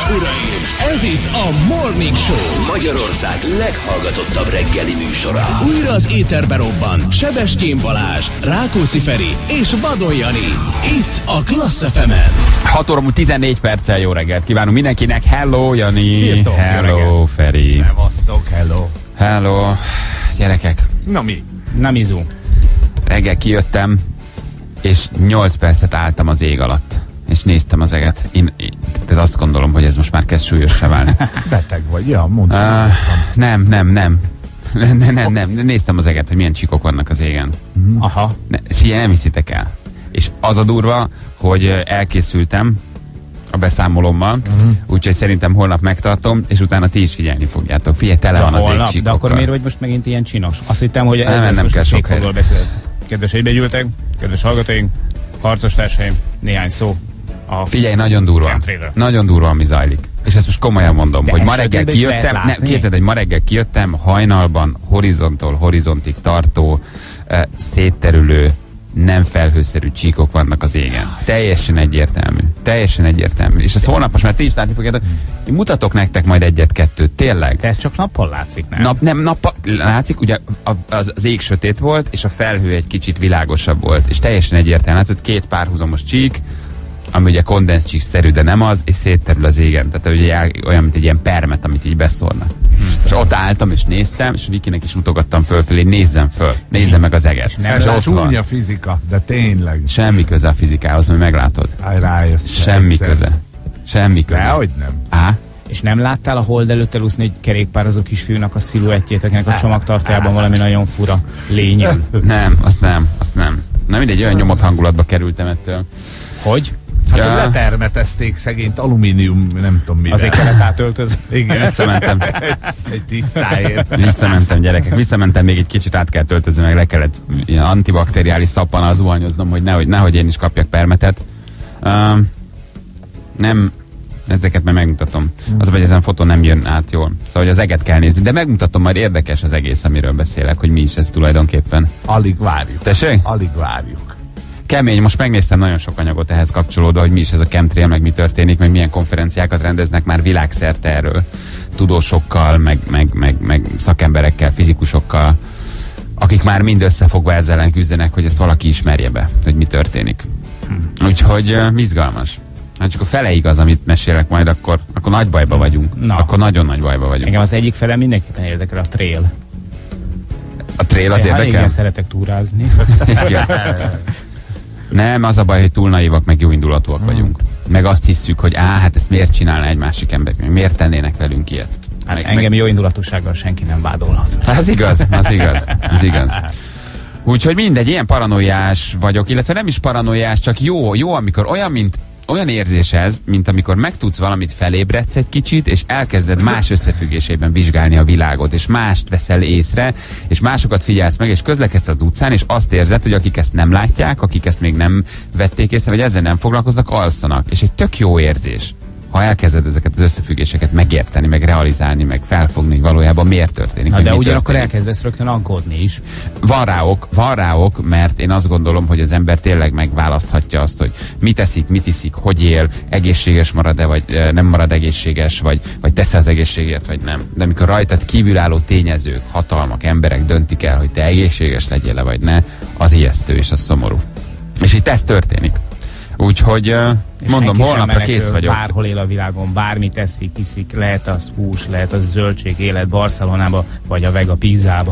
uraim, ez itt a Morning Show, Magyarország leghallgatottabb reggeli műsora. Újra az éterbe robban Sebestyén Balázs, Rákóczi Feri és Vadon Jani. Itt a Klassz FM-en. 6 óra 14 perccel jó reggelt kívánunk mindenkinek. Hello, Jani. Sziasztok, hello, Feri. Szevasztok, hello. Hello. Gyerekek. Na mi? Na mizu. Reggel kijöttem, és 8 percet álltam az ég alatt. És néztem az eget. Én azt gondolom, hogy ez most már kezd súlyossá válni. Beteg vagy, ja, mondtam. Nem. Néztem az eget, hogy milyen csikok vannak az égen. Aha. Figyelj, nem hiszitek el. És az a durva, hogy elkészültem a beszámolommal, úgyhogy szerintem holnap megtartom, és utána ti is figyelni fogjátok. Figyelj, tele van az ég csíkokkal. De akkor miért vagy most megint ilyen csinos? Azt hittem, hogy ez nem most kell a sok székfogról beszél. Kedves egybegyűltek, kedves hallgatóink, harcostársaim, néhány szó. Figyelj, nagyon durva, ami zajlik. És ezt most komolyan mondom, hogy ma reggel kijöttem, képzeld, hogy ma reggel kijöttem, hajnalban horizonttól horizontig tartó, szétterülő, nem felhőszerű csíkok vannak az égen. Teljesen egyértelmű. És ezt holnap most már ti is látni fogjátok. Én mutatok nektek majd egyet-kettőt, tényleg. De ez csak nappal látszik, nem? Nappal látszik, ugye az ég sötét volt, és a felhő egy kicsit világosabb volt. És teljesen egyértelmű látszott, két párhuzamos csík, ami ugye kondenszcsík-szerű, de nem az, és szétterül az égen. Tehát ugye olyan, mint egy ilyen permet, amit így beszórnak. És ott álltam, és néztem, és Vikinek is mutogattam fölfelé, nézzem meg az eget. Ez a csúnya fizika, de tényleg. Semmi köze a fizikához, hogy meglátod. Rájössz. Semmi köze. Dehogy nem. És nem láttál a hold előtt elúszni egy kerékpározó kisfiúnak a sziluettjét, akinek a csomagtartójában valami nagyon fura lény ül? Nem, azt nem. Nem mindegy, olyan nyomott hangulatba kerültem ettől. Hogy? Hát, hogy lepermetezték szegényt alumínium, nem tudom mivel. Azért kellett átöltözni. Igen. Visszamentem. Egy tisztáért. Visszamentem, gyerekek. Visszamentem, még egy kicsit át kellett öltözni, meg le kellett ilyen antibakteriális szappannal zuhanyoznom, hogy nehogy én is kapjak permetet. Nem, ezeket már megmutatom. Az, hogy ezen fotón nem jön át jól. Szóval, hogy az eget kell nézni. De megmutatom, majd érdekes az egész, amiről beszélek, hogy mi is ez tulajdonképpen. Alig várjuk. Tessék? Alig várjuk. Kemény, most megnéztem nagyon sok anyagot ehhez kapcsolódva, hogy mi is ez a chemtrail, meg mi történik, meg milyen konferenciákat rendeznek már világszerte erről. Tudósokkal, meg szakemberekkel, fizikusokkal, akik már mind összefogva ezzel ellen küzdenek, hogy ezt valaki ismerje be, hogy mi történik. Úgyhogy izgalmas. Hát csak a fele igaz, amit mesélek majd, akkor nagy bajba vagyunk. Na. Akkor nagyon nagy bajba vagyunk. Engem az egyik fele mindenképpen érdekel, a trail. A trail az érdekel? Igen, szeretek túrázni. Nem, az a baj, hogy túl naívak, meg jó indulatúak vagyunk. Meg azt hisszük, hogy hát ezt miért csinálna egy másik ember? Miért tennének velünk ilyet? Hát engem jó indulatúsággal senki nem vádolhat. Az igaz. Úgyhogy mindegy, ilyen paranoiás vagyok, illetve nem is paranoiás, csak jó, amikor olyan érzés ez, mint amikor megtudsz valamit, felébredsz egy kicsit, és elkezded más összefüggésében vizsgálni a világot, és mást veszel észre, és másokat figyelsz meg, és közlekedsz az utcán, és azt érzed, hogy akik ezt nem látják, akik ezt még nem vették észre, vagy ezzel nem foglalkoznak, alszanak. És egy tök jó érzés, ha elkezded ezeket az összefüggéseket megérteni, meg realizálni, meg felfogni, hogy valójában miért történik. Na, de ugyanakkor elkezdesz rögtön aggódni is. Van rá ok, mert én azt gondolom, hogy az ember tényleg megválaszthatja azt, hogy mit eszik, mit iszik, hogy él, egészséges marad-e, vagy nem marad egészséges, vagy tesz az egészségért, vagy nem. De amikor rajtad kívülálló tényezők, hatalmak, emberek döntik el, hogy te egészséges legyél-e, vagy ne, az ijesztő és az szomorú. És itt ez történik. Úgyhogy mondom, holnapra kész vagyok. Bárhol él a világon, bármit eszik, iszik, lehet az hús, lehet az zöldség, élet Barcelonába, vagy a vega pizzába.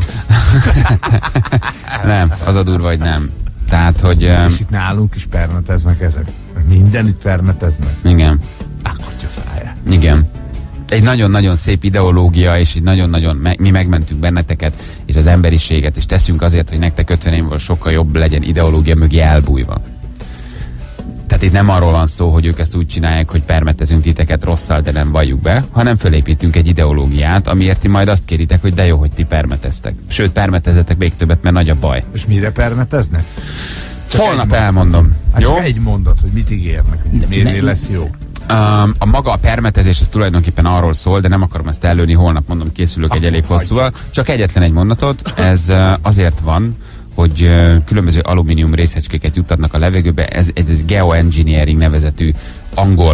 Nem, az a durva, hogy nem. Tehát, hogy... És itt nálunk is permeteznek ezek. Mindenütt permeteznek. Igen. Kutyafája. Igen. Egy nagyon-nagyon szép ideológia, és így nagyon-nagyon mi megmentünk benneteket, és az emberiséget, és teszünk azért, hogy nektek 50 évvel sokkal jobb legyen ideológia mögé elbújva. Tehát itt nem arról van szó, hogy ők ezt úgy csinálják, hogy permetezünk titeket rosszal, de nem valljuk be, hanem fölépítünk egy ideológiát, amiért ti majd azt kéritek, hogy de jó, hogy ti permeteztek. Sőt, permetezetek még többet, mert nagy a baj. És mire permeteznek? Holnap elmondom. Hát jó? csak egy mondat, hogy mit ígérnek, hogy miért lesz jó. A maga a permetezés az tulajdonképpen arról szól, de nem akarom ezt előni, holnap mondom, készülök egy elég hosszúval. Csak egyetlen egy mondatot, ez azért van, hogy különböző alumínium részecskéket juttatnak a levegőbe, ez geoengineering nevezetű angol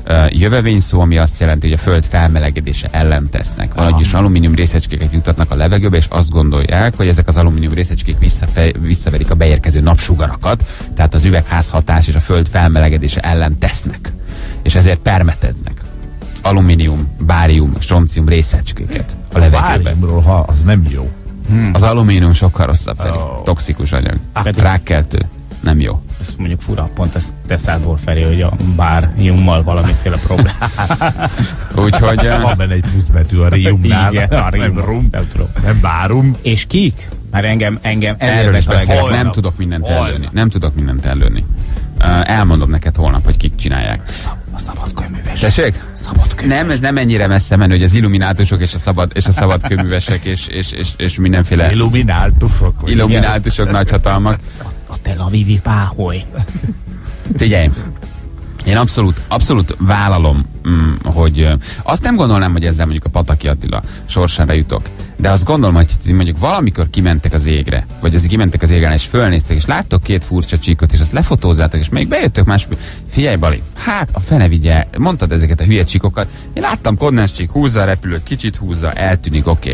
Jövevény szó, ami azt jelenti, hogy a föld felmelegedése ellen tesznek. Vagyis alumínium részecskéket juttatnak a levegőbe, és azt gondolják, hogy ezek az alumínium részecskék visszaverik a beérkező napsugarakat, tehát az üvegházhatás és a föld felmelegedése ellen tesznek. És ezért permeteznek alumínium, bárium, stroncium részecskéket a levegőbe. Báriumról, ha az nem jó. Az alumínium sokkal rosszabb, Feri. Toxikus anyag. Rákkeltő. Nem jó. Ez mondjuk fura, pont ezt tesz átból Feri, hogy a báriummal valamiféle probléma. Úgyhogy... Van benne egy pluszbetű a riumnál. Igen, a rium, nem bárum. És kik? Már engem erről is beszélek, Holnap. nem tudok mindent ellőni. Elmondom neked holnap, hogy kik csinálják. A szabadkőművesek. Tessék? Nem, ez nem ennyire messze menő, hogy az illuminátusok és a szabadkőművesek és mindenféle illuminátusok nagyhatalmak. A Tel Avivi páholy. Figyelj, én abszolút vállalom, hogy azt nem gondolnám, hogy ezzel mondjuk a Pataki Attila sorsára jutok, de azt gondolom, hogy mondjuk valamikor kimentek az égre, vagy az kimentek az égre, és fölnéztek, és láttok két furcsa csíkot, és azt lefotózzátok, és még bejöttök más. Figyelj, Bali, hát a fene vigye, mondtad ezeket a hülye csíkokat, én láttam kondenscsík, húzza a repülőt, kicsit húzza, eltűnik, oké.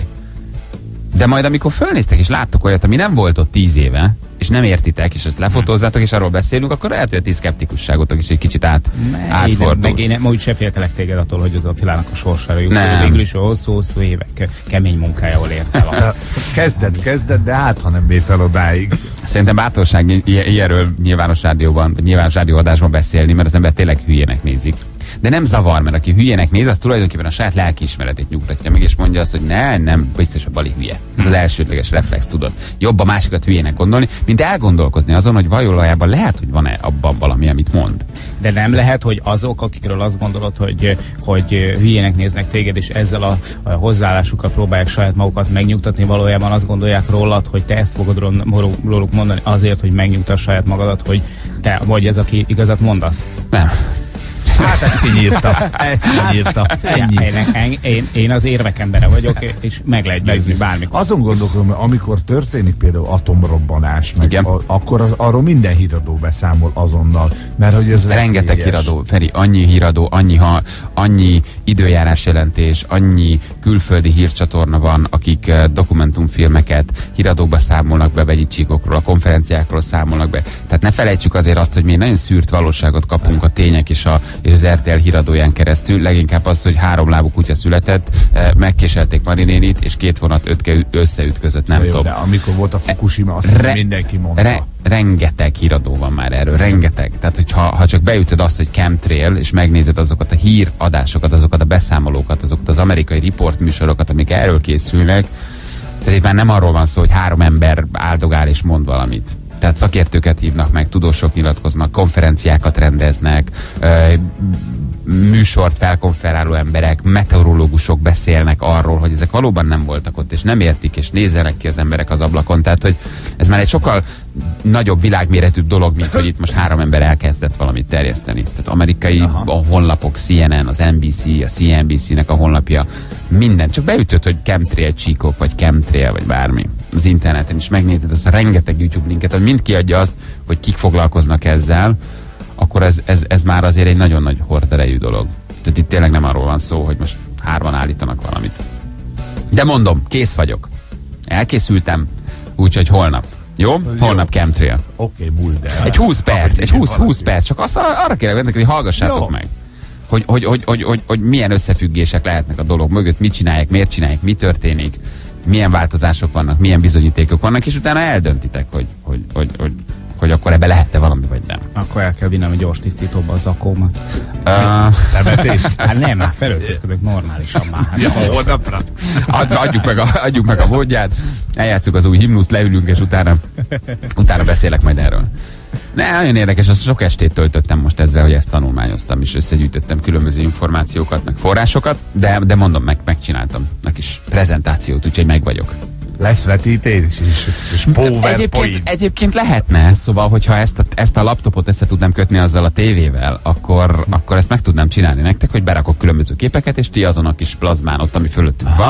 De majd amikor fölnéztek, és láttok olyat, ami nem volt ott 10 éve, és nem értitek, és ezt lefotózzátok, és arról beszélünk, akkor lehet, hogy a ti szkeptikusságotok is egy kicsit átfordul. Meg én úgy se féltelek téged attól, hogy az Attilának a sorsára jut. Végül is hosszú évek kemény munkájával ért el azt. Kezded, de hát, ha nem mész el odáig. Szerintem bátorság ilyenről nyilvános rádióban, vagy nyilvános rádióadásban beszélni, mert az ember tényleg hülyének nézik. De nem zavar, mert aki hülyének néz, az tulajdonképpen a saját lelkiismeretét nyugtatja meg, és mondja azt, hogy nem, biztos a Bali hülye. Ez az elsődleges reflex, tudod. Jobb a másikat hülyének gondolni, mint elgondolkozni azon, hogy valójában lehet, hogy van-e abban valami, amit mond. De nem lehet, hogy azok, akikről azt gondolod, hogy hülyének néznek téged, és ezzel a hozzáállásukkal próbálják saját magukat megnyugtatni, valójában azt gondolják rólad, hogy te ezt fogod róluk mondani azért, hogy megnyugtass saját magadat, hogy te vagy ez, aki igazat mondasz. Nem. Hát ezt kinyírta. Ennyi. Én az érvek embere vagyok, és meg lehet győzni bármikor. Azon gondolkodom, hogy amikor történik például atomrobbanás, akkor arról minden híradó beszámol azonnal, mert hogy ez rengeteg híradó, Feri, annyi híradó, annyi időjárás jelentés, annyi külföldi hírcsatorna van, akik dokumentumfilmeket, híradókba számolnak be vegyi csíkokról, a konferenciákról számolnak be. Tehát ne felejtsük azért azt, hogy mi nagyon szűrt valóságot kapunk a tények és az RTL híradóján keresztül, leginkább az, hogy 3 lábú kutya született, megkéselték Mari nénit, és 2 vonat összeütközött, nem tudom. De amikor volt a Fukushima, azt mindenki mondta. Rengeteg híradó van már erről, rengeteg. Tehát, hogyha csak beütöd azt, hogy chemtrail, és megnézed azokat a híradásokat, azokat a beszámolókat, azokat az amerikai riportműsorokat, amik erről készülnek, tehát itt már nem arról van szó, hogy 3 ember áldogál és mond valamit. Tehát szakértőket hívnak meg, tudósok nyilatkoznak, konferenciákat rendeznek, műsort felkonferáló emberek, meteorológusok beszélnek arról, hogy ezek valóban nem voltak ott, és nem értik, és nézzenek ki az emberek az ablakon. Tehát, hogy ez már egy sokkal nagyobb világméretű dolog, mint hogy itt most 3 ember elkezdett valamit terjeszteni. Tehát amerikai a honlapok, CNN, az NBC, a CNBC-nek a honlapja, minden. Csak beütöd, hogy chemtrail csíkok, vagy chemtrail, vagy bármi. Az interneten is megnézed azt a rengeteg YouTube linket, hogy mind kiadja azt, hogy kik foglalkoznak ezzel, akkor ez már azért egy nagyon nagy horderejű dolog. Tehát itt tényleg nem arról van szó, hogy most 3-an állítanak valamit. De mondom, kész vagyok. Elkészültem, úgyhogy holnap. Jó? Holnap chemtrail. Oké, múld el. Egy 20 perc, egy 20 perc. Csak arra kérlek benntek, hogy hallgassátok meg. Hogy milyen összefüggések lehetnek a dolog mögött, mit csinálják, miért csinálják, mi történik, milyen változások vannak, milyen bizonyítékok vannak, és utána eldöntitek, hogy akkor ebbe lehet-e valami, vagy nem. Akkor el kell vinnem a gyors tisztítóba az akómat. Temetést? Hát nem, már felöltözködök normálisan már. Ja, holnapra. Adjuk meg a módját, eljátszuk az új himnuszt, leülünk, és utána beszélek majd erről. Nagyon érdekes, azt sok estét töltöttem most ezzel, hogy ezt tanulmányoztam, és összegyűjtöttem különböző információkat, meg forrásokat, de mondom, megcsináltam a kis prezentációt, úgyhogy meg vagyok. Lesz vetítés is, és PowerPoint. Egyébként lehetne, szóval, hogyha ezt a laptopot össze tudnám kötni azzal a tévével, akkor ezt meg tudnám csinálni nektek, hogy berakok különböző képeket, és ti azon a kis plazmán ott, ami fölöttünk van,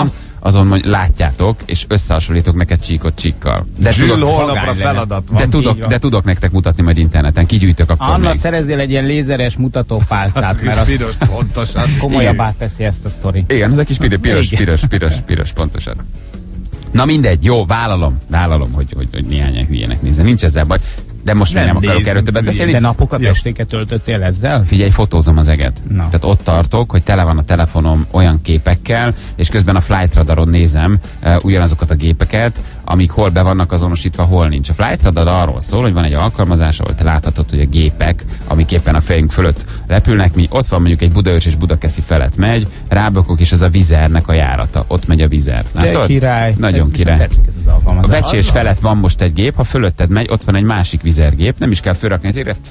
azon látjátok, és összehasonlítok neked csíkot csíkkal. De Zsül, holnapra feladat van. De tudok nektek mutatni majd interneten, kigyűjtök akkor Anna, még. szerezzél egy ilyen lézeres mutatópálcát, mert az piros, pontosan. komolyabbá teszi ezt a sztori. Igen, ez egy kis piros, pontosan. Na mindegy, jó, vállalom, hogy néhányan hülyének nézzen. Nincs ezzel baj. De most még nem akarok erről többet beszélni. De napokat, estéket töltöttél ezzel? Figyelj, fotózom az eget. No. Tehát ott tartok, hogy tele van a telefonom olyan képekkel, és közben a Flight Radaron nézem ugyanazokat a gépeket, amik hol be vannak azonosítva, hol nincs. A Flight Radar arról szól, hogy van egy alkalmazás, ahol te láthatod, hogy a gépek, amik éppen a fejünk fölött repülnek, ott van mondjuk egy Budaörs és Budakeszi felett megy, rábökök, és az a Vizernek a járata. Ott megy a Vizer. De király. Nagyon király. Tetszik ez az alkalmazás. A Vecsés felett van most egy gép, ha fölötted megy, ott van egy másik vizergép, nem is kell fölrakni az égre,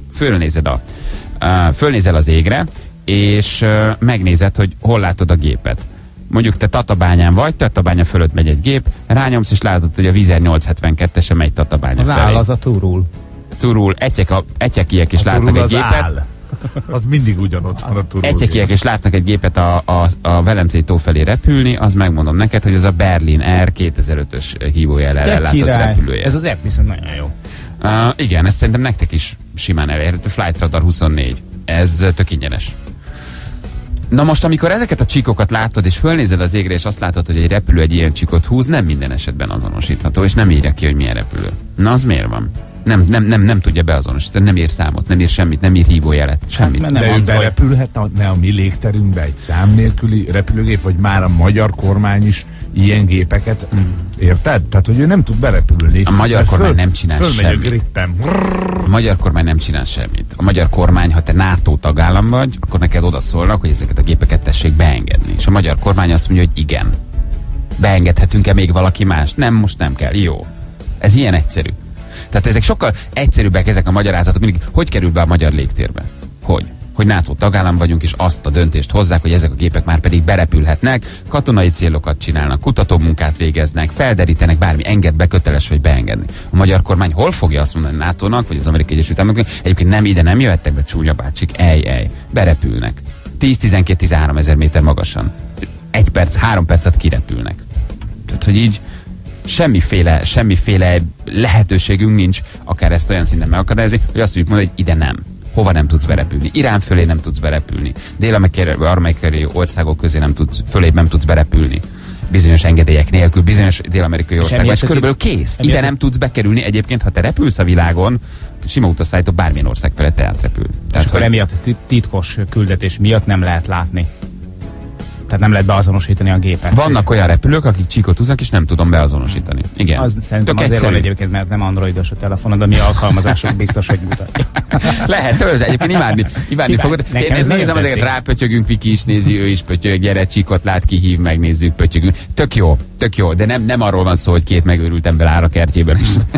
fölnézel az égre, és megnézed, hogy hol látod a gépet. Mondjuk te Tatabányán vagy, Tatabánya fölött megy egy gép, rányomsz, és látod, hogy a Vizer 872-ese megy Tatabánya felé. Az áll, az a Turul. Turul, etyekiek is látnak egy gépet. Áll. Az mindig ugyanott van a Turul. Etyekiek és látnak egy gépet a Velencei tó felé repülni, az megmondom neked, hogy ez a Berlin Air 2005-ös hívójellel ellátott repülője. Ez az app viszont nagyon jó. Igen, ez szerintem nektek is simán elérhető. Flight Radar 24. Ez tök ingyenes. Na most, amikor ezeket a csíkokat látod, és fölnézel az égre, és azt látod, hogy egy repülő egy ilyen csíkot húz, nem minden esetben azonosítható, és nem írja ki, hogy milyen repülő. Na, az miért van? Nem tudja beazonosítani, nem ír számot, nem ír semmit, nem ír hívójelet, semmit. Hát, de ő berepülhetne a mi légterünkbe egy szám nélküli repülőgép, vagy már a magyar kormány is ilyen gépeket, érted? Tehát, hogy ő nem tud berepülni. A magyar kormány nem csinál semmit. A magyar kormány nem csinál semmit. A magyar kormány, ha te NATO tagállam vagy, akkor neked oda szólnak, hogy ezeket a gépeket tessék beengedni. És a magyar kormány azt mondja, hogy igen. Beengedhetünk-e még valaki más? Nem, most nem kell. Jó. Ez ilyen egyszerű. Tehát ezek sokkal egyszerűbbek ezek a magyarázatok, mindig hogy kerül be a magyar légtérbe? Hogy NATO tagállam vagyunk, és azt a döntést hozzák, hogy ezek a gépek már pedig berepülhetnek, katonai célokat csinálnak, kutatómunkát végeznek, felderítenek, bármi, enged be, köteles, hogy beengedni. A magyar kormány hol fogja azt mondani NATO-nak, vagy az Amerikai Egyesült Államoknak, egyébként nem ide nem jöhettek be, csúnya bácsik, berepülnek. 10-12-13 ezer méter magasan. 1 perc, 3 percet kirepülnek. Tehát, hogy így semmiféle lehetőségünk nincs, akár ezt olyan szinten megakadályozni, hogy azt tudjuk mondani, hogy ide nem. Hova nem tudsz berepülni? Irán fölé nem tudsz berepülni. Dél-amerikai országok közé fölé nem tudsz berepülni. Bizonyos engedélyek nélkül, bizonyos dél-amerikai országban, és körülbelül kész. Ide nem tudsz bekerülni. Egyébként, ha te repülsz a világon, sima utasszállító bármilyen ország felett átrepül. És akkor emiatt titkos küldetés miatt nem lehet látni. Tehát nem lehet beazonosítani a gépet. Vannak olyan repülők, akik csíkot húznak, és nem tudom beazonosítani. Igen. Az szerintem azért van egyébként, mert nem androidos a telefonod, de mi alkalmazások biztos, hogy mutatja. Lehet, egyébként imádni fogod. Én nézem ezeket, rápötyögünk, Viki is nézi, ő is pötyög, gyere, csíkot lát, kihív, megnézzük, pötyögünk. Tök jó, de nem arról van szó, hogy 2 megőrült ember áll a kertjében,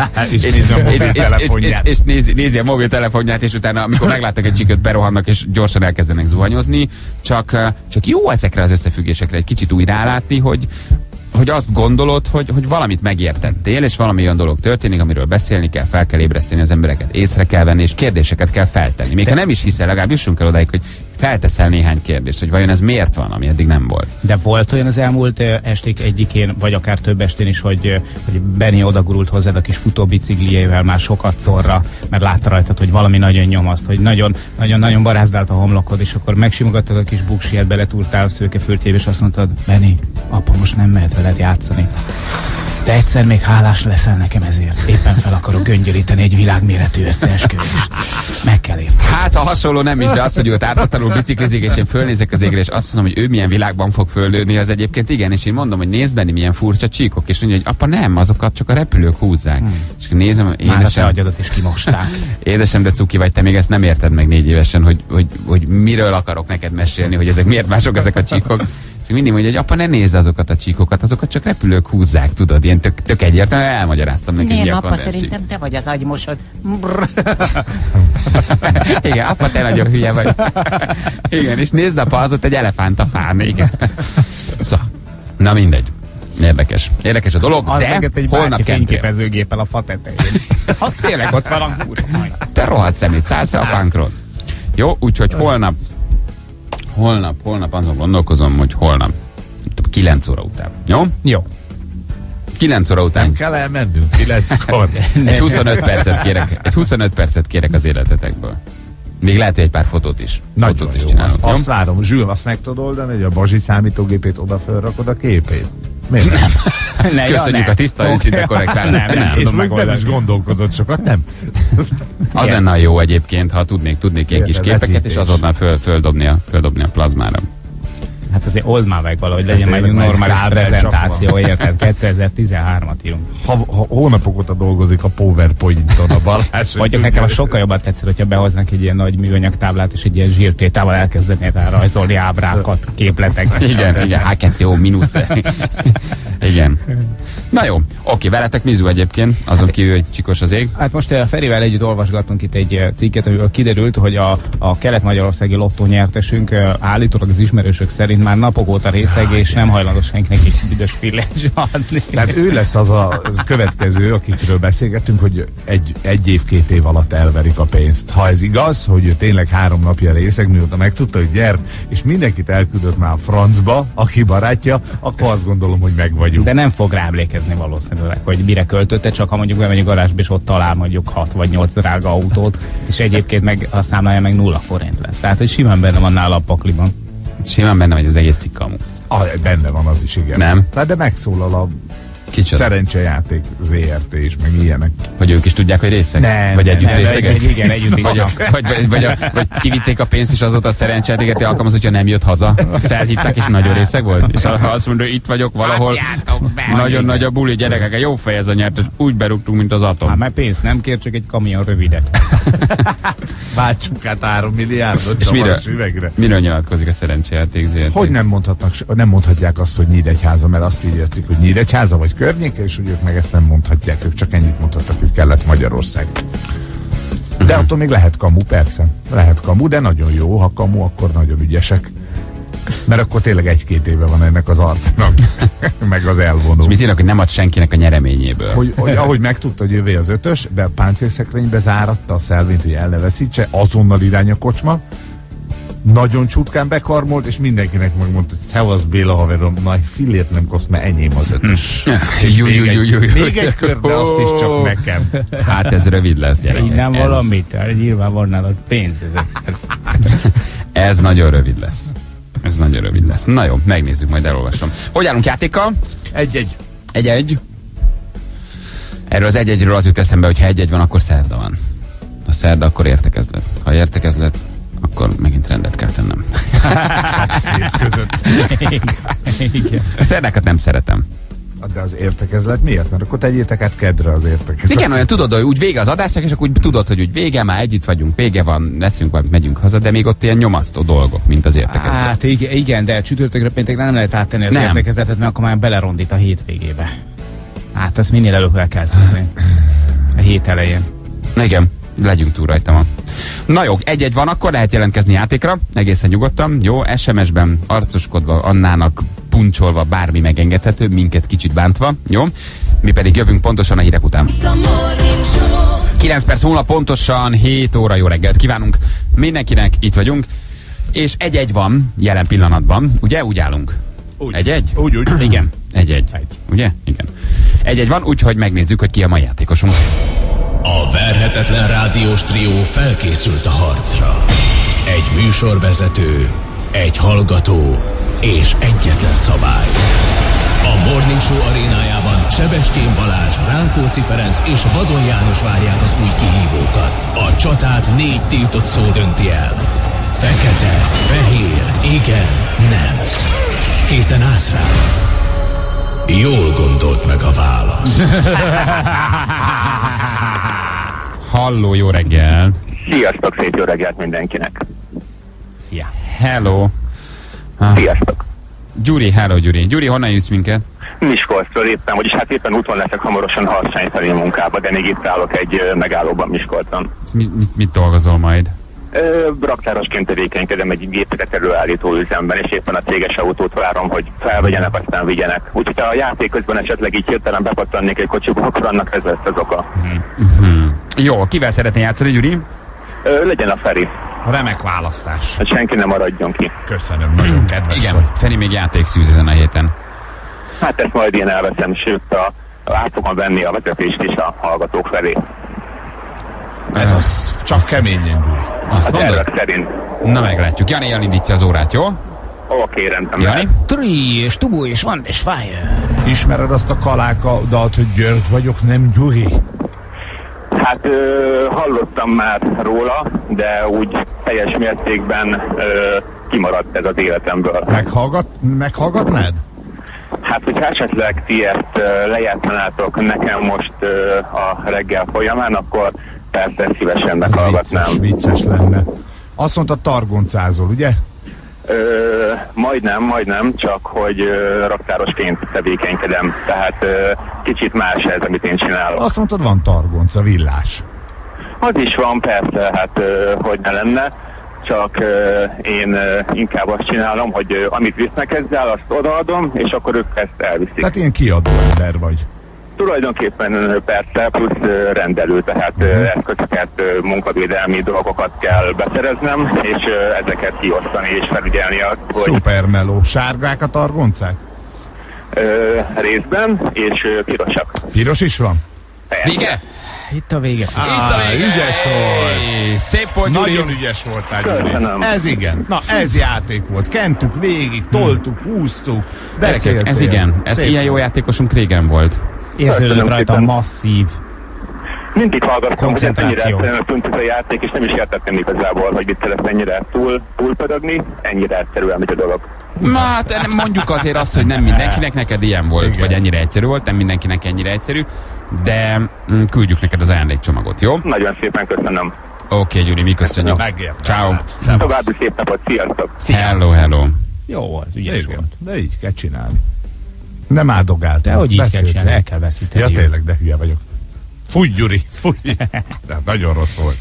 és nézi a mobiltelefonját, és utána, amikor meglátnak egy csíkot, berohannak, és gyorsan elkezdenek zuhanyozni. Csak jó ezekre az összefüggésekre egy kicsit úgy rálátni, hogy azt gondolod, hogy valamit megértettél, és valami olyan dolog történik, amiről beszélni kell, fel kell ébreszteni az embereket, észre kell venni, és kérdéseket kell feltenni. Még ha nem is hiszel, legalább jussunk el odáig, hogy felteszel néhány kérdést, hogy vajon ez miért van, ami eddig nem volt. De volt olyan az elmúlt esték egyikén, vagy akár több estén is, hogy Benni odagurult hozzád a kis futóbicikliével már sokat szorra, mert látta rajtad, hogy valami nagyon nyomaszt, hogy nagyon barázdált a homlokod, és akkor megsimogattad a kis buksiját, beletúrtál a szőkefültébe, és azt mondtad, Benni, apa most nem mehet veled játszani. De egyszer még hálás leszel nekem ezért. Éppen fel akarok göngyölíteni egy világméretű összeesküvést. Meg kell érteni. Hát a hasonló nem is, de az, hogy ott ártatlanul biciklizik, és én fölnézek az égre, és azt mondom, hogy ő milyen világban fog föllőni, az egyébként igen, és én mondom, hogy nézd Benni, milyen furcsa csíkok, és mondja, hogy apa nem, azokat csak a repülők húzzák. És nézem, már a te agyadat is kimosták. Édesem, de cuki vagy, te még ezt nem érted meg 4 évesen, hogy miről akarok neked mesélni, hogy ezek miért mások ezek a csíkok. És mindig mondja, hogy apa, ne nézd azokat a csíkokat, azokat csak repülők húzzák, tudod, ilyen tök egyértelműen elmagyaráztam neki. Nem, apa, szerintem te vagy az agymosod. Igen, apa, te nagyon hülye vagy. Igen, és nézd, apa, az ott egy elefánt a fán, igen. Szóval, na mindegy. Érdekes a dolog, az de egy holnap fényképezőgéppel a fa tetején. Az tényleg ott van a kurva majd. Te rohadt szemét, szállsz a fánkról. Jó, úgyhogy holnap azon gondolkozom, hogy holnap 9 óra után. Jó? Jó. 9 óra után. Nem kell elmennünk 9-kor. Egy 25 percet kérek az életetekből. Még lehet, hogy egy pár fotót is. Nagyon Fotót is jó, csinálunk. azt várom. Zsül, azt meg tudod oldani, hogy a Bazsi számítógépét oda felrakod a képét? Miért nem? Köszönjük a tiszta, őszinte, korrekt választ. Nem. És úgy nem is gondolkozott sokat, nem? Az lenne a jó egyébként, ha tudnék ilyen kis képeket, és vetítés. azonnal földobni a plazmára. Hát azért old már meg valahogy, legyen tényleg meg egy már egy normális kábel prezentáció, érted? 2013-at írunk. Ha hónapok óta dolgozik a PowerPoint-on a Balázs. Vagy nekem sokkal jobban tetszik, hogyha behoznak egy ilyen nagy műanyag táblát, és egy ilyen zsírkrétával elkezdenél rá rajzolni ábrákat, képleteket. Igen, H2O mínusz. Igen. Na jó, oké, veletek mizu egyébként, azon kívül, hogy csikos az ég. Hát most Ferivel együtt olvasgattunk itt egy cikket, amiből kiderült, hogy a kelet-magyarországi lottó nyertesünk állítólag az ismerősök szerint már napok óta részeg, és nem hajlandó senkinek egy büdös fillert adni. Tehát ő lesz az a következő, akikről beszélgettünk, hogy egy év, 2 év alatt elverik a pénzt. Ha ez igaz, hogy ő tényleg 3 napja részeg, mióta megtudta, hogy gyert, és mindenkit elküldött már a francba, aki barátja, akkor azt gondolom, hogy meg vagyunk. De nem fog rá emlékezni valószínűleg, hogy mire költötte, csak ha mondjuk bemegy a garázsba, és ott talál mondjuk 6 vagy 8 drága autót, és egyébként meg a számlája meg 0 forint lesz. Tehát, hogy simán benne van nála a pakliban. Simán benne vagy az egész cikk amúgy. Benne van az is, igen. Nem? Hát de megszólal a Kicsoda. szerencsejáték ZRT és meg ilyenek. Hogy ők is tudják, hogy részeg? Nem, Vagy nem, együtt nem, részegek? Igen, együtt is. Vagy kivitték a pénzt, és azóta a szerencsejátéketi alkalmazottja nem jött haza. Felhívták, és nagyon részeg volt. És azt mondja, itt vagyok valahol. Nagyon nagy a buli, gyerekek. Jó fej ez a nyert, úgy berúgtunk, mint az atom. Hát mert pénzt nem kér, csak egy kamion rövidet. Váltsuk át 3 milliárdot És csavaros üvegre. miről nyilatkozik a szerencsejáték ZRT? Hogy nem mondhatják azt, hogy Nyíregyháza, mert azt így érzik, hogy Nyíregyháza vagy környéke, és hogy ők meg ezt nem mondhatják, ők csak ennyit mondhattak, hogy kellett Magyarország. De attól még lehet kamu, persze. Lehet kamu, de nagyon jó, ha kamu, akkor nagyon ügyesek. Mert akkor tényleg 1-2 éve van ennek az arcnak, meg az elvonó. És mit írnak, hogy nem ad senkinek a nyereményéből? Hogy ahogy megtudta, hogy jövő az 5-ös, de a páncélszekrénybe záratta a szelvényt, hogy el ne veszítse, azonnal irány a kocsma, nagyon csutkán bekarmolt, és mindenkinek megmondta, hogy szevasz Béla haverom, na fillért nem koszt, mert enyém az 5-ös. És még egy kör, de azt is csak nekem. Hát ez rövid lesz, gyerekek. Így nem valamit, nyilván van nálad pénz ezek. Ez nagyon rövid lesz. Ez nagyon rövid lesz. Na jó, megnézzük, majd elolvasom. Hogy állunk játékkal? 1-1. 1-1. Erről az 1-1-ről az jut eszembe, hogy ha 1-1 van, akkor szerda van. Ha szerda, akkor értekezlet. Ha értekezlet, akkor megint rendet kell tennem. Szét között. Igen. A szerdákat nem szeretem. De az értekezlet miért? Mert akkor tegyétek át kedre az értekezlet. Igen, olyan tudod, hogy úgy vége az adásnak, és akkor úgy tudod, hogy úgy vége, már együtt vagyunk, vége van, leszünk valamit, megyünk haza, de még ott ilyen nyomasztó dolgok, mint az értekezlet. Hát igen, de csütörtökre péntekre nem lehet áttenni az Nem. értekezletet, mert akkor már belerondít a hétvégébe. Hát azt minél előbb el kell tudni. A hét elején. Igen, legyünk túl rajta ma. Na jó, 1-1 van, akkor lehet jelentkezni játékra, egészen nyugodtan. Jó, SMS-ben arcoskodva, Annának puncsolva, bármi megengedhető, minket kicsit bántva. Jó, mi pedig jövünk pontosan a hírek után. 9 perc múlva pontosan 7 óra, jó reggelt kívánunk mindenkinek, itt vagyunk. És 1-1 van jelen pillanatban, ugye? Úgy állunk. 1-1? Úgy. Igen, 1-1. Ugye? Igen. 1-1 van, úgyhogy megnézzük, hogy ki a mai játékosunk. A verhetetlen rádiós trió felkészült a harcra. Egy műsorvezető, egy hallgató és egyetlen szabály. A Morning Show arénájában Sebestyén Balázs, Rákóczi Ferenc és Vadon János várják az új kihívókat. A csatát 4 tiltott szó dönti el. Fekete, fehér, igen, nem. Készen állsz rá? Jól gondolt meg a választ. Halló, jó reggel! Sziasztok, szép jó reggelt mindenkinek. Szia. Hello! Sziasztok. Gyuri, hello Gyuri. Gyuri, honnan jössz minket? Miskolcról éppen, vagyis hát éppen úton leszek hamarosan Harsány felé munkába, de még itt állok egy megállóban Miskolcon. Mit dolgozol majd? Raktárosként tevékenykedem egy gépeket előállító üzemben, és éppen a céges autót várom, hogy felvegyenek, aztán vigyenek. Úgyhogy ha a játék közben esetleg így hirtelen bepattannék egy kocsiba, akkor annak ez lesz az oka. Jó, kivel szeretnél játszani, Gyuri? Legyen a Feri. Remek választás. Hát senki nem maradjon ki. Köszönöm, nagyon kedves Igen, vagy. Feri még játékszűz ezen a héten. Hát ezt majd én elveszem, sőt, át fogom venni a vezetést is a hallgatók felé. Ez az. Csak keményen, Gyuri. Azt A mondod? tervek szerint. Na meglátjuk. Jani elindítja az órát, jó? Oké, rendben. Jani? Three, és Tubu, és Van, és Fire. Ismered azt a Kaláka dalt, hogy György vagyok, nem Gyuri? Hát hallottam már róla, de úgy teljes mértékben kimaradt ez az életemből. Meghallgatnád? Hát, hogyha esetleg ti ezt lejátszanátok nekem most a reggel folyamán, akkor persze szívesen meghallgatnám. Vicces lenne. Azt mondta, targoncázol, ugye? Majdnem, csak hogy raktárosként tevékenykedem. Tehát kicsit más ez, amit én csinálok. Azt mondtad, van targonca, villás. Az is van, persze, hát hogy ne lenne. Csak én inkább azt csinálom, hogy amit visznek ezzel, azt odaadom, és akkor ők ezt elviszik. Tehát ilyen kiadó ember vagy. Tulajdonképpen persze, plusz rendelő, tehát eszközöket, munkavédelmi dolgokat kell beszereznem, és ezeket kiosztani és felügyelni azt, hogy Szupermeló. Sárgák a targoncák? részben, és pirosak. Piros is van? Vége? Itt a vége. Itt a vége. Ügyes volt. Szép volt, Gyuri. Nagyon ügyes voltál, Gyuri. Köszönöm. Ez igen. Na, ez játék volt. Kentük végig, toltuk, húztuk, beszéltél. Ez igen. Ez Szép ilyen jó volt. játékosunk régen volt. Érződött Köszönöm rajta szépen. masszív Mindig hallgattam, hogy ez koncentráció. ennyire tűnt ez a játék, és nem is értettem igazából, hogy mit kellett ennyire túlpörögni, ennyire egyszerű, amit a dolog. Na, hát mondjuk azért azt, hogy nem mindenkinek, neked ilyen volt, Igen. vagy ennyire egyszerű volt, nem mindenkinek ennyire egyszerű, de küldjük neked az ajándékcsomagot, jó? Nagyon szépen köszönöm. Oké, Gyuri, mi köszönjük. Megértem. Ciao. További szép napot, sziasztok! Hello. Jó volt, ügyes Igen, volt. de így kell csinálni. Nem áldogáltál. De hogy így kell beszéltél. csinálni, el kell veszíteni. Ja, tényleg, de hülye vagyok. Fújj, Gyuri, fújj! De nagyon rossz volt.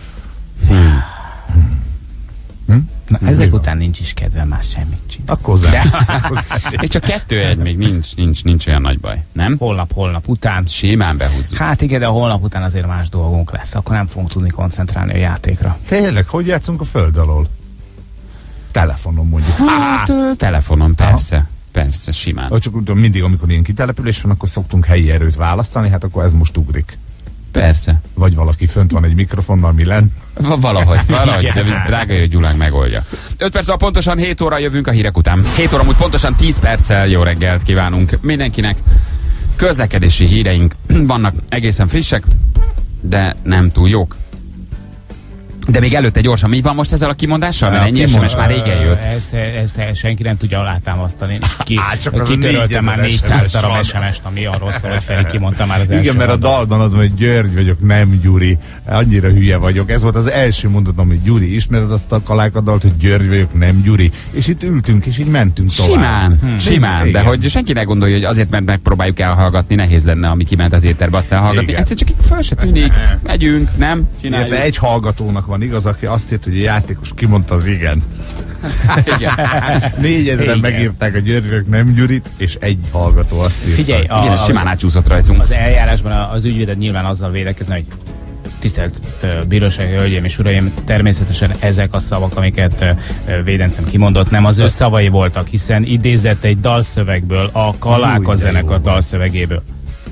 Na, ezek után nincs is kedve más semmit csinálni. Akkor hozzá. És csak 2-1 még nincs olyan nagy baj, nem? Holnap után. Simán behúzzuk. Hát igen, de holnap után azért más dolgunk lesz. Akkor nem fogunk tudni koncentrálni a játékra. Tényleg, hogy játszunk a föld alól? Telefonon mondjuk. Hát, telefonon, persze. Persze, simán. Csak tudom, mindig, amikor ilyen kitelepülés van, akkor szoktunk helyi erőt választani, hát akkor ez most ugrik. Persze. Vagy valaki fönt van egy mikrofonnal, mi len? Valahogy, de drága, hogy Gyulánk megoldja. 5 perc, pontosan 7 óra jövünk a hírek után. 7 óra, úgy pontosan 10 perccel jó reggelt kívánunk mindenkinek. Közlekedési híreink vannak egészen frissek, de nem túl jók. De még előtte gyorsan, mi van most ezzel a kimondással? Mert ennyi SMS már régen jött. Ezt senki nem tudja alátámasztani. Csak az a Kitörölte 4000 már 400 SMS darab van. SMS-t, ami arról szól, hogy Feri kimondta már az első Igen, mert a mondatot. dalban az van, hogy György vagyok, nem Gyuri. Annyira hülye vagyok. Ez volt az első mondatom, hogy Gyuri, ismered azt a kalákadalt, hogy György vagyok, nem Gyuri. És itt ültünk, és így mentünk tovább. Simán, de Igen. hogy senki ne gondolja, hogy azért, mert megpróbáljuk elhallgatni, nehéz lenne, ami kiment az éterbe, azt elhallgatni. Igen. Egyszer csak így föl se tűnik, megyünk, nem? Csináljuk. Illetve egy hallgatónak van igaz, aki azt írt, hogy a játékos kimondta az igen. Igen. 4000-en Igen. megírták a Györgyök, nem Gyurit, és egy hallgató azt írta. Figyelj, Igen, ez simán átcsúszott rajtunk. az eljárásban az ügyvédet nyilván azzal védekezni, hogy tisztelt bírósági hölgyeim és uraim, természetesen ezek a szavak, amiket védencem kimondott, nem az ő szavai voltak, hiszen idézett egy dalszövegből, a Kaláka Jó, de zenekar jó. dalszövegéből.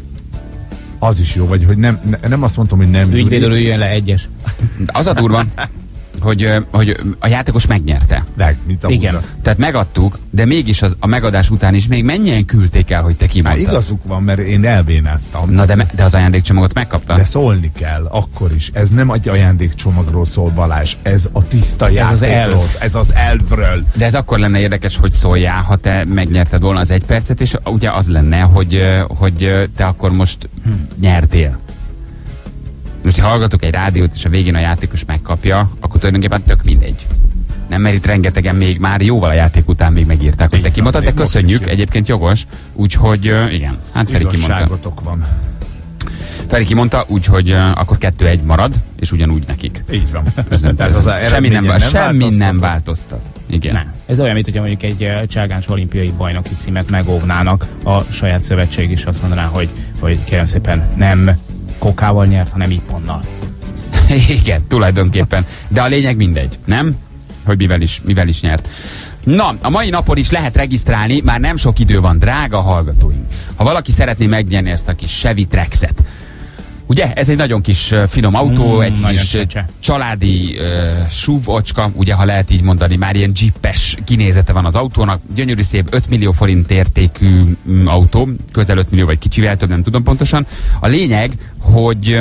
Az is jó, vagy hogy nem azt mondtam, hogy nem Ügyvédről Gyuri. üljön le egyes. De az a durva, hogy a játékos megnyerte. De, mint a Igen. húzat. Tehát megadtuk, de mégis a megadás után is még mennyien küldték el, hogy te Hát kimondtad. igazuk van, mert én elbénáztam. Na de az ajándékcsomagot megkapta. De szólni kell, akkor is. Ez nem egy ajándékcsomagról szól, Balázs. Ez a tiszta az játékról. elf. Ez az elfről. De ez akkor lenne érdekes, hogy szóljál, ha te megnyerted volna az 1 percet, és ugye az lenne, hogy te akkor most nyertél. Most, ha hallgatok egy rádiót, és a végén a játékos megkapja, akkor tulajdonképpen tök mindegy. Nem, mert itt rengetegen még már jóval a játék után még megírták, hogy te Így van, kimondtad, de még most köszönjük, is jó. egyébként jogos. Úgyhogy igen, hát Feri kimondta. Igazságotok van. Feri kimondta, úgyhogy akkor 2-1 marad, és ugyanúgy nekik. Így van. Ez nem, Tehát az semmi nem változtat. Igen. Nem. Ez olyan, mint hogyha mondjuk egy cságáns olimpiai bajnoki címet megóvnának, a saját szövetség is azt mondaná, hogy kérem szépen nem kokával nyert, hanem ipponnal. Igen, tulajdonképpen. De a lényeg mindegy, nem? Hogy mivel is nyert. Na, a mai napon is lehet regisztrálni, már nem sok idő van, drága hallgatóink. Ha valaki szeretné megnyerni ezt a kis Chevy Traxet, ugye, ez egy nagyon kis finom autó, egy kis családi SUV-ocska, ugye, ha lehet így mondani, már ilyen jeepes kinézete van az autónak, gyönyörű szép 5 millió forint értékű autó, közel 5 millió vagy kicsivel több, nem tudom pontosan. A lényeg, hogy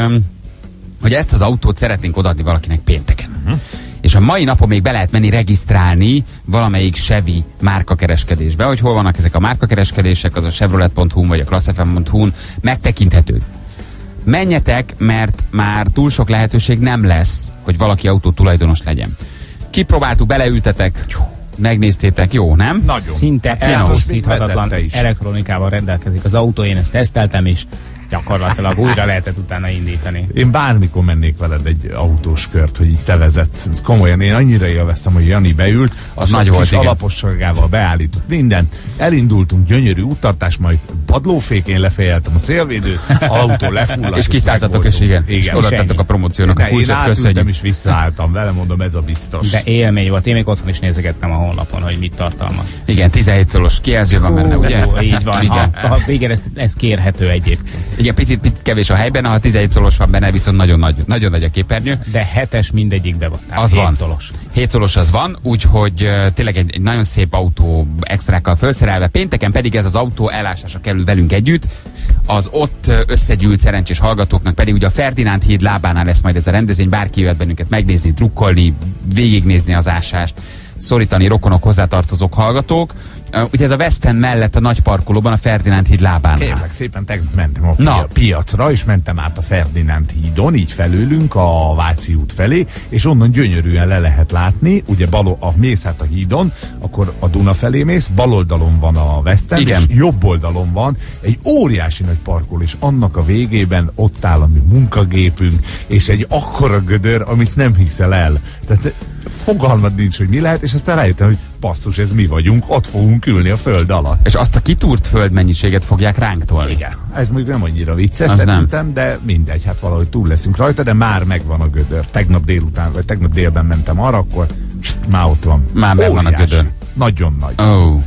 ezt az autót szeretnénk odaadni valakinek pénteken. És a mai napon még be lehet menni regisztrálni valamelyik Chevy márkakereskedésbe, hogy hol vannak ezek a márkakereskedések, az a Chevrolet.hu-n vagy a classfm.hu-n megtekinthető. Menjetek, mert már túl sok lehetőség nem lesz, hogy valaki autó tulajdonos legyen. Kipróbáltuk, beleültetek, megnéztétek, jó, nem? Nagyon. Szinte elpusztíthatatlan elektronikával rendelkezik az autó, én ezt teszteltem is. Gyakorlatilag újra lehetett utána indítani. Én bármikor mennék veled egy autós kört, hogy így te vezetsz. Komolyan, én annyira élveztem, hogy Jani beült, az nagy volt, alaposságával beállított mindent. Elindultunk, gyönyörű úttartás, majd padlófék, én lefejeltem a szélvédőt, az autó lefulladt. És kiszálltatok, és igen. És odaadtatok a promóciónak a kulcsot, köszönjük. Én is visszaálltam vele, mondom, ez a biztos. De élmény volt, én még otthon is nézegettem a honlapon, hogy mit tartalmaz. Igen, 17 szoros kijelző van benne, ugye? Így van, igen, ez kérhető egyébként. Igen, picit kevés a helyben, ha 17 szolos van benne, viszont nagyon nagy a képernyő. De 7-es mindegyikbe van. Az 7 szolos. 7 szolos az van, úgyhogy tényleg egy nagyon szép autó extrákkal felszerelve. Pénteken pedig ez az autó elásásra kerül velünk együtt. Az ott összegyűlt szerencsés hallgatóknak pedig ugye a Ferdinánd híd lábánál lesz majd ez a rendezvény, bárki jöhet bennünket megnézni, drukkolni, végignézni az ásást, szorítani rokonok, hozzátartozók, hallgatók. Ugye ez a West End mellett a nagy parkolóban, a Ferdinánd híd lábánál. Kérlek szépen, tegnap mentem a piacra, és mentem át a Ferdinánd hídon, így felőlünk a Váci út felé, és onnan gyönyörűen le lehet látni, ugye mész át a hídon, akkor a Duna felé mész, bal oldalon van a West End, és jobb oldalon van egy óriási nagy parkoló, és annak a végében ott áll a mi munkagépünk, és egy akkora gödör, amit nem hiszel el. Tehát fogalmad nincs, hogy mi lehet, és aztán rájöttem, hogy basszus, ez mi vagyunk, ott fogunk ülni a föld alatt. És azt a kitúrt földmennyiséget fogják ránk tolni. Igen. Ez mondjuk nem annyira vicces, szerintem, de mindegy, hát valahogy túl leszünk rajta, de már megvan a gödör. Tegnap délután, vagy tegnap délben mentem arra, akkor már ott van. Már megvan a gödör. Nagyon nagy. Oh.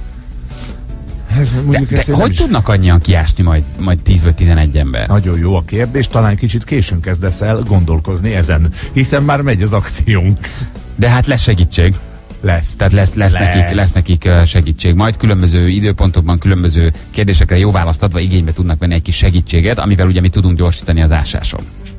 De hogy tudnak annyian kiásni majd 10 vagy 11 ember? Nagyon jó a kérdés, talán kicsit későn kezdesz el gondolkozni ezen, hiszen már megy az akciónk. De hát lesz segítség. Lesz. Tehát lesz nekik segítség. Majd különböző időpontokban, különböző kérdésekre jó választ adva igénybe tudnak venni egy kis segítséget, amivel ugye mi tudunk gyorsítani az ásáson.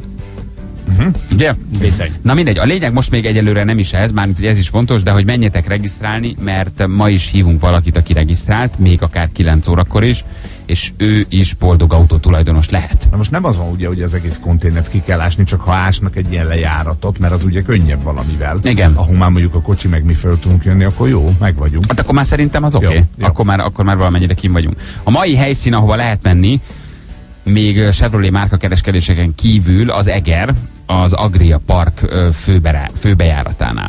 Ugye? Bizony. Na mindegy, a lényeg most még egyelőre nem is ez, mármint hogy ez is fontos, de hogy menjetek regisztrálni, mert ma is hívunk valakit, aki regisztrált, még akár 9 órakor is, és ő is boldog autó tulajdonos lehet. Na most nem az van ugye, hogy az egész konténert ki kell ásni, csak ha ásnak egy ilyen lejáratot, mert az ugye könnyebb valamivel. Igen. Ahol már mondjuk a kocsi meg mi föl tudunk jönni, akkor jó, meg vagyunk. Hát akkor már szerintem az oké. Akkor már valamennyire kim vagyunk. A mai helyszín, ahova lehet menni, még Chevrolet márkakereskedéseken kívül az Eger, az Agria Park főbejáratánál.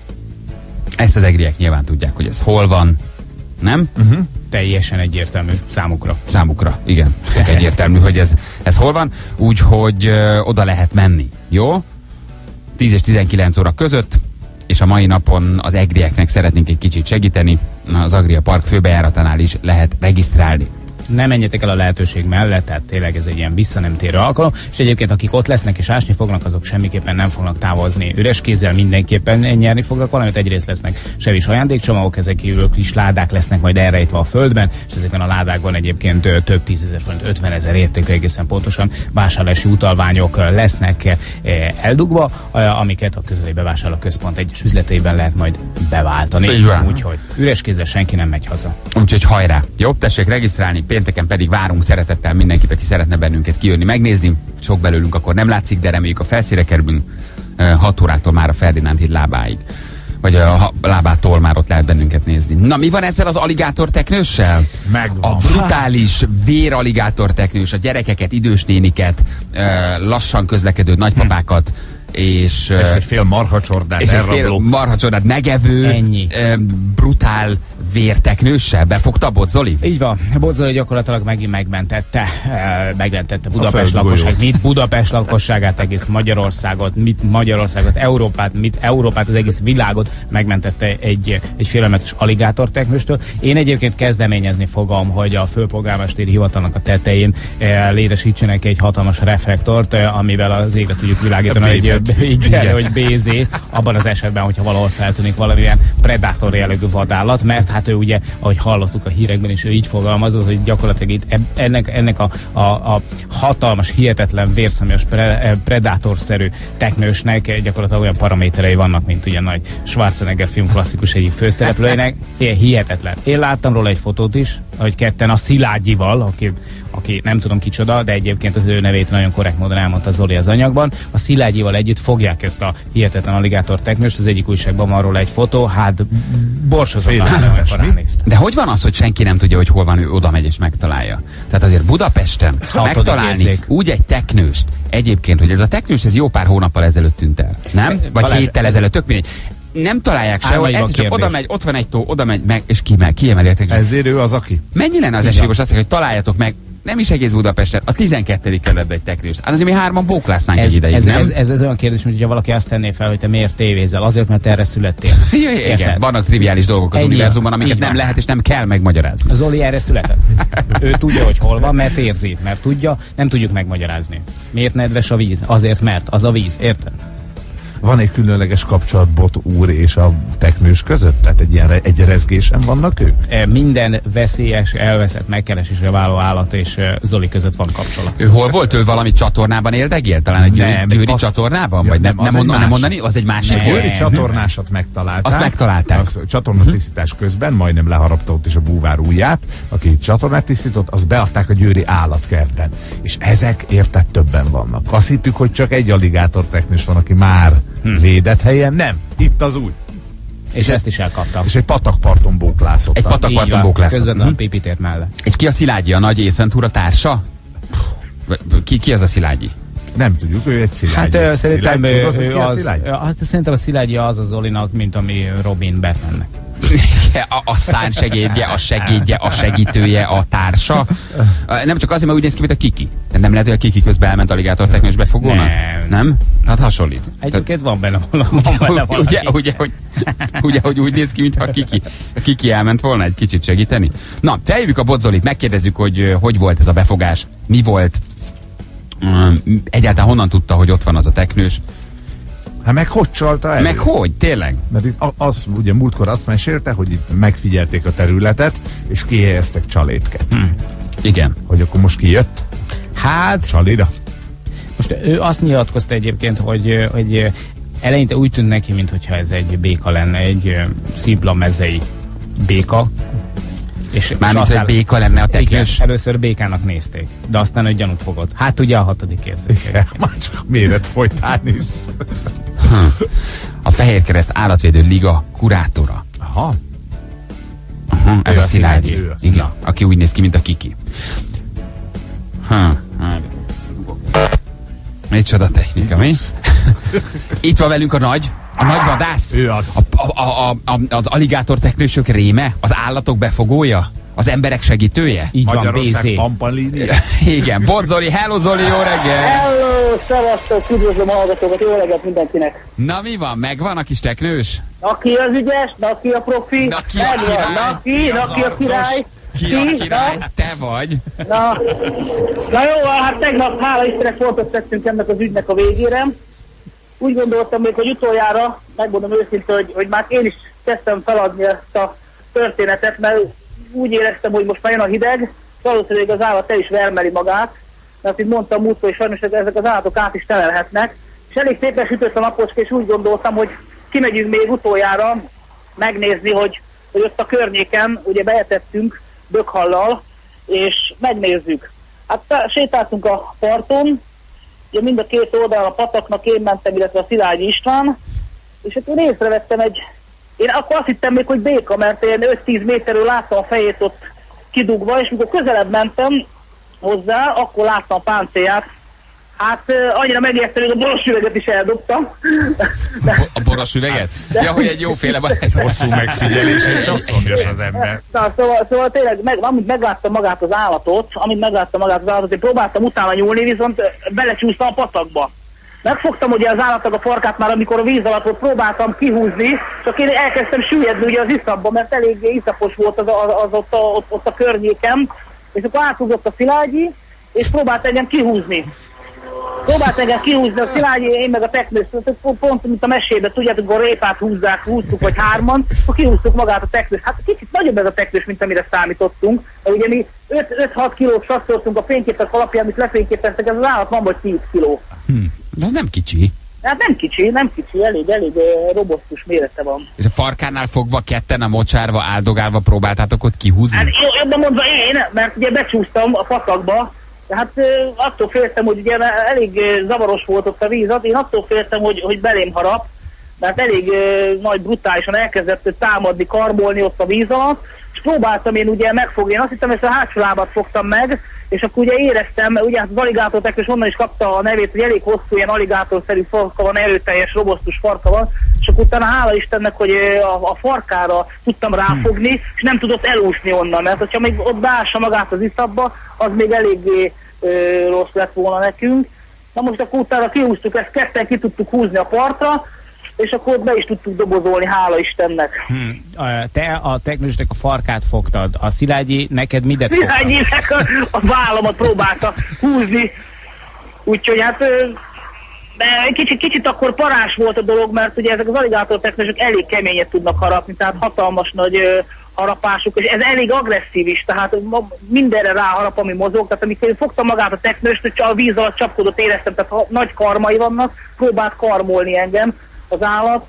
Ezt az egriek nyilván tudják, hogy ez hol van, nem? Teljesen egyértelmű számukra. Számukra, igen. Tök egyértelmű, hogy ez hol van, úgyhogy oda lehet menni, jó? 10 és 19 óra között, és a mai napon az egrieknek szeretnénk egy kicsit segíteni. Az Agria Park főbejáratánál is lehet regisztrálni. Ne menjetek el a lehetőség mellett, tehát tényleg ez egy ilyen visszanemtérő alkalom, és egyébként akik ott lesznek és ásni fognak, azok semmiképpen nem fognak távozni üres kézzel, mindenképpen nyerni fognak valamit. Egyrészt lesznek Chevys ajándékcsomagok, ezek kívül kis ládák lesznek majd elrejtve a földben, és ezekben a ládákban egyébként több 10 000 forint, 50 000 értékű egészen pontosan vásárlási utalványok lesznek eldugva, amiket a közeli bevásárlóközpont egyes üzleteiben lehet majd beváltani. Úgyhogy üres kézzel senki nem megy haza. Úgyhogy hajrá! Jó, tessék regisztrálni, pénteken pedig várunk szeretettel mindenkit, aki szeretne bennünket kijönni, megnézni. Sok belőlünk akkor nem látszik, de reméljük a felszínre kerülünk 6 órától már a Ferdinánd híd lábáig. Vagy a lábától már ott lehet bennünket nézni. Na, mi van ezzel az aligátorteknőssel? Megvan. A brutális véraligátorteknős, a gyerekeket, idős néniket, lassan közlekedő nagypapákat És egy fél marhacsordát és egy fél marhacsordát megevő, brutál vérteknőssel befogta Bodzoli? Így van. Bodzoli gyakorlatilag megint megmentette Budapest lakosságát, mit Budapest lakosságát, egész Magyarországot, Európát, az egész világot megmentette egy félelmetes aligátorteknőstől. Én egyébként kezdeményezni fogom, hogy a főpolgármesteri hivatalnak a tetején létesítsenek egy hatalmas reflektort, amivel az égre tudjuk világítani, hogy BZ, abban az esetben, hogyha valahol feltűnik valamilyen predátor jellegű vadállat, mert hát ő ugye, ahogy hallottuk a hírekben is, ő így fogalmazott, hogy gyakorlatilag itt ennek a hatalmas, hihetetlen, vérszomjas, predátorszerű teknősnek gyakorlatilag olyan paraméterei vannak, mint ugye nagy Schwarzenegger film klasszikus egyik főszereplőjének. Hihetetlen. Én láttam róla egy fotót is, hogy ketten a Szilágyival, aki nem tudom kicsoda, de egyébként az ő nevét nagyon korrekt módon elmondta Zoli az anyagban, a Szilágyival együtt fogják ezt a hihetetlen aligátor teknőst, az egyik újságban van róla egy fotó, hát borsozatlan. De hogy van az, hogy senki nem tudja, hogy hol van, ő oda megy és megtalálja? Tehát azért Budapesten megtalálni úgy egy teknőst, egyébként, hogy ez a teknős, ez jó pár hónappal ezelőtt tűnt el, nem? Vagy héttel ezelőtt, tök mindegy. Nem találják sehol, ez csak oda megy, ott van egy tó, oda megy meg, és kiemeli a teknőst. Ezért ő az, aki. Mennyi lenne az esély, most azt, hogy találjátok meg, nem is egész Budapesten, a 12. kerületben egy teknőst. Hát azért mi hárman bóklásznánk egy ideig, nem? Ez olyan kérdés, hogy valaki azt tenné fel, hogy te miért tévézel? Azért, mert erre születtél. Igen, vannak triviális dolgok az univerzumban, amiket nem lehet és nem kell megmagyarázni. Zoli erre született. Ő tudja, hogy hol van, mert érzi, mert tudja, nem tudjuk megmagyarázni. Miért nedves a víz? Azért, mert az a víz, érted? Van egy különleges kapcsolat Bot úr és a teknős között? Tehát egy rezgésen vannak ők? Minden veszélyes, elveszett, megkeresésre váló állat és Zoli között van kapcsolat. Ő hol volt? Ő valami csatornában éldegél? Talán egy győri csatornában? Vagy nem mondani? Az egy másik? Győri csatornásat megtalálták. Azt megtalálták. Az csatornatisztítás közben majdnem leharapta ott is a búvár ujját, aki csatornát tisztított, azt beadták a győri állatkertben. És ezek érted többen vannak. Azt hittük, hogy csak egy aligátor teknős van, aki már védett helyen. Nem, itt az új. És ezt is elkaptam. És egy patakparton bóklászott. Egy patakparton bóklászott. Közvetlenül a Pipitér mellett. Egy ki a Szilágyi, a nagy Ace Ventura társa? Ki az a Szilágyi? Nem tudjuk, ő egy Szilágyi. Hát szerintem szerintem a Szilágyi az a Zolinak, mint ami Robin Batmannek. A szárnysegédje, a segédje, a segítője, a társa. Nem csak azért, mert úgy néz ki, mint a Kiki. Nem lehet, hogy a Kiki közben elment aligátor teknős befogónak? Nem? Hát hasonlít. Egyébként van benne valami. Ugye, hogy úgy néz ki, mintha a Kiki elment volna egy kicsit segíteni? Na, feljövjük a Bodzolit, megkérdezzük, hogy volt ez a befogás, mi volt, egyáltalán honnan tudta, hogy ott van az a teknős. Hát meg hogy csalta el? Meg hogy? Tényleg? Mert itt ugye múltkor azt mesélte, hogy itt megfigyelték a területet, és kihelyeztek csalétket. Igen. Hogy akkor most ki jött? Hát... Csaléda? Most ő azt nyilatkozta egyébként, hogy eleinte úgy tűnt neki, mintha ez egy béka lenne, egy Szibla mezei béka. Mármint egy béka lenne a teknős? Igen, először békának nézték, de aztán egy gyanút fogott. Hát ugye a 6. érzéke. Már csak a méret folytán is. A Fehérkereszt Állatvédő Liga kurátora. Aha. Ez a Szilágyi. Igen, aki úgy néz ki, mint a Kiki. Micsoda technika, mi? Itt van velünk a nagy vadász. Ő az. Az aligátor teknősök réme, az állatok befogója, az emberek segítője. Így Magyarország van, BZ. Pampalini. Igen, Bot Zoli, hello Zoli, jó reggel! Hello, szevasztok, üdvözlöm a hallgatókat, jó reggelt mindenkinek! Na mi van, megvan a kis teknős? Aki az ügyes, aki a profi, Naki a király. Naki a király. Ki a király? Te vagy. Na jó, hát tegnap hála Istennek fontos tettünk ennek az ügynek a végére. Úgy gondoltam még, hogy utoljára, megmondom őszintén, hogy már én is kezdtem feladni ezt a történetet, mert úgy éreztem, hogy most már jön a hideg, valószínűleg az állat el is vermeli magát, mert itt mondtam múltkor, hogy sajnos ezek az állatok át is telelhetnek, és elég szépen sütött a napocska, és úgy gondoltam, hogy kimegyünk még utoljára megnézni, hogy ott a környéken ugye beetettünk Bökhallal, és megnézzük. Hát sétáltunk a parton, ugye mind a két oldalon a pataknak én mentem, illetve a Szilágyi István, és akkor én észrevettem én akkor azt hittem még, hogy béka, mert én 5-10 méterről láttam a fejét ott kidugva, és mikor közelebb mentem hozzá, akkor láttam a páncélját, Hát annyira megértem, hogy a boros üveget is eldobtam. A boros üveget? Ja, hogy egy jóféle baj. Hosszú megfigyelés, és csak szomjas az ember. Szóval tényleg, amint megláttam magát az állatot, én próbáltam utána nyúlni, viszont belecsúsztam a patakba. Megfogtam ugye az állatnak a farkát már, amikor a víz alatt volt, próbáltam kihúzni, csak én elkezdtem süllyedni ugye az iszapba, mert eléggé iszapos volt az ott a környékem, és akkor áthúzott a Szilágyi, és próbált engem kihúzni. A Szilágyi, én meg a teknős, pont mint a mesében, tudjátok, a répát húztuk, vagy hárman, akkor kihúztuk magát a teknős. Hát kicsit nagyobb ez a teknős, mint amire számítottunk, mert ugye mi 5-6 kilót satszoltunk a fényképek alapján, amit lefényképeztek, ez az állat van vagy 10 kiló. Az nem kicsi. Hát nem kicsi, elég robosztus mérete van. És a farkánál fogva ketten a mocsárba, áldogálva próbáltátok ott kihúzni? Hát jobban mondva én, mert ugye becsúsztam a patakba, hát attól féltem, hogy ugye elég zavaros volt ott a víz, én attól féltem, hogy belém harap, mert elég nagy brutálisan elkezdett támadni, karmolni ott a víz alatt, és próbáltam én ugye megfogni, én azt hittem, hogy ezt a hátsó lábat fogtam meg, és akkor ugye éreztem, ugye hát az aligátorteknős onnan is kapta a nevét, hogy elég hosszú, ilyen aligátorszerű farka van, erőteljes, robosztus farka van, és akkor utána hála Istennek, hogy a farkára tudtam ráfogni, és nem tudott elúszni onnan, mert hogyha még ott beássa magát az iszapba, az még eléggé rossz lett volna nekünk. Na most akkor utána kihúztuk ezt, ketten ki tudtuk húzni a partra, és akkor be is tudtuk dobozolni, hála Istennek. Te a teknősnek a farkát fogtad, a Szilágyi neked midet fogtad? Szilágyinek a vállamat próbálta húzni, úgyhogy hát kicsit akkor parás volt a dolog, mert ugye ezek az aligátor teknősök elég keményet tudnak harapni, tehát hatalmas nagy harapásuk, és ez elég agresszív is, tehát mindenre ráharap, ami mozog, tehát amikor én fogtam magát a teknőst, hogy a víz alatt csapkodott éreztem, tehát nagy karmai vannak, próbált karmolni engem az állat,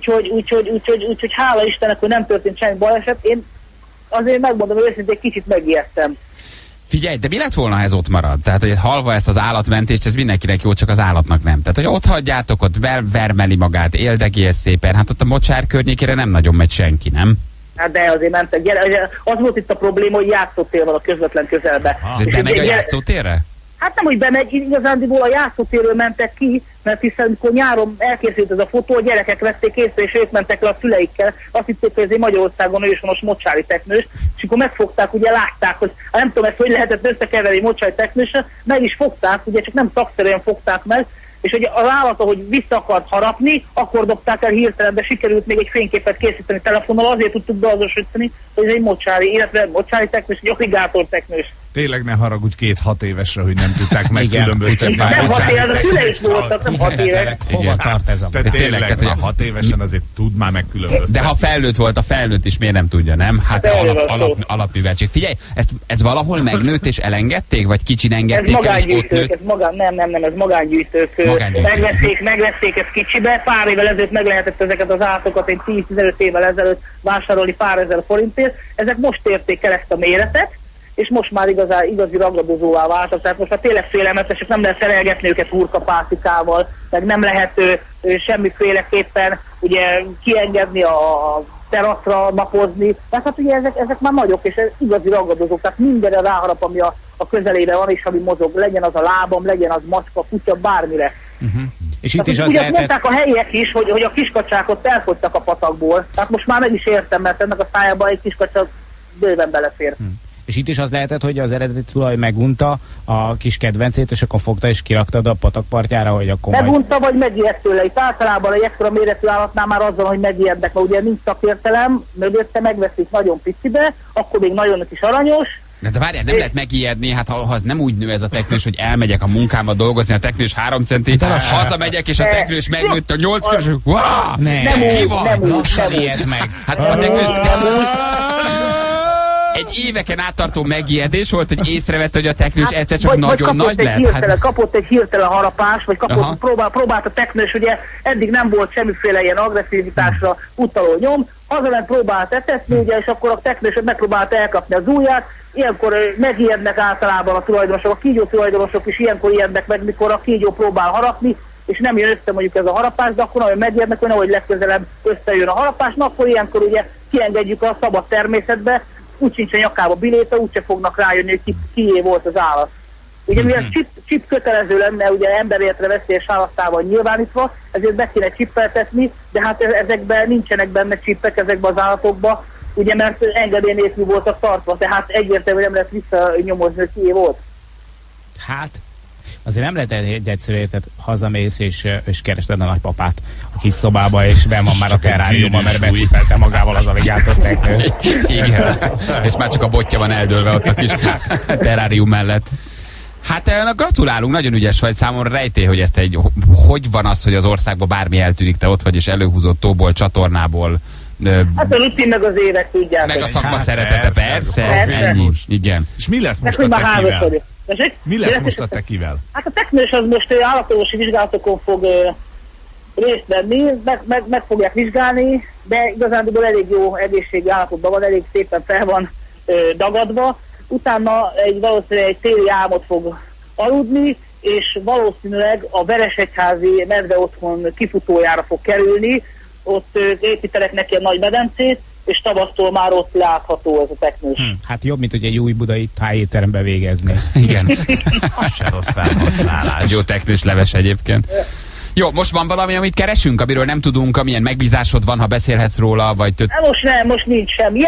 úgyhogy hála Istennek, hogy nem történt semmi baleset, én azért megmondom, hogy őszintén kicsit megijedtem. Figyelj, de mi lett volna, ha ez ott marad? Tehát, hogy halva ezt az állatmentést, ez mindenkinek jó, csak az állatnak nem. Tehát, hogy ott hagyjátok, ott vermeli magát, éldegél szépen, hát ott a mocsár környékére nem nagyon megy senki, nem? Hát de azért mentek. Az volt itt a probléma, hogy játszótér van a közvetlen közelbe. Bemegy a játszótérre? Hát nem, hogy bemegy, igazándiból a játszótérről mentek ki, mert hiszen amikor nyáron elkészült ez a fotó, a gyerekek vették észre, és ők mentek le a szüleikkel, azt hitték, hogy ez egy Magyarországon őshonos mocsári teknős, és akkor megfogták, ugye látták, hogy nem tudom ezt, hogy lehetett összekeverni mocsári teknősre, meg is fogták, ugye csak nem szakszerűen fogták meg, és hogy az állat, ahogy vissza akart harapni, akkor dobták el hirtelen, de sikerült még egy fényképet készíteni telefonnal, azért tudtuk beazonosítani, hogy ez egy mocsári, illetve mocsári teknős, egy aligátor teknős. Tényleg ne haragudj 2-6 évesre, hogy nem tudták megkülönböztetni. Nem 6 éves, a szüleik voltak, nem 6 éves. Hova tart ez a te tényleg, ha 6 évesen azért tud már megkülönböztetni. De ha felnőtt volt, a felnőtt is miért nem tudja, nem? Hát alapműveltség. Figyelj, ez valahol megnőtt és elengedték, vagy kicsin engedték el, és ott nőtt? Ez magángyűjtők. Megvették ezt kicsibe, pár évvel ezelőtt meg lehetett ezeket az állatokat, egy 10-15 évvel ezelőtt vásárolni pár ezer forintért. Ezek most érték el ezt a méretet, és most már igazi ragadozóvá váltak, tehát most már tényleg félelmetesek, nem lehet szerelgetni őket hurkapászikával, meg nem lehet semmiféleképpen ugye kiengedni a teraszra napozni, mert hát ugye ezek már nagyok, és igazi ragadozók, tehát mindenre ráharap, ami a közelében van, és ami mozog, legyen az a lábam, legyen az macska, kutya, bármire. És itt is az ugye lehetett... mondták a helyiek is, hogy a kiskacsák elfogytak a patakból, tehát most már meg is értem, mert ennek a szájában egy kiskacsa bőven belefér. És itt is az lehetett, hogy az eredeti tulaj megunta a kis kedvencét, és akkor fogta és kiraktad a patakpartjára, hogy akkor megunta, vagy megijedt tőle. Itt általában egy ekkora méretű állatnál már azzal, hogy megijednek, mert ugye nincs szakértelem, mögötte megveszik nagyon picibe, akkor még nagyon is aranyos. De várjál, nem lehet megijedni, hát ha az nem úgy nő ez a teknős, hogy elmegyek a munkámba dolgozni, a teknős 3 centi, hazamegyek, és a teknős megnőtt a 8 körös, ki van? Lassan ijed meg. Hát a teknős... Egy éveken áttartó megijedés volt, hogy észrevette, hogy a teknős egyszer csak nagyon nagy lett. Kapott egy hirtelen harapás, vagy próbált a teknős, ugye eddig nem volt semmiféle ilyen agresszivitásra utaló nyom, hazament próbált etetni, ugye, és akkor a teknős megpróbált elkapni az ujját, ilyenkor megijednek általában a tulajdonosok, a kígyó tulajdonosok is ilyenkor ijednek meg, mikor a kígyó próbál harapni, és nem jön össze mondjuk ez a harapás, de akkor nagyon megijednek, hogy nehogy legközelebb összejön a harapás, akkor ilyenkor ugye kiengedjük a szabad természetbe, úgy sincs a nyakába biléta, úgyse fognak rájönni, hogy kié volt az állat. Ugye mivel chip kötelező lenne, ugye emberéletre veszélyes állatával nyilvánítva, ezért be kéne csippeltetni, de hát ezekben nincsenek benne csippek ezekben az állatokban, ugye mert engedély nélkül voltak tartva, tehát egyértelműen nem lehet visszanyomozni, hogy kié volt. Hát, azért nem lehet egy egyszerű, érted, hazamész és kerested a nagypapát a kis szobába, és benn van már a terráriumban, mert becipelte magával az aligátor teknőt. Igen, és már csak a botja van eldőlve ott a kis terrárium mellett. Hát gratulálunk, nagyon ügyes vagy, számomra rejtély, hogy ezt hogy van az, hogy az országban bármi eltűnik, te ott vagy és előhúzott tóból, csatornából. Hát a rutin meg az évek tudják. Meg a szakma szeretete, persze. Ennyi. Igen. És mi lesz most a tekivel? Mi lesz most a tekivel? Hát a teknős az most állatorvosi vizsgálatokon fog részt venni, meg fogják vizsgálni, de igazándiból elég jó egészségi állapotban van, elég szépen fel van dagadva. Utána valószínűleg egy téli álmot fog aludni, és valószínűleg a Veresegyházi medve otthon kifutójára fog kerülni, ott építenek neki a nagy medencét, és tavasztól már ott látható ez a teknős. Hát jobb, mint hogy egy új budai tájéterembe végezni. Igen. Az se rossz felhasználás. Egy jó teknős leves egyébként. Jó, most van valami, amit keresünk, amiről nem tudunk, amilyen megbízásod van, ha beszélhetsz róla, vagy Most nincs semmi.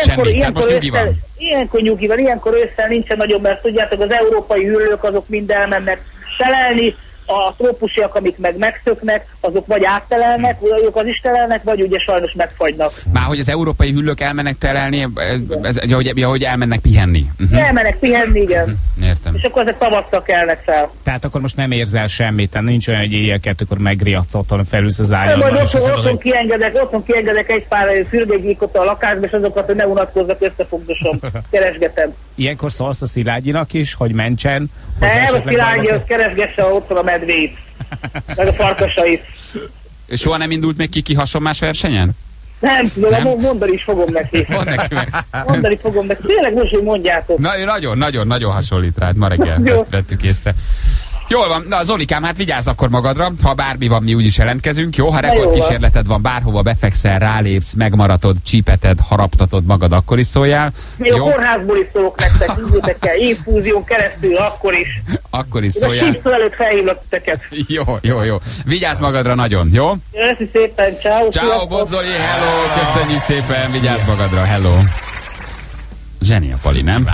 Ilyenkor nyugi van, ilyenkor ősszel nincsen nagyon, mert tudjátok, az európai hüllők azok mind elmennek telelni, a trópusiak, amik meg megszöknek, azok vagy áttelelnek, azok az is telelnek, vagy ugye sajnos megfagynak. Már hogy az európai hüllők elmennek telelni, hogy elmennek pihenni. Elmennek pihenni, igen. Értem. És akkor ezek tavasszal kelnek fel. Tehát akkor most nem érzel semmit, tehát nincs olyan, hogy éjjel-kettőkor megriadsz otthon, felülsz az Majd ágyadban. otthon kiengedek egy pár fürgegyékot a lakásba, és azokat, hogy ne unatkozzak, összefogdosom, keresgetem. Ilyenkor szólsz a Szilágyinak is, hogy mentsen? Nem, a Szilágyi, az keresgesse otthon a medvét, meg a farkasait. És soha nem indult még ki hasonlás versenyen? Nem tudom, mondani is fogom neki. Mondani fogom neki. Tényleg most, hogy mondjátok. Nagyon hasonlít rád, ma reggel vettük észre. Jól van, na Zolikám, hát vigyázz akkor magadra, ha bármi van, mi úgyis jelentkezünk, jó? Ha rekordkísérleted van, bárhova befekszel, rálépsz, megmaradod, csípeted, haraptatod magad, akkor is szóljál. Mi a kórházból is szólok nektek, hívjátok el, infúzión keresztül, akkor is. Akkor is szóljál. De előtt felhívlak titeket. Jó. Vigyázz magadra nagyon, jó? Köszi szépen, ciao. Ciao, Bodzoli, hello, köszönjük szépen, vigyázz magadra, hello. Zseni a Pali, nem?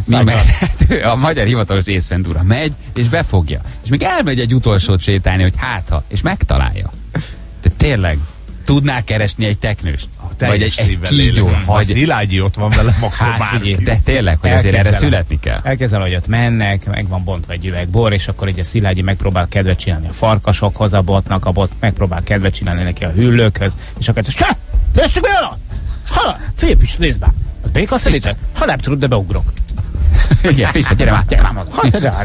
A magyar hivatalos észventúra megy, és befogja. És még elmegy egy utolsót sétálni, hogy hátha, és megtalálja. De tényleg, tudnál keresni egy teknőst? Vagy egy kígyót? Ha Szilágyi ott van velem, akkor bárki. De tényleg, hogy azért erre születni kell. Elkezdem, hogy ott mennek, meg van bontva egy üveg bor, és akkor így a Szilágyi megpróbál kedvet csinálni a farkasokhoz, a botnak, a bot megpróbál kedvet csinálni neki a hüllőkhöz, és akkor tessék be alatt! Ha, félpüst, nézd be! Az békaszelítsd? Ha nem tudod, de beugrok. Igen, Pista, gyere már oda.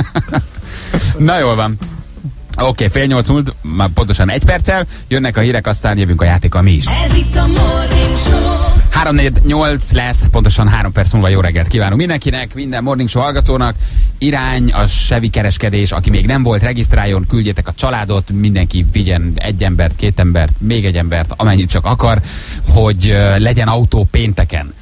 Na jól van. Oké, 7:30 múlt, már pontosan 1 perccel, jönnek a hírek, aztán jövünk a játékkal mi is. Ez itt a Morning Show. 3-4-8 lesz, pontosan 3 perc múlva jó reggelt kívánunk mindenkinek, minden Morning Show hallgatónak. Irány a Chevy kereskedés, aki még nem volt, regisztráljon, küldjétek a családot, mindenki vigyen 1 embert, 2 embert, még 1 embert, amennyit csak akar, hogy legyen autó pénteken.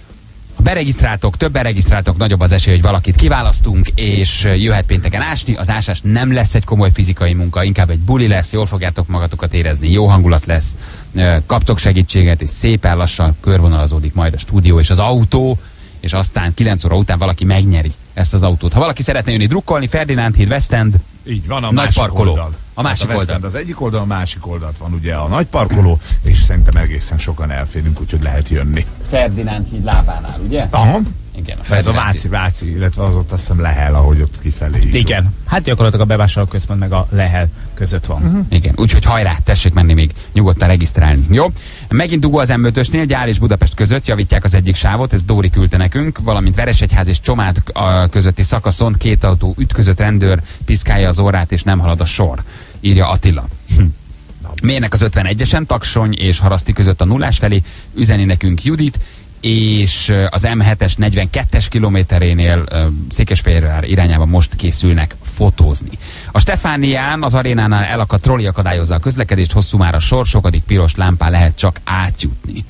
Többen regisztráltok, nagyobb az esély, hogy valakit kiválasztunk, és jöhet pénteken ásni. Az ásás nem lesz egy komoly fizikai munka, inkább egy buli lesz, jól fogjátok magatokat érezni, jó hangulat lesz, kaptok segítséget, és szépen lassan körvonalazódik majd a stúdió és az autó, és aztán 9 óra után valaki megnyeri ezt az autót. Ha valaki szeretne jönni drukkolni, Ferdinánd híd, West End, így van, a nagy másik parkoló. Oldal. A másik hát a oldal. Az egyik oldal, a másik oldalt van ugye a nagy parkoló, és szerintem egészen sokan elférünk, úgyhogy lehet jönni. Ferdinánd híd lábánál, ugye? Aha. Igen, Ez a Váci, illetve az ott azt hiszem Lehel, ahogy ott kifelé. Igen. Hát gyakorlatilag a bevásárlóközpont meg a Lehel között van. Igen, úgyhogy hajrá, tessék menni még nyugodtan regisztrálni, jó? Megint dugó az M5-ösnél, Gyár és Budapest között javítják az egyik sávot, ez Dóri küldte nekünk, valamint Veresegyház és Csomád közötti szakaszon 2 autó ütközött, rendőr piszkálja az órát, és nem halad a sor, írja Attila. Mérnek az 51-esen, Taksony és Haraszti között a nullás felé, üzeni nekünk Judit, és az M7-es 42-es kilométerénél Székesfehérvár irányában most készülnek fotózni. A Stefánián, az arénánál elakadt trolli akadályozza a közlekedést, hosszú már a sor, sokadik piros lámpán lehet csak átjutni.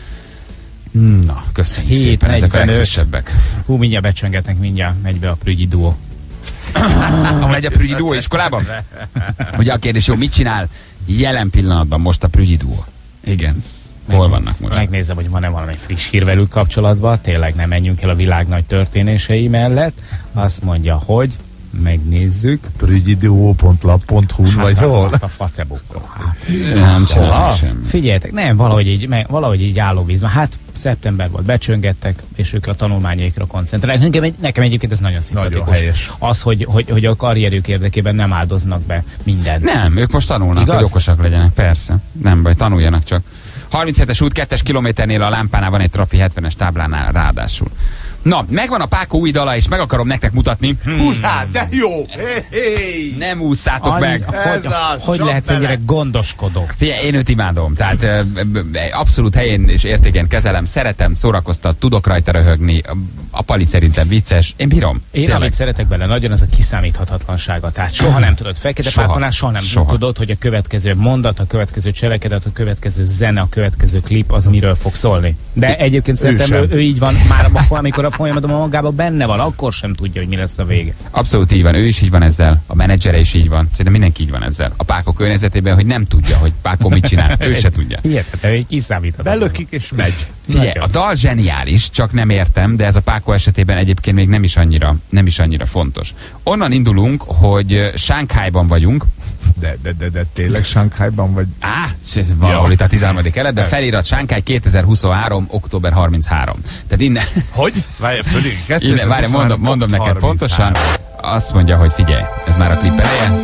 Na, köszönjük szépen, ezek a legfrissebbek. Mindjárt becsöngetnek, mindjárt megy be a prügyi duó. ahol egy a Prügyi Duó iskolában? Ugye a kérdés, jó, mit csinál jelen pillanatban most a Prügyi Duó? Igen. Hol vannak most? Megnézem, hogy van-e valami friss hír velük kapcsolatban. Tényleg nem menjünk el a világ nagy történései mellett. Azt mondja, hogy megnézzük. prügyiduo.lap.hu vagy hol? A Facebookon. Nem csinálom semmi. Figyeljetek, nem, valahogy így állóvízban. Hát szeptember volt, becsöngettek, és ők a tanulmányaikra koncentrálnak. Nekem egyébként ez nagyon szimpatikus. Nagyon helyes. Az, hogy a karrierjük érdekében nem áldoznak be mindent. Nem, ők most tanulnak, igaz? hogy okosak legyenek, persze. Nem baj, tanuljanak csak. 37-es út, 2-es kilométernél a lámpánál van egy trafi 70-es táblánál ráadásul. Na, megvan a Pákó új dala, és meg akarom nektek mutatni. Hurrá, de jó! Hey. Nem ússzátok meg. Hogy lehetsz ennyire gondoskodó? Figyelj, én őt imádom. Tehát abszolút helyén és értékén kezelem, szeretem, szórakoztat, tudok rajta röhögni. A Pali szerintem vicces. Én bírom. Én amit szeretek bele nagyon, az a kiszámíthatatlansága. Tehát soha nem tudod. Fekete Pákonál soha nem tudod, hogy a következő mondat, a következő cselekedet, a következő zene, a következő klip az miről fog szólni. De egyébként szerintem ő így van, már amikor a folyamatban magában benne van, akkor sem tudja, hogy mi lesz a vége. Abszolút így van, ő is így van ezzel, a menedzsere is így van, szerintem mindenki így van ezzel. A Pákó környezetében, hogy nem tudja, hogy Pákó mit csinál, ő se tudja. Hihetetlen, hogy kiszámíthatatlan. Belökik és megy. Figyelj, a dal zseniális, csak nem értem, de ez a Pákó esetében egyébként még nem is annyira fontos. Onnan indulunk, hogy Shanghaiban vagyunk. De tényleg Shanghaiban vagy? Ez valahol itt a 13. kelet, de felirat Shanghai 2023. október 33. Tehát innen... Hogy? Várj, mondom neked pontosan. Azt mondja, hogy figyelj, ez már a klip eleje.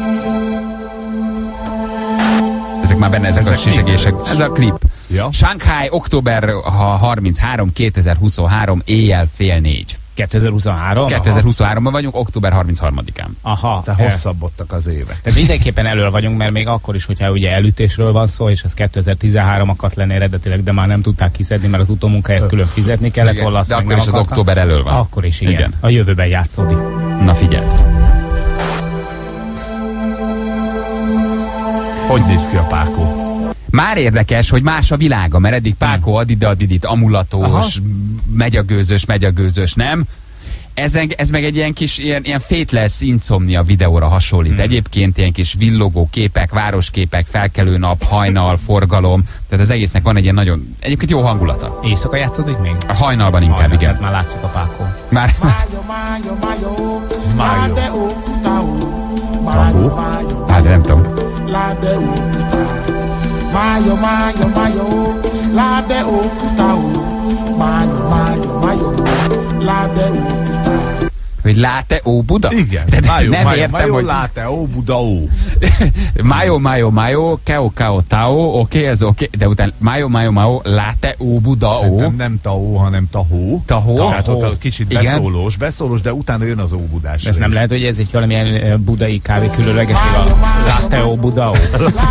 Ezek már benne, ezek a sisegések. Ez a klip. Ja. Shanghai, október 33, 2023, éjjel 3:30. 2023? 2023-ban vagyunk, október 33-án. Aha. Tehát hosszabbodtak az évek. Tehát mindenképpen elől vagyunk, mert még akkor is, hogyha ugye elütésről van szó, és ez 2013 akart lenni eredetileg, de már nem tudták kiszedni, mert az utómunkáért külön fizetni kellett. Igen, de akkor is az október elől van. Akkor is, igen. A jövőben játszódik. Na figyelj. Hogy néz ki a Pákó? Már érdekes, hogy más a világa, mert eddig Pákó adidit, amulatós, megy a gőzös, nem? Ez meg egy ilyen kis, ilyen Faithless Insomnia videóra hasonlít. Egyébként ilyen kis villogó képek, városképek, felkelő nap, hajnal, forgalom. Tehát az egésznek van egy ilyen nagyon, egyébként jó hangulata. Éjszaka játszódik még? A hajnalban inkább, igen. Már látszik a Pákó. Már. Hát, nem tudom. Mayo, lábẹ́ òkúta o. Lábẹ́ òkúta. Hogy láte ó Buda? Igen. Nem értem, hogy... láte ó Buda ó. Mayo, keo, tao, oké, ez oké, de utána mayo, láte ó Buda ó. Szerintem nem taó, hanem tahó. Tehát ott a kicsit beszólós, de utána jön az óbudás. Ez nem lehet, hogy ez egy valamilyen budai kávé különlegesség, a láte ó Buda ó.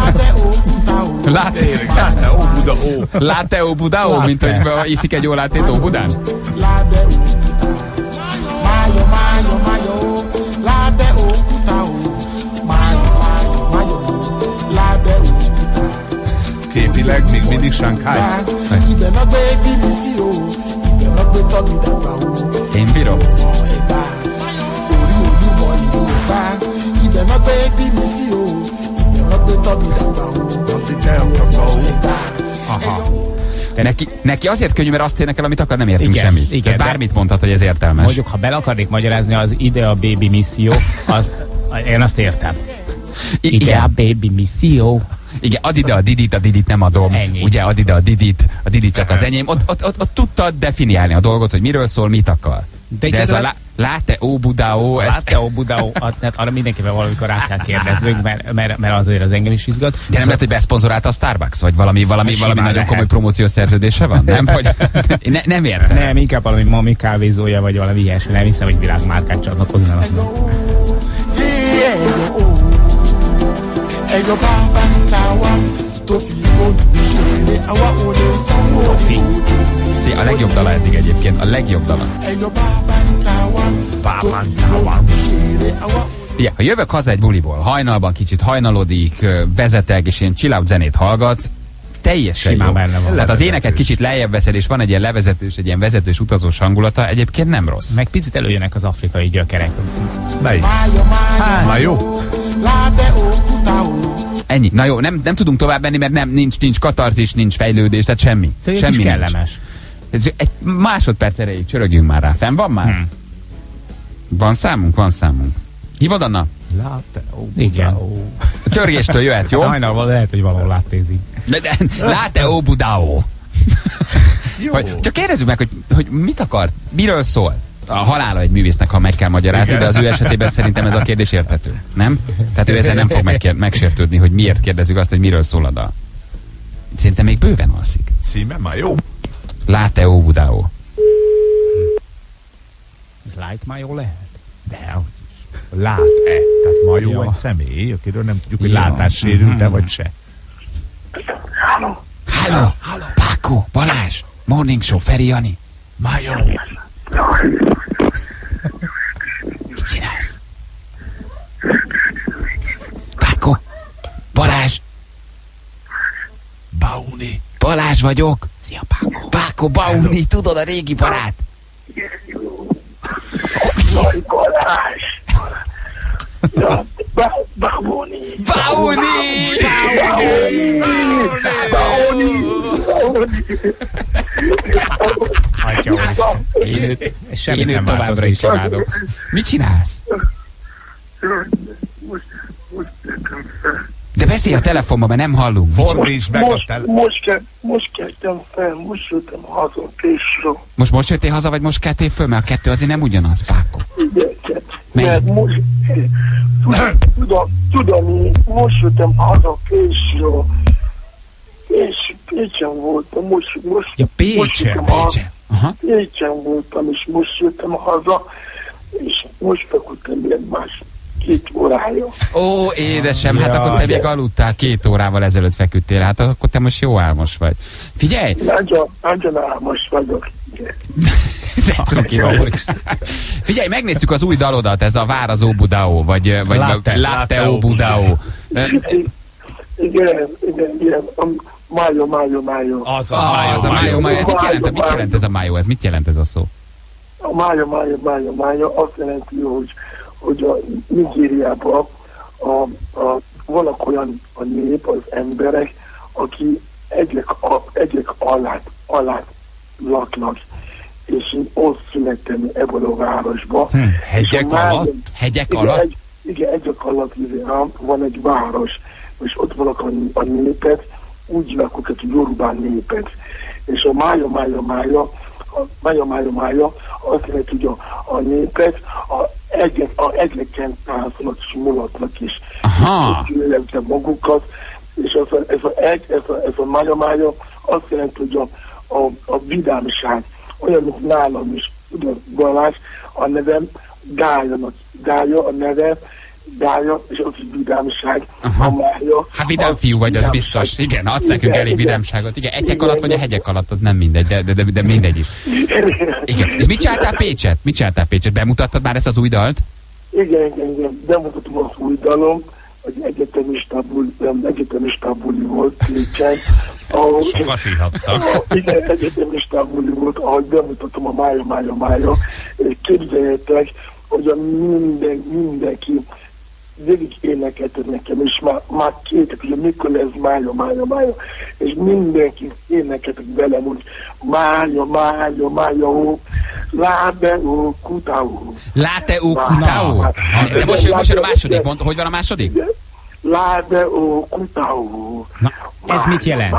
Láte ó Buda ó. Láte ó Buda ó, mint hogy iszik egy jó látét ó Budán. Mayo, lábẹ́ òkúta o. Mayo, lábẹ́ òkúta. Képileg még mindig Shanghai. Ibẹ̀ náà gbé bí mi sí o. Ibẹ̀ náà gbé tọ́ mi dàgbà o. Én bírom. Ẹ̀gbá orí Olúmọ ìlú Ẹ̀gbá. Ibẹ̀ náà gbé bí mi sí o. Ibẹ̀ náà gbé tọ́ mi dàgbà o. Aha. Neki azért könnyű, mert azt érnek el, amit akar, nem értünk semmit. Igen, bármit mondhat, hogy ez értelmes. Mondjuk, ha bele akarnék magyarázni az Idea Baby misszió, én azt értem. Idea Baby misszió. Igen, add ide a Didit nem adom. Ennyi. Ugye, add ide a Didit csak az enyém. Ott tudtad definiálni a dolgot, hogy miről szól, mit akar. De ez a láte ó Budaó. Láte ó Budaó, arra mindenképpen valamikor rá kell kérdeznünk, mert azért az engem is izgat. De nem lehet, hogy beszponzorálta a Starbucks, vagy valami nagyon komoly promóciós szerződése van? Nem, hogy nem értem. Nem, inkább valami mami kávézója, vagy valami ilyesmi. Nem hiszem, hogy világmárkát csatlakoznának. A legjobb dala eddig egyébként, a legjobb dala. Ja, ha jövök haza egy buliból, hajnalban kicsit hajnalodik, vezetek, és ilyen chill out zenét hallgat, teljesen simán jó. benne van. Tehát az éneket kicsit lejjebb veszed, és van egy ilyen levezetős, egy ilyen vezetős, utazós hangulata, egyébként nem rossz. Meg picit előjönnek az afrikai gyökerek. Melyik? Na jó. Ennyi. Na jó, nem tudunk tovább menni, mert nincs katarzis, nincs fejlődés, tehát semmi. Semmi kellemes. Egy másodperc erejéig csörögjünk már rá. Fenn van már? Van számunk. Hívod, Anna? Igen. A csörgéstől jöhet, jó? Hajnalban lehet, hogy valahol láttézik. Láte ó Budao. Csak kérdezzük meg, hogy mit akart, miről szól? A halála egy művésznek, ha meg kell magyarázni, de az ő esetében szerintem ez a kérdés érthető. Nem? Tehát ő ezzel nem fog megsértődni, hogy miért kérdezzük azt, hogy miről szól a dal. Szerintem még bőven alszik. Címe már jó. Láte ó Budao. Ez Light Majó lehet? De, lát-e? Tehát Majó egy személy, akiről nem tudjuk, hogy látássérült-e vagy se. Halló, Páko, Balázs, Morning Show, Feri, Jani. Majó. Mit csinálsz? Páko, Balázs. Bauni. Balázs vagyok. Szia, Páko. Páko, Bauni, tudod, a régi barát. Balázs! Bauni! Én őt továbbra is imádom. Mit csinálsz? De beszélj a telefonba, mert nem hallunk. Fordíts meg a Most kezdtem fel, most jöttem haza késről. Most jöttél haza, vagy most keltél föl? Mert a kettő azért nem ugyanaz, Páko. Igen, most tudom, most jöttem haza késről. Pécsen voltam, most Pécsen. Pécsen voltam, és most jöttem haza, és most feküdtem még más 2 órája. Ó, édesem, hát akkor te még aludtál 2 órával ezelőtt feküdtél, hát akkor te most jó álmos vagy. Figyelj! Nagyon álmos vagyok. Figyelj, megnéztük az új dalodat, ez a Vár az ó Budao, vagy Látte ó Budao. Igen. Májó. Az a májó. Mit jelent ez a májó? Mit jelent ez a szó? A májó azt jelenti, hogy a Nigériában vannak olyan a nép, az emberek, aki egyek alá laknak, és én ott születtem ebben a városban. Hegyek alatt? Hegyek alatt? Igen, egyek alatt van egy város, és ott vannak a népet, úgy hívják őket, Yorubán népet. És a mája, azt jelenti, hogy a népet, a egyeken táncolnak és mulatnak is. És magukat, és ez a mája azt jelenti, hogy a vidámság, olyan, mint nálam is, tudod, Balázs, a nevem Gája, a neve Gája, és az is vidámság, a mája. Hát vidám fiú vagy, az biztos. Igen, adsz nekünk elég vidámságot. Igen, egyek alatt vagy a hegyek alatt, az nem mindegy, de mindegy is. Igen. És mit csináltál Pécset? Bemutattad már ezt az új dalt? Igen. Bemutatom az új dalom, hogy egyetemista buli volt Pécsen. Sokat írhattak. Igen, egyetemista buli volt, ahogy bemutatom a mája. És képzeljétek, hogy mindenki végig énekeltet nekem, és már kértek, hogy mikor lesz mája, és mindenki énekeltek velem, hogy mája, láte ó kutao. Láte ó kutao? De most jön a második, hogy van a második? Láte ó kutao. Na, ez mit jelent?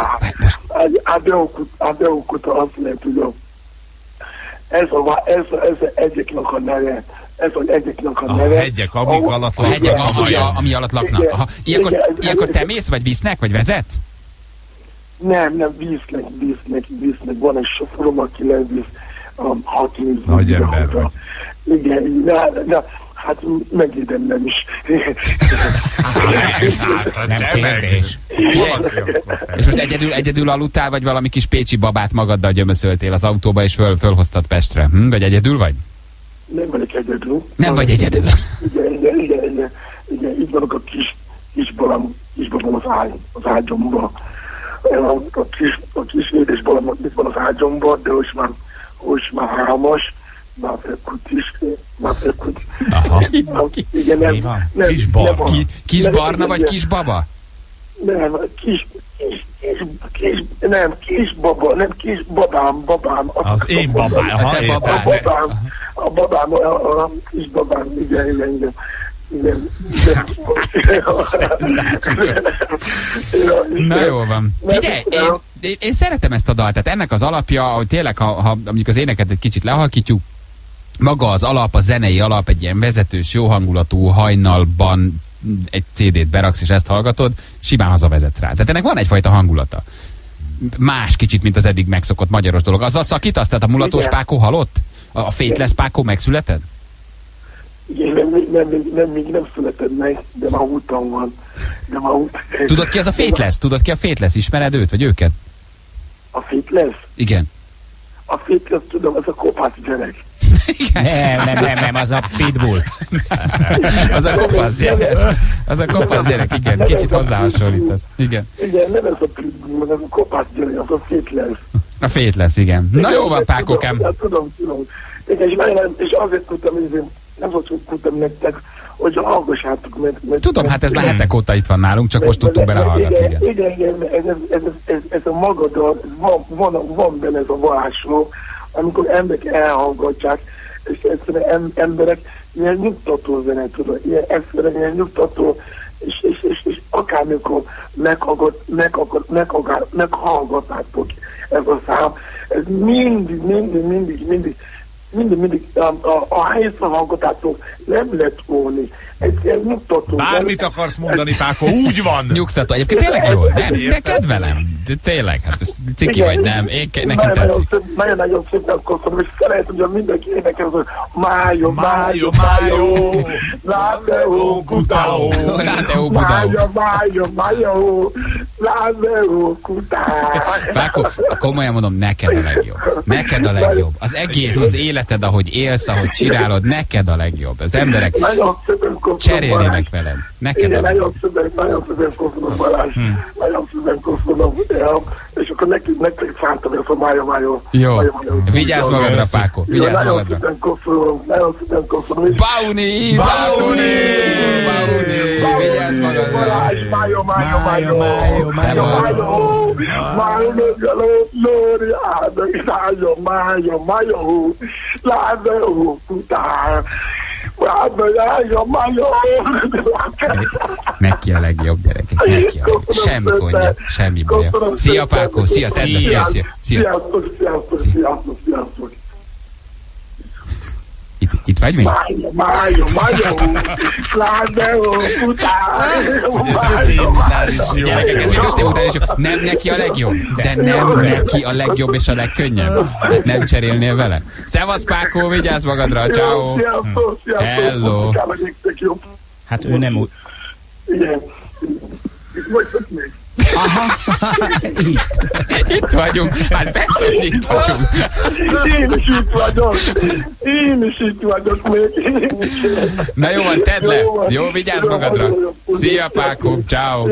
Adeo kuta azt jelenti, hogy ez egyiknek a neve. Ez az egyiknek a neve. A hegyek, amik alatt laknak. A hegyek, ami alatt laknak. Ilyenkor te mész, vagy visznek, vagy vezetsz? Nem, visznek. Van egy sofőrom, aki levisz 6-10. Nagy ember vagy. Igen, de hát megérdemlem is. Nem kérdés. És most egyedül aludtál, vagy valami kis pécsi babát magaddal gyömöszöltél az autóba, és fölhoztad Pestre? Vagy egyedül vagy? Nem vagyok egyedül. Nem vagy egyedül? Igen, így vannak a kisbabám az ágyomban. A kis édesbalamot itt van az ágyomban, de most már 3-as. Már feküdt. Aha. Igen, nem, Kis barna vagy kis baba? Nem, kis babám. Az én babám. A kis babám, igen. Na jól van. Figyelj, én szeretem ezt a dalt, tehát ennek az alapja, hogy tényleg, ha mondjuk az éneket egy kicsit lehalkítjuk, maga az alap, a zenei alap, egy ilyen vezetős, jó hangulatú hajnalban egy CD-t beraksz, és ezt hallgatod, simán hazavezet rá. Tehát ennek van egyfajta hangulata. Más kicsit, mint az eddig megszokott magyaros dolog. Az a szakítasz, tehát a mulatós Pákó halott? A Fétlesz Pákó megszületett? Igen, még nem született meg, de már úton van. Tudod ki az a Fétlesz? Tudod ki a Fétlesz? Ismered őt, vagy őket? A Fétlesz? Igen. A Fétlesz, tudom, az a kopász gyerek. Nem, az a Pitbull. Az a kopasz gyerek. Az a kopasz gyerek, igen. Kicsit hozzáhasonlítasz. Igen. Igen, nem ez a Pitbull, az a kopász gyerek, az a Fétlesz. A Fétlesz, igen. Na jó van, Pákókám. Tudom. És azért tudtam, nem tudtam nektek, hogy hallgassátok meg. Tudom, hát ez már hetek óta itt van nálunk, csak most tudtunk belehallgatni. Igen, ez a magadal, van benne ez a varázsló, amikor emberek elhallgatják, és egyszerűen emberek ilyen nyugtató zene, tudod, ilyen nyugtató, és akármikor meghallgatnátok ez a szám, ez mindig a helyszahallgatátok nem lett volna. Bármit akarsz mondani, Páko, úgy van! Nyugtató. Egyébként tényleg jó. Nem, te kedvelem. Tényleg, hát ciki vagy nem. Nekem tetszik. Nagyon szépen köszönöm, és szeretem, hogy mindenki énekel, hogy májó, láteó, kutao. Láteó, kutao. Páko, komolyan mondom, neked a legjobb. Neked a legjobb. Az egész, az életed, ahogy élsz, ahogy csinálod, neked a legjobb. Az emberek cserélnének veled. Neked a legjobb. Nagyon szépen köszönöm, Balázs. Nagyon szépen köszönöm. És akkor nektek szántam ezt a májó. Jó. Vigyázz magadra, Páko. Vigyázz magadra. Nagyon szépen köszönöm. Bauni! Vigyázz magadra. Májó. Neki a legjobb, gyerekek. Neki a legjobb. Semmi gondja, semmi baja. Szia, Páko. Szia, szia. Sziasztok. Itt vagy mi? Májó. Láteó, Gyerekek, ez még után is jó. Nem neki a legjobb, de nem neki a legjobb és a legkönnyebb. Hát nem cserélnél vele. Szevasz, Páko, vigyázz magadra, ciao. Hello. Hát ő nem úgy. Igen. Itt vagytok még? Aha, itt vagyunk. Hát persze, hogy itt vagyunk. Én is itt vagyok még. Na jó van, tedd le. Jó, vigyázz magadra. Szia, Páko, ciao.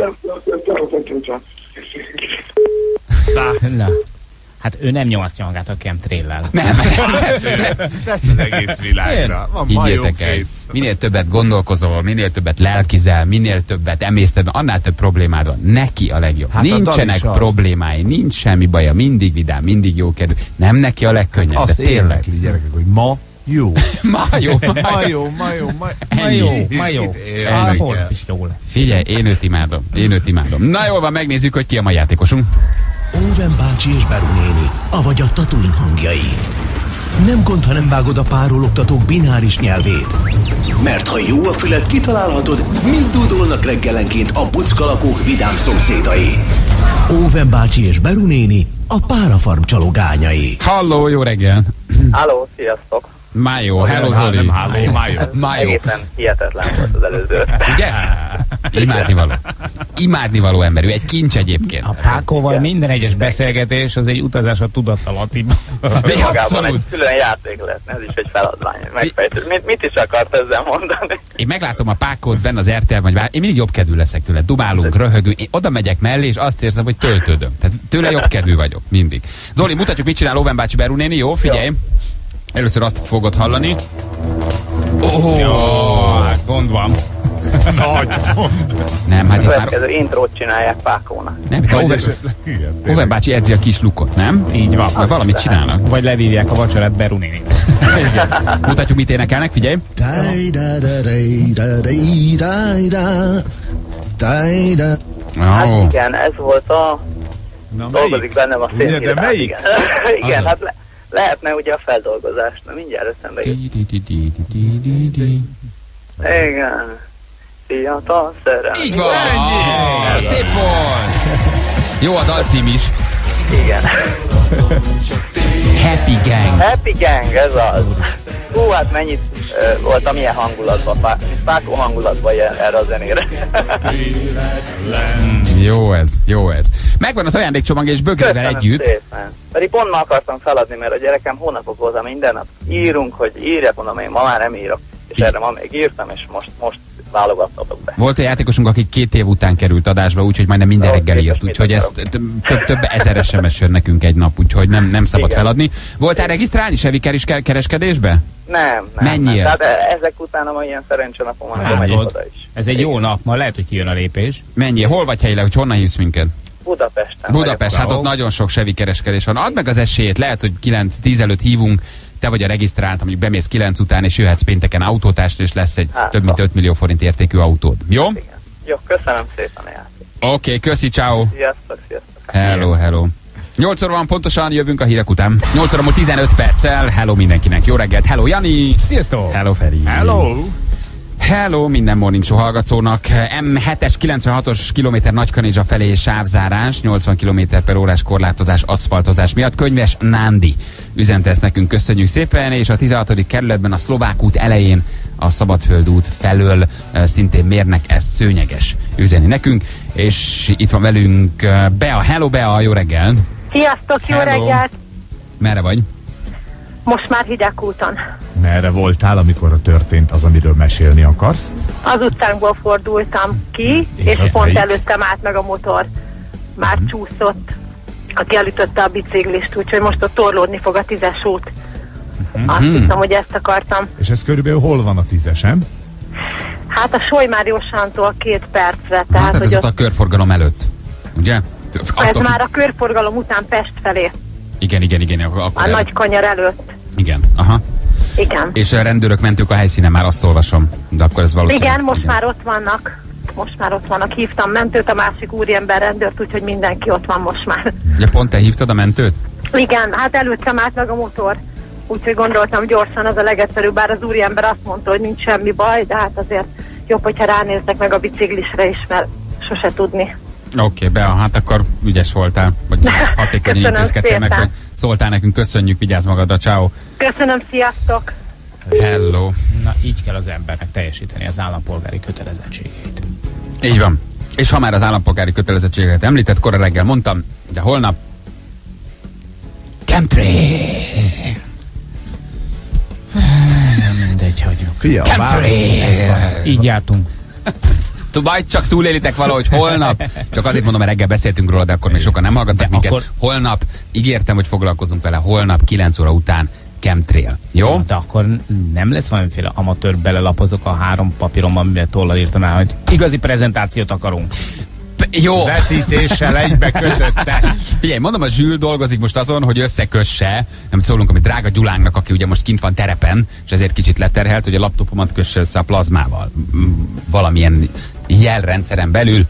Na. Hát ő nem nyomatja magát a chemtrail-lel. Nem. Tesz az egész világra. Van higgyétek el, minél többet gondolkozol, minél többet lelkizel, minél többet emészted, annál több problémád van. Neki a legjobb. Hát nincsenek problémái, nincs semmi baja, mindig vidám, mindig jó kedvű. Nem neki a legkönnyebb, azt de tényleg. Azt gyerekek, hogy ma jó. Ma jó. Figyelj, én őt imádom. Na jól van, megnézzük, hogy ki a mai játékosunk. Óven bácsi és Beru néni, avagy a Tatooine hangjai. Nem gond, ha nem vágod a párologtatók bináris nyelvét. Mert ha jó a füled, kitalálhatod, mit dúdolnak reggelenként a buckalakók vidám szomszédai. Óven bácsi és Beru néni, a párafarm csalogányai. Halló, jó reggel! Halló, sziasztok! Májó, hello Zoli. Májó. Egészen hihetetlen volt az előző. Ugye? Imádnivaló ember, ő egy kincs egyébként. A Pákóval minden egyes beszélgetés az egy utazás a tudatalatiba. Magában egy külön játék lehetne, ez is egy feladvány. Megfejtő. Mit is akart ezzel mondani? Én meglátom a Pákót benne az RTL, vagy én mindig jobb kedvű leszek tőle. Dumálunk, röhögünk, én oda megyek mellé, és azt érzem, hogy töltődöm. Tehát tőle jobb kedvű vagyok, mindig. Zoli, mutatjuk, mit csinál Óven bácsi Beru néni, jó? Figyelj! Jó. Először azt fogod hallani. Hát gond van. Nagy gond. Nem, hát itt már... Következő intrót csinálják Pákónak. Nem, Óven bácsi edzi a kis lukot, nem? Így van. Vagy valamit csinálnak. Vagy levívják a vacsorát Beru nénit. Mutatjuk, mit énekelnek, figyelj. Hát igen, ez volt a... Dolgozik bennem a szénhidrát. De melyik? Igen, hát lehetne ugye a feldolgozás. Na mindjárt eszembe jut. Igen. Fiatal szerelem. Így van! Szép volt! Jó a dalcím is. Igen. Happy Gang. Happy Gang, ez az. Hú, hát mennyit voltam ilyen hangulatban, Pákó hangulatban erre a zenére. Jó ez. Megvan az ajándékcsomag és bögrével együtt. Szépen. Pedig pont ma akartam feladni, mert a gyerekem hónapok óta minden nap írunk, hogy írjak, mondom, én ma már nem írok. És erre ma még írtam, és most válogattatok be. Volt egy játékosunk, aki 2 év után került adásba, úgyhogy majdnem minden reggel írt, úgyhogy ezt több ezer SMS jön nekünk egy nap, úgyhogy nem szabad feladni. Voltál regisztrálni Sevi kereskedésbe? Nem. Mennyiért? Tehát ezek után a ilyen szerencsenapom, akkor megyek oda is. Ez egy jó nap, ma lehet, hogy kijön a lépés. Mennyi? Hol vagy helyileg, hogy honnan hívsz minket? Budapest, hát ott nagyon sok Sevi kereskedés van. Add meg az esélyét, lehet, hogy 9-10 előtt hívunk, te vagy a regisztrált, mondjuk bemész 9 után, és jöhetsz pénteken autótást, és lesz egy több mint 5 millió forint értékű autód. Jó? Igen. Jó, köszönöm szépen a játékot. Oké, köszi, ciao. Sziasztok. Hello. 8 óra van pontosan, jövünk a hírek után. 8 óra 15 perccel. Hello mindenkinek, jó reggelt. Hello Jani. Sziasztok. Hello Feri. Hello minden Morning Show hallgatónak. M7-es 96-os kilométer Nagykanizsa felé sávzárás, 80 km/h korlátozás aszfaltozás miatt. Könyves Nándi üzente ezt nekünk, köszönjük szépen, és a 16. kerületben a Szlovák út elején a Szabadföld út felől szintén mérnek ezt, szőnyeges üzeni nekünk, és itt van velünk Bea. Hello Bea, jó reggel! Sziasztok, jó reggelt! Merre vagy? Most már Hidegkúton. Merre voltál, amikor történt az, amiről mesélni akarsz? Az utcánkból fordultam ki, és pont melyik? Előttem állt meg a motor. Már csúszott, aki elütötte a biciklist, úgyhogy most ott torlódni fog a 10-es út. Azt hiszem, hogy ezt akartam. És ez körülbelül hol van a 10-esem? Hát a Solymár Jósántól 2 percre. Tehát hogy ez ott a körforgalom előtt, ugye? Ez már a körforgalom után Pest felé. Igen. A nagy kanyar előtt. Igen, aha. Igen. És a rendőrök, mentők a helyszínen, már azt olvasom. De akkor ez valószínűleg... Igen, most már ott vannak. Hívtam mentőt, a másik úriember rendőrt, úgyhogy mindenki ott van most már. Ja, pont te hívtad a mentőt? Igen, hát előttem állt meg a motor. Úgyhogy gondoltam gyorsan, az a legegyszerűbb, bár az úriember azt mondta, hogy nincs semmi baj, de hát azért jobb, hogyha ránéznek meg a biciklisre is, mert sose tudni. Oké, Bea, hát akkor ügyes voltál, vagy hatékonyan intézkedtél meg, hogy szóltál nekünk, köszönjük, vigyázz magadra, ciao. Köszönöm, sziasztok! Hello. Na, így kell az embernek teljesíteni az állampolgári kötelezettségeit. Így van. És ha már az állampolgári kötelezettségeket említett, kora reggel mondtam, de holnap Chemtrail. Mindegy, hagyjuk. Chemtrail. Így jártunk. Vagy csak túlélitek valahogy holnap. Csak azért mondom, mert reggel beszéltünk róla, de akkor még sokan nem hallgatnak minket. Akkor... Holnap, ígértem, hogy foglalkozunk vele, holnap 9 óra után Chemtrail. Jó? De akkor nem lesz valamiféle amatőr belelapozok a 3 papíromban, amivel tollal írtam el, hogy igazi prezentációt akarunk. Jó. Vetítéssel egybe kötötte. Figyelj, mondom, a Zsül dolgozik most azon, hogy összekösse, nem szólunk, ami drága Gyulánknak, aki ugye most kint van terepen, és ezért kicsit leterhelt, hogy a laptopomat kösse össze a plazmával. Valamilyen jelrendszeren belül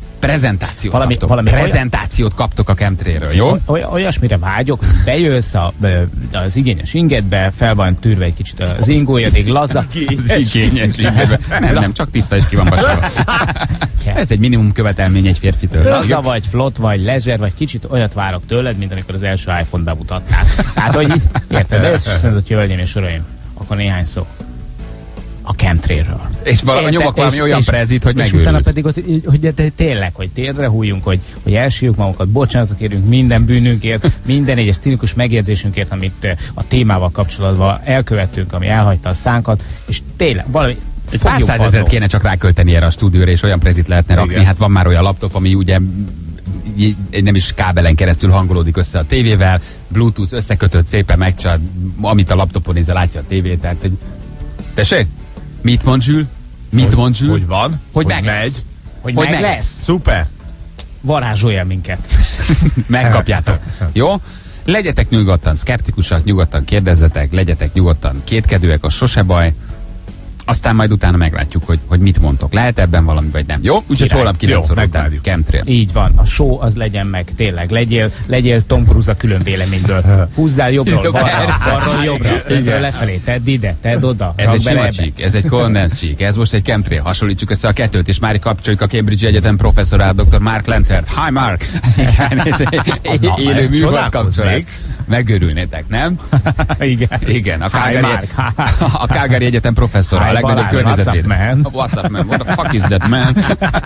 prezentációt kaptok a Chemtrailről, jó? Olyasmire vágyok, bejössz az igényes ingedbe, fel van tűrve egy kicsit az ingójadék, laza. Igényes ingedbe. Nem, csak tiszta és ki van vasalva. Ez egy minimum követelmény egy férfitől. Laza vagy, flott vagy, lezser vagy, kicsit olyat várok tőled, mint amikor az első iPhone-t bemutattál. Hát, hogy érted, de ezt is szerintem, hogy hölgyeim és uraim, akkor néhány szó a chemtrailről. És nyomok valami olyan prezit, hogy megőrülsz. És utána pedig, hogy tényleg, hogy térdre hújjunk, hogy elsírjuk magunkat, bocsánatot kérünk minden bűnünkért, minden egyes cinikus megjegyzésünkért, amit a témával kapcsolatban elkövettünk, ami elhagyta a szánkat, és tényleg valami egy pár százezret kéne csak rákölteni erre a stúdióra, és olyan prezit lehetne rakni. Igen. Hát van már olyan laptop, ami ugye nem is kábelen keresztül hangolódik össze a tévével, Bluetooth összekötött, szépen megcsinál, amit a laptopon nézze, látja a tévét, tehát hogy... Tessék? Mit mond Zsül? Mit mond Zsül? Hogy van? Hogy meg megy? lesz? Hogy meg lesz? Szuper! Varázsolja minket. Megkapjátok. Jó? Legyetek nyugodtan szkeptikusak, nyugodtan kérdezzetek, legyetek nyugodtan kétkedőek, az sose baj. Aztán majd utána meglátjuk, hogy mit mondtok. Lehet ebben valami, vagy nem. Jó? Úgyhogy holnap 9 óra után chemtrail. Így van. A show az legyen meg, tényleg. Legyél Tom Cruise a külön véleményből. Húzzál jobbról, balról, jobbra, földről lefelé. Tedd ide, tedd oda. Ez egy sima csík, ez egy condensed csík, ez most egy chemtrail. Hasonlítsuk össze a kettőt, és már kapcsoljuk a Cambridge Egyetem professzorát, dr. Mark Lentert. Hi Mark! Élő műhold kapcsolat. Megörülnétek, nem? Igen. A Calgary Egyetem professzora, a legnagyobb környezetvédelem. What's up, man? What the fuck is that, man?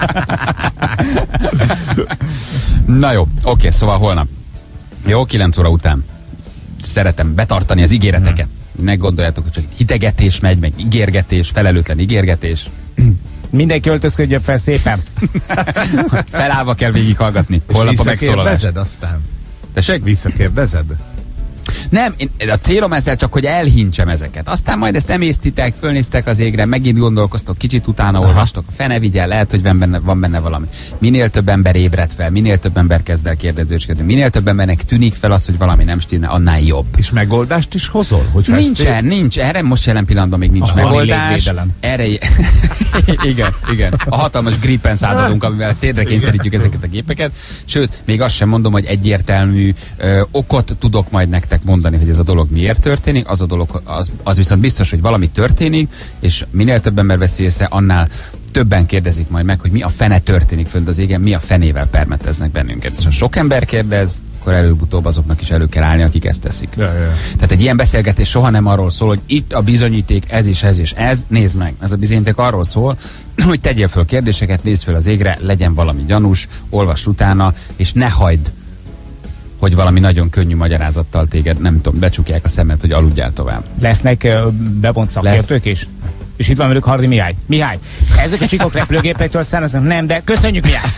Na jó, oké, szóval holnap. Jó, 9 óra után. Szeretem betartani az ígéreteket. Ne gondoljátok, hogy csak hitegetés megy, meg ígérgetés, felelőtlen ígérgetés. Mindenki öltözködjön fel szépen. Felállva kell végighallgatni. Holnap a megszólalás. Visszakérdezed aztán? Tessék? Visszakérdezed? Nem, a célom ezzel csak, hogy elhintsem ezeket. Aztán majd ezt emésztitek, fölnéztek az égre, megint gondolkoztok, kicsit utána olvastok, a fene vigyel, lehet, hogy van benne valami. Minél több ember ébred fel, minél több ember kezd el kérdezősködni, minél több embernek tűnik fel az, hogy valami nem stimmel, annál jobb. És megoldást is hozol? Nincs. Erre most jelen pillanatban még nincs megoldás. Erre igen. A hatalmas Gripen századunk, amivel térdre kényszerítjük ezeket a gépeket. Sőt, még azt sem mondom, hogy egyértelmű okot tudok majd nektek mondani, hogy ez a dolog miért történik. Az a dolog, az viszont biztos, hogy valami történik, és minél több ember veszi észre, annál többen kérdezik majd meg, hogy mi a fene történik fönt az égen, mi a fenével permeteznek bennünket. És ha sok ember kérdez, akkor előbb-utóbb azoknak is elő kell állni, akik ezt teszik. Ja. Tehát egy ilyen beszélgetés soha nem arról szól, hogy itt a bizonyíték, ez és ez és ez, nézd meg. Ez a bizonyíték arról szól, hogy tegyél föl kérdéseket, nézd föl az égre, legyen valami gyanús, olvass utána, és ne hagyd, hogy valami nagyon könnyű magyarázattal téged, nem tudom, becsukják a szemed, hogy aludjál tovább. Lesznek bevont szakértők is? És itt van velük Hardi Mihály. Mihály, ezek a csikok repülőgépektől származnak? Nem, de köszönjük, Mihály!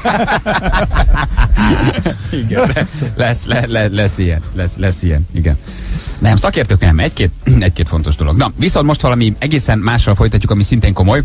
Igen. Lesz ilyen, igen. Nem, szakértők nem, egy-két fontos dolog. Na, viszont most valami egészen mással folytatjuk, ami szintén komoly.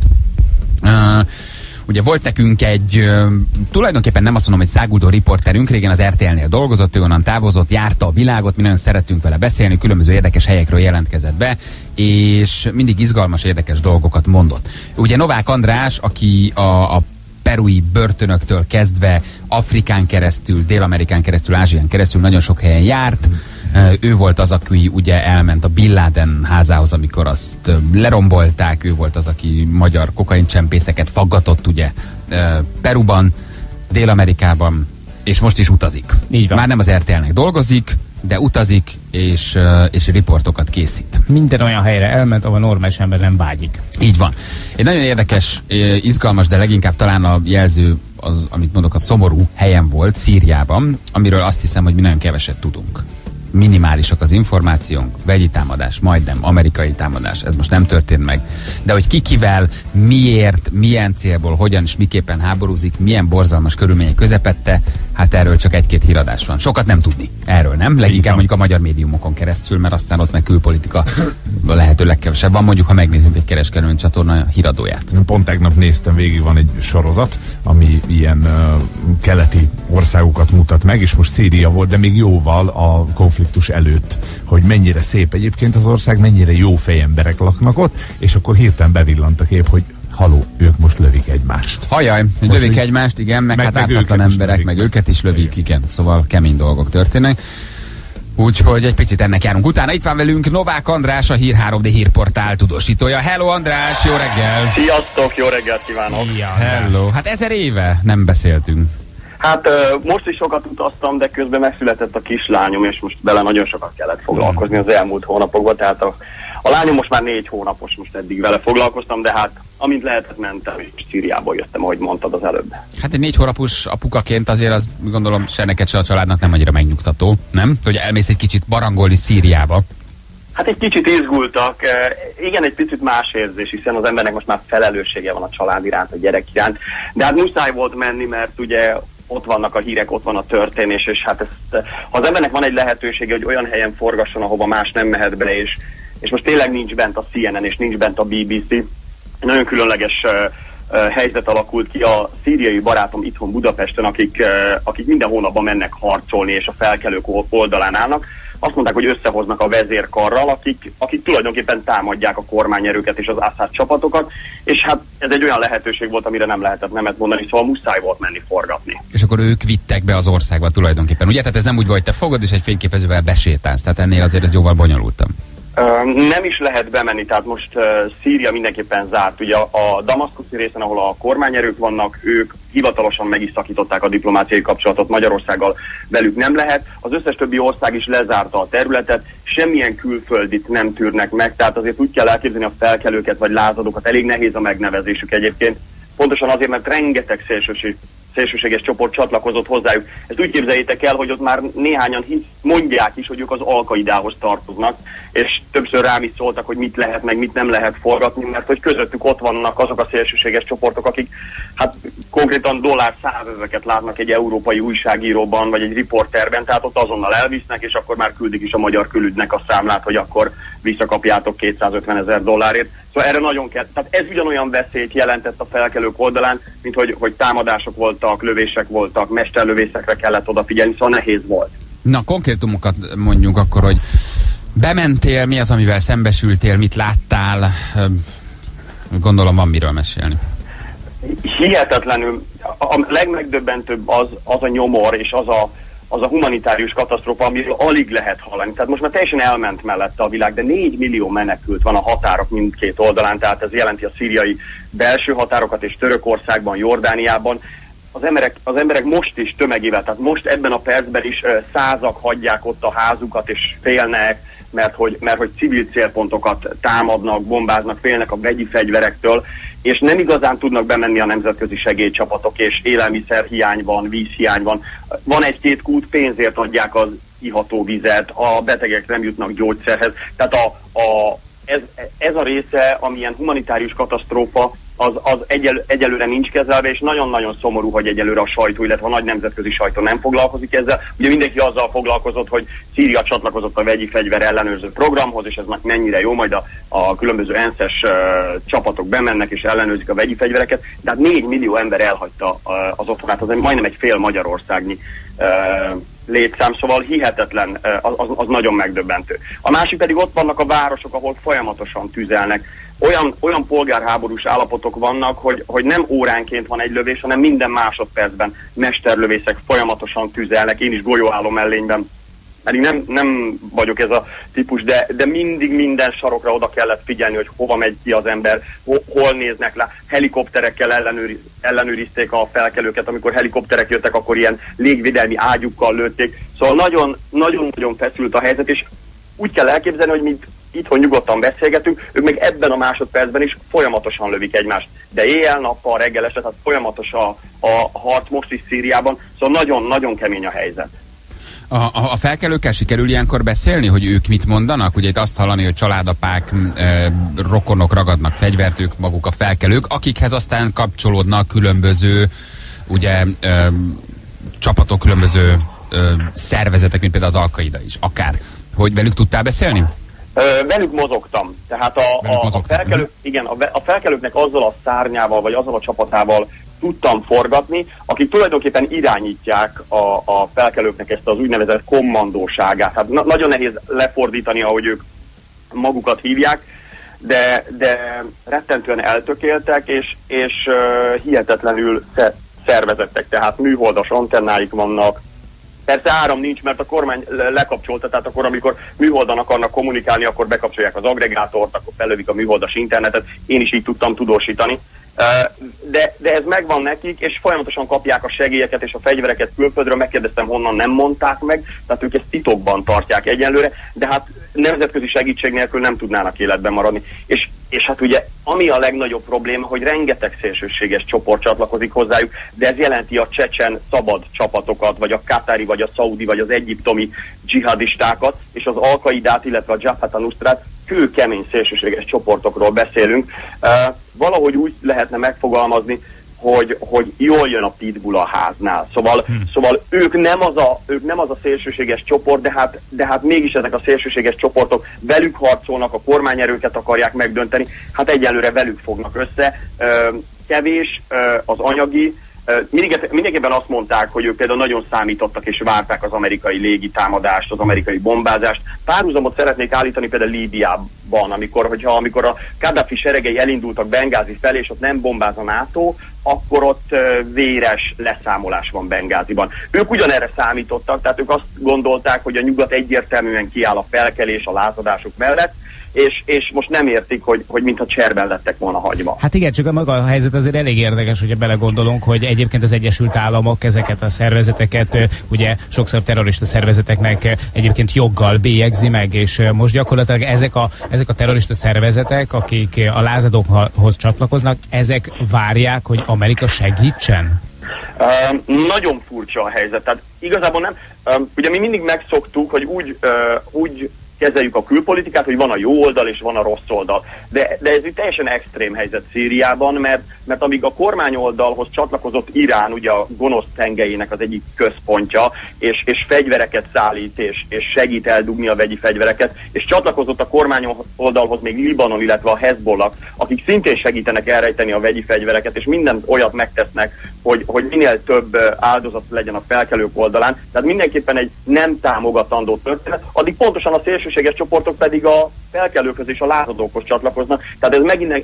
Ugye volt nekünk egy, tulajdonképpen nem azt mondom, hogy száguldó riporterünk, régen az RTL-nél dolgozott, ő onnan távozott, járta a világot, mi nagyon szeretünk vele beszélni, különböző érdekes helyekről jelentkezett be, és mindig izgalmas, érdekes dolgokat mondott. Ugye Novák András, aki a perui börtönöktől kezdve Afrikán keresztül, Dél-Amerikán keresztül, Ázsián keresztül nagyon sok helyen járt. Ő volt az, aki ugye elment a Bin Laden házához, amikor azt lerombolták, ő volt az, aki magyar kokaincsempészeket faggatott ugye Peruban, Dél-Amerikában, és most is utazik. Így van. Már nem az RTL-nek dolgozik, de utazik, és riportokat készít. Minden olyan helyre elment, ahol normális ember nem vágyik. Így van. Egy nagyon érdekes, izgalmas, de leginkább talán a jelző, amit mondok, a szomorú helyen volt, Szíriában, amiről azt hiszem, hogy mi nagyon keveset tudunk. Minimálisak az információnk, vegyi támadás, majdnem, amerikai támadás, ez most nem történt meg. De hogy ki kivel, miért, milyen célból, hogyan és miképpen háborúzik, milyen borzalmas körülmények közepette, hát erről csak egy-két híradás van. Sokat nem tudni. Erről nem. Leginkább mondjuk a magyar médiumokon keresztül, mert aztán ott meg külpolitika lehető legkevesebb van. Mondjuk, ha megnézzünk egy kereskedelmi csatorna híradóját. Pont tegnap néztem végig, van egy sorozat, ami ilyen keleti országokat mutat meg, és most Szíria volt, de még jóval a konfliktus előtt, hogy mennyire szép egyébként az ország, mennyire jó fejemberek laknak ott, és akkor hirtelen bevillant a kép, hogy haló, ők most lövik egymást. Hajaj, lövik egymást, igen, meg hát ártatlan emberek, meg őket is lövik, igen. Szóval kemény dolgok történnek. Úgyhogy egy picit ennek járunk utána. Itt van velünk Novák András, a Hír 3D hírportál tudósítója. Hello András, jó reggel! Sziasztok, jó reggelt kívánok! Hello! Hát 1000 éve nem beszéltünk. Hát most is sokat utaztam, de közben megszületett a kislányom, és most bele nagyon sokat kellett foglalkozni az elmúlt hónapokban, tehát A lányom most már 4 hónapos, most eddig vele foglalkoztam, de hát amint lehetett mentem, és Szíriából jöttem, ahogy mondtad az előbb. Hát egy 4 hónapos apukaként azért az gondolom se neked, se a családnak nem annyira megnyugtató, nem? Hogy elmész egy kicsit barangolni Szíriába. Hát egy kicsit izgultak, igen, egy picit más érzés, hiszen az embernek most már felelőssége van a család iránt, a gyerek iránt, de hát muszáj volt menni, mert ugye ott vannak a hírek, ott van a történés, és hát ezt, ha az embernek van egy lehetősége, hogy olyan helyen forgasson, ahova más nem mehet be, és most tényleg nincs bent a CNN, és nincs bent a BBC, nagyon különleges helyzet alakult ki. A szíriai barátom itthon Budapesten, akik minden hónapban mennek harcolni, és a felkelők oldalán állnak, azt mondták, hogy összehoznak a vezérkarral, akik tulajdonképpen támadják a kormányerőket és az Assad csapatokat, és hát ez egy olyan lehetőség volt, amire nem lehetett nemet mondani, szóval muszáj volt menni forgatni. És akkor ők vittek be az országba tulajdonképpen, ugye? Tehát ez nem úgy volt, hogy te fogod és egy fényképezővel besétálsz, tehát ennél azért ez jóval bonyolultabb. Nem is lehet bemenni, tehát most Szíria mindenképpen zárt. Ugye a damaszkuszi részen, ahol a kormányerők vannak, ők hivatalosan meg is szakították a diplomáciai kapcsolatot Magyarországgal, velük nem lehet. Az összes többi ország is lezárta a területet, semmilyen külföldit nem tűrnek meg, tehát azért úgy kell elképzelni a felkelőket vagy lázadókat, elég nehéz a megnevezésük egyébként. Pontosan azért, mert rengeteg szélsőséges csoport csatlakozott hozzájuk. Ezt úgy képzeljétek el, hogy ott már néhányan mondják is, hogy ők az Al-Qaidához tartoznak, és többször rám is szóltak, hogy mit lehet, meg mit nem lehet forgatni, mert hogy közöttük ott vannak azok a szélsőséges csoportok, akik hát konkrétan $100,000-eket látnak egy európai újságíróban, vagy egy riporterben, tehát ott azonnal elvisznek, és akkor már küldik is a magyar külügynek a számlát, hogy akkor visszakapjátok $250,000. Szóval erre nagyon kell. Tehát ez ugyanolyan veszélyt jelentett a felkelők oldalán, mint hogy támadások voltak, lövések voltak, mesterlövészekre kellett odafigyelni, szóval nehéz volt. Na, konkrétumokat mondjuk akkor, hogy bementél, mi az, amivel szembesültél, mit láttál? Gondolom van miről mesélni. Hihetetlenül. A legmegdöbbentőbb az a nyomor, és az a humanitárius katasztrófa, amiről alig lehet hallani. Tehát most már teljesen elment mellette a világ, de 4 millió menekült van a határok mindkét oldalán, tehát ez jelenti a szíriai belső határokat, és Törökországban, Jordániában. Az emberek most is tömegével, tehát most ebben a percben is százak hagyják ott a házukat, és félnek, mert hogy civil célpontokat támadnak, bombáznak, félnek a vegyi fegyverektől, és nem igazán tudnak bemenni a nemzetközi segélycsapatok, és élelmiszerhiány van, vízhiány van. Van egy-két kút, pénzért adják az iható vizet, a betegek nem jutnak gyógyszerhez. Tehát ez a része, amilyen humanitárius katasztrófa, az egyelőre nincs kezelve, és nagyon-nagyon szomorú, hogy egyelőre a sajtó, illetve a nagy nemzetközi sajtó nem foglalkozik ezzel. Ugye mindenki azzal foglalkozott, hogy Szíria csatlakozott a vegyi fegyver ellenőrző programhoz, és ez mennyire jó, majd a különböző ENSZ-es csapatok bemennek és ellenőrzik a vegyi fegyvereket, de hát 4 millió ember elhagyta az otthonát, az majdnem egy fél Magyarországnyi létszám, szóval hihetetlen, az nagyon megdöbbentő. A másik pedig ott vannak a városok, ahol folyamatosan tüzelnek. Olyan polgárháborús állapotok vannak, hogy nem óránként van egy lövés, hanem minden másodpercben mesterlövészek folyamatosan tüzelnek. Én is golyóálló mellényben, pedig nem vagyok ez a típus, de mindig minden sarokra oda kellett figyelni, hogy hova megy ki az ember, hol néznek le. Helikopterekkel ellenőrizték a felkelőket, amikor helikopterek jöttek, akkor ilyen légvédelmi ágyukkal lőtték. Szóval nagyon-nagyon feszült a helyzet, és úgy kell elképzelni, hogy mint itthon nyugodtan beszélgetünk, ők meg ebben a másodpercben is folyamatosan lövik egymást. De éjjel-nappal, reggel este, tehát folyamatos a harc most is Szíriában, szóval nagyon-nagyon kemény a helyzet. A felkelőkkel sikerül ilyenkor beszélni, hogy ők mit mondanak? Ugye itt azt hallani, hogy családapák, rokonok ragadnak fegyvert, ők maguk a felkelők, akikhez aztán kapcsolódnak különböző ugye, csapatok, különböző szervezetek, mint például az Al-Qaida is, akár. Hogy velük tudtál beszélni? Velük mozogtam. Tehát a felkelők, igen, a felkelőknek azzal a szárnyával, vagy azzal a csapatával tudtam forgatni, akik tulajdonképpen irányítják a felkelőknek ezt az úgynevezett kommandóságát. Hát nagyon nehéz lefordítani, ahogy ők magukat hívják, de rettentően eltökéltek, és hihetetlenül szervezettek, tehát műholdas antennáik vannak. Persze áram nincs, mert a kormány lekapcsolta, tehát akkor, amikor műholdan akarnak kommunikálni, akkor bekapcsolják az agregátort, akkor fellövik a műholdas internetet. Én is így tudtam tudósítani. De ez megvan nekik, és folyamatosan kapják a segélyeket és a fegyvereket külföldről, megkérdeztem honnan, nem mondták meg, tehát ők ezt titokban tartják egyenlőre, de hát nemzetközi segítség nélkül nem tudnának életben maradni. És hát ugye, ami a legnagyobb probléma, hogy rengeteg szélsőséges csoport csatlakozik hozzájuk, de ez jelenti a csecsen szabad csapatokat, vagy a katári, vagy a szaudi, vagy az egyiptomi dzsihadistákat, és az Al-Qaidát, illetve a Jabhat al-Nusrát, kőkemény szélsőséges csoportokról beszélünk. Valahogy úgy lehetne megfogalmazni, hogy jól jön a pitbull a háznál. Szóval ők nem az a szélsőséges csoport, de hát mégis ezek a szélsőséges csoportok velük harcolnak, a kormányerőket akarják megdönteni, hát egyelőre velük fognak össze. Kevés az anyagi. Mindenképpen azt mondták, hogy ők például nagyon számítottak és várták az amerikai légitámadást, az amerikai bombázást. Párhuzamot szeretnék állítani például Líbiában, amikor a Kadhafi seregei elindultak Bengázi felé, és ott nem bombáz a NATO, akkor ott véres leszámolás van Bengáziban. Ők ugyanerre számítottak, tehát ők azt gondolták, hogy a nyugat egyértelműen kiáll a felkelés, a lázadások mellett, és most nem értik, hogy mintha cserben lettek volna hagyva. Hát igen, csak a maga a helyzet azért elég érdekes, hogyha belegondolunk, hogy egyébként az Egyesült Államok ezeket a szervezeteket, ugye sokszor terrorista szervezeteknek egyébként joggal bélyegzi meg, és most gyakorlatilag ezek a terrorista szervezetek, akik a lázadókhoz csatlakoznak, ezek várják, hogy Amerika segítsen? Nagyon furcsa a helyzet. Tehát igazából nem. Ugye mi mindig megszoktuk, hogy úgy kezeljük a külpolitikát, hogy van a jó oldal és van a rossz oldal. De ez egy teljesen extrém helyzet Szíriában, mert amíg a kormányoldalhoz csatlakozott Irán, ugye a gonosz tengelyének az egyik központja, és fegyvereket szállít, és segít eldugni a vegyi fegyvereket, és csatlakozott a kormányoldalhoz még Libanon, illetve a Hezbollah, akik szintén segítenek elrejteni a vegyi fegyvereket, és mindent olyat megtesznek, hogy minél több áldozat legyen a felkelők oldalán. Tehát mindenképpen egy nem támogatandó történet, addig pontosan a szélsőséges csoportok pedig a felkelőkhöz és a lázadókhoz csatlakoznak. Tehát ez megint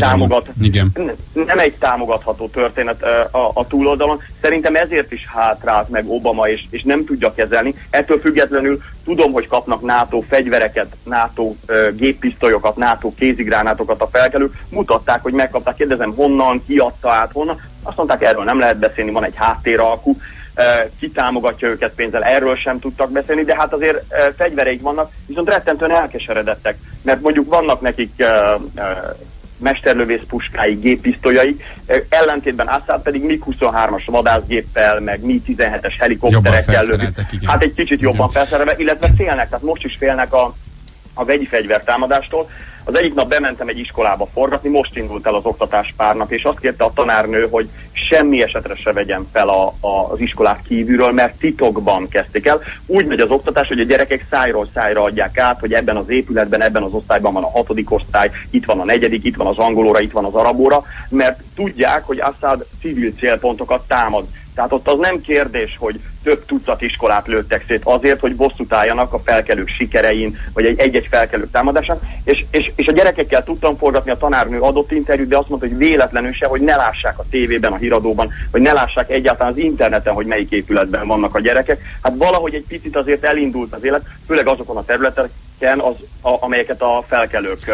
nem egy támogatható történet a túloldalon. Szerintem ezért is hátrált meg Obama, és nem tudja kezelni. Ettől függetlenül tudom, hogy kapnak NATO fegyvereket, NATO géppisztolyokat, NATO kézigránátokat a felkelők. Mutatták, hogy megkapták. Kérdezem, honnan, ki adta át, honnan. Azt mondták, erről nem lehet beszélni, van egy háttéralkú. Ki támogatja őket pénzzel, erről sem tudtak beszélni, de hát azért fegyvereik vannak, viszont rettentően elkeseredettek, mert mondjuk vannak nekik mesterlövész puskái, géppisztolyai, ellentétben Assad pedig MiG-23-as vadászgéppel, meg Mi-17-es helikopterekkel lövik. Hát egy kicsit jobban felszerelve, illetve félnek, tehát most is félnek a vegyi fegyvertámadástól. Az egyik nap bementem egy iskolába forgatni, most indult el az oktatás pár nap, és azt kérte a tanárnő, hogy semmi esetre se vegyen fel az iskolák kívülről, mert titokban kezdték el. Úgy megy az oktatás, hogy a gyerekek szájról szájra adják át, hogy ebben az épületben, ebben az osztályban van a 6. osztály, itt van a 4., itt van az angolóra, itt van az arabóra, mert tudják, hogy Assad civil célpontokat támad. Tehát ott az nem kérdés, hogy több tucat iskolát lőttek szét azért, hogy bosszút álljanak a felkelők sikerein, vagy egy-egy felkelők támadásán, és a gyerekekkel tudtam forgatni, a tanárnő adott interjút, de azt mondta, hogy véletlenül se, hogy ne lássák a tévében, a híradóban, vagy ne lássák egyáltalán az interneten, hogy melyik épületben vannak a gyerekek. Hát valahogy egy picit azért elindult az élet, főleg azokon a területeken, amelyeket a felkelők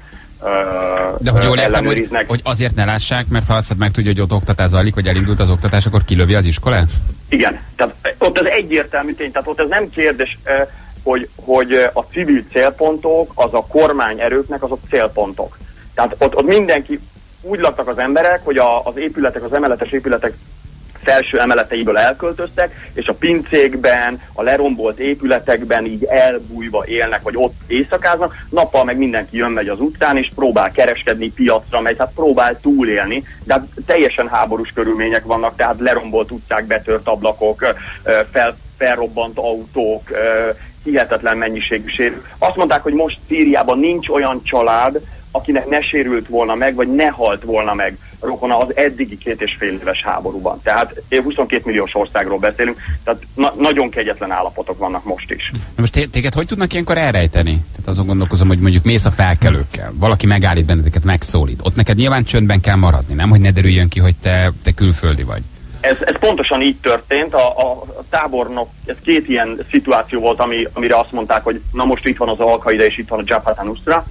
de hogy jól értem, hogy azért ne lássák, mert ha Assad megtudja, hogy ott oktatás zajlik, vagy elindult az oktatás, akkor kilövi az iskolát? Igen, tehát ott az egyértelmű tény, tehát ott ez nem kérdés, hogy a civil célpontok, az a kormányerőknek azok célpontok. Tehát ott mindenki, úgy laktak az emberek, hogy az épületek, az emeletes épületek felső emeleteiből elköltöztek, és a pincékben, a lerombolt épületekben így elbújva élnek, vagy ott éjszakáznak, nappal meg mindenki jön-megy az utcán, és próbál kereskedni, piacra megy, hát próbál túlélni, de teljesen háborús körülmények vannak, tehát lerombolt utcák, betört ablakok, felrobbant autók, hihetetlen mennyiségű sérül. Azt mondták, hogy most Szíriában nincs olyan család, akinek ne sérült volna meg, vagy ne halt volna meg rokona az eddigi 2,5 éves háborúban. Tehát 22 milliós országról beszélünk, tehát nagyon kegyetlen állapotok vannak most is. Na most téged hogy tudnak ilyenkor elrejteni? Tehát azon gondolkozom, hogy mondjuk mész a felkelőkkel, valaki megállít benneteket, megszólít. Ott neked nyilván csöndben kell maradni, nem? Hogy ne derüljön ki, hogy te külföldi vagy. Ez pontosan így történt. A tábornok, ez két ilyen szituáció volt, amire azt mondták, hogy na most itt van az Al-Qaida és itt van a Jabhat al-Nusra.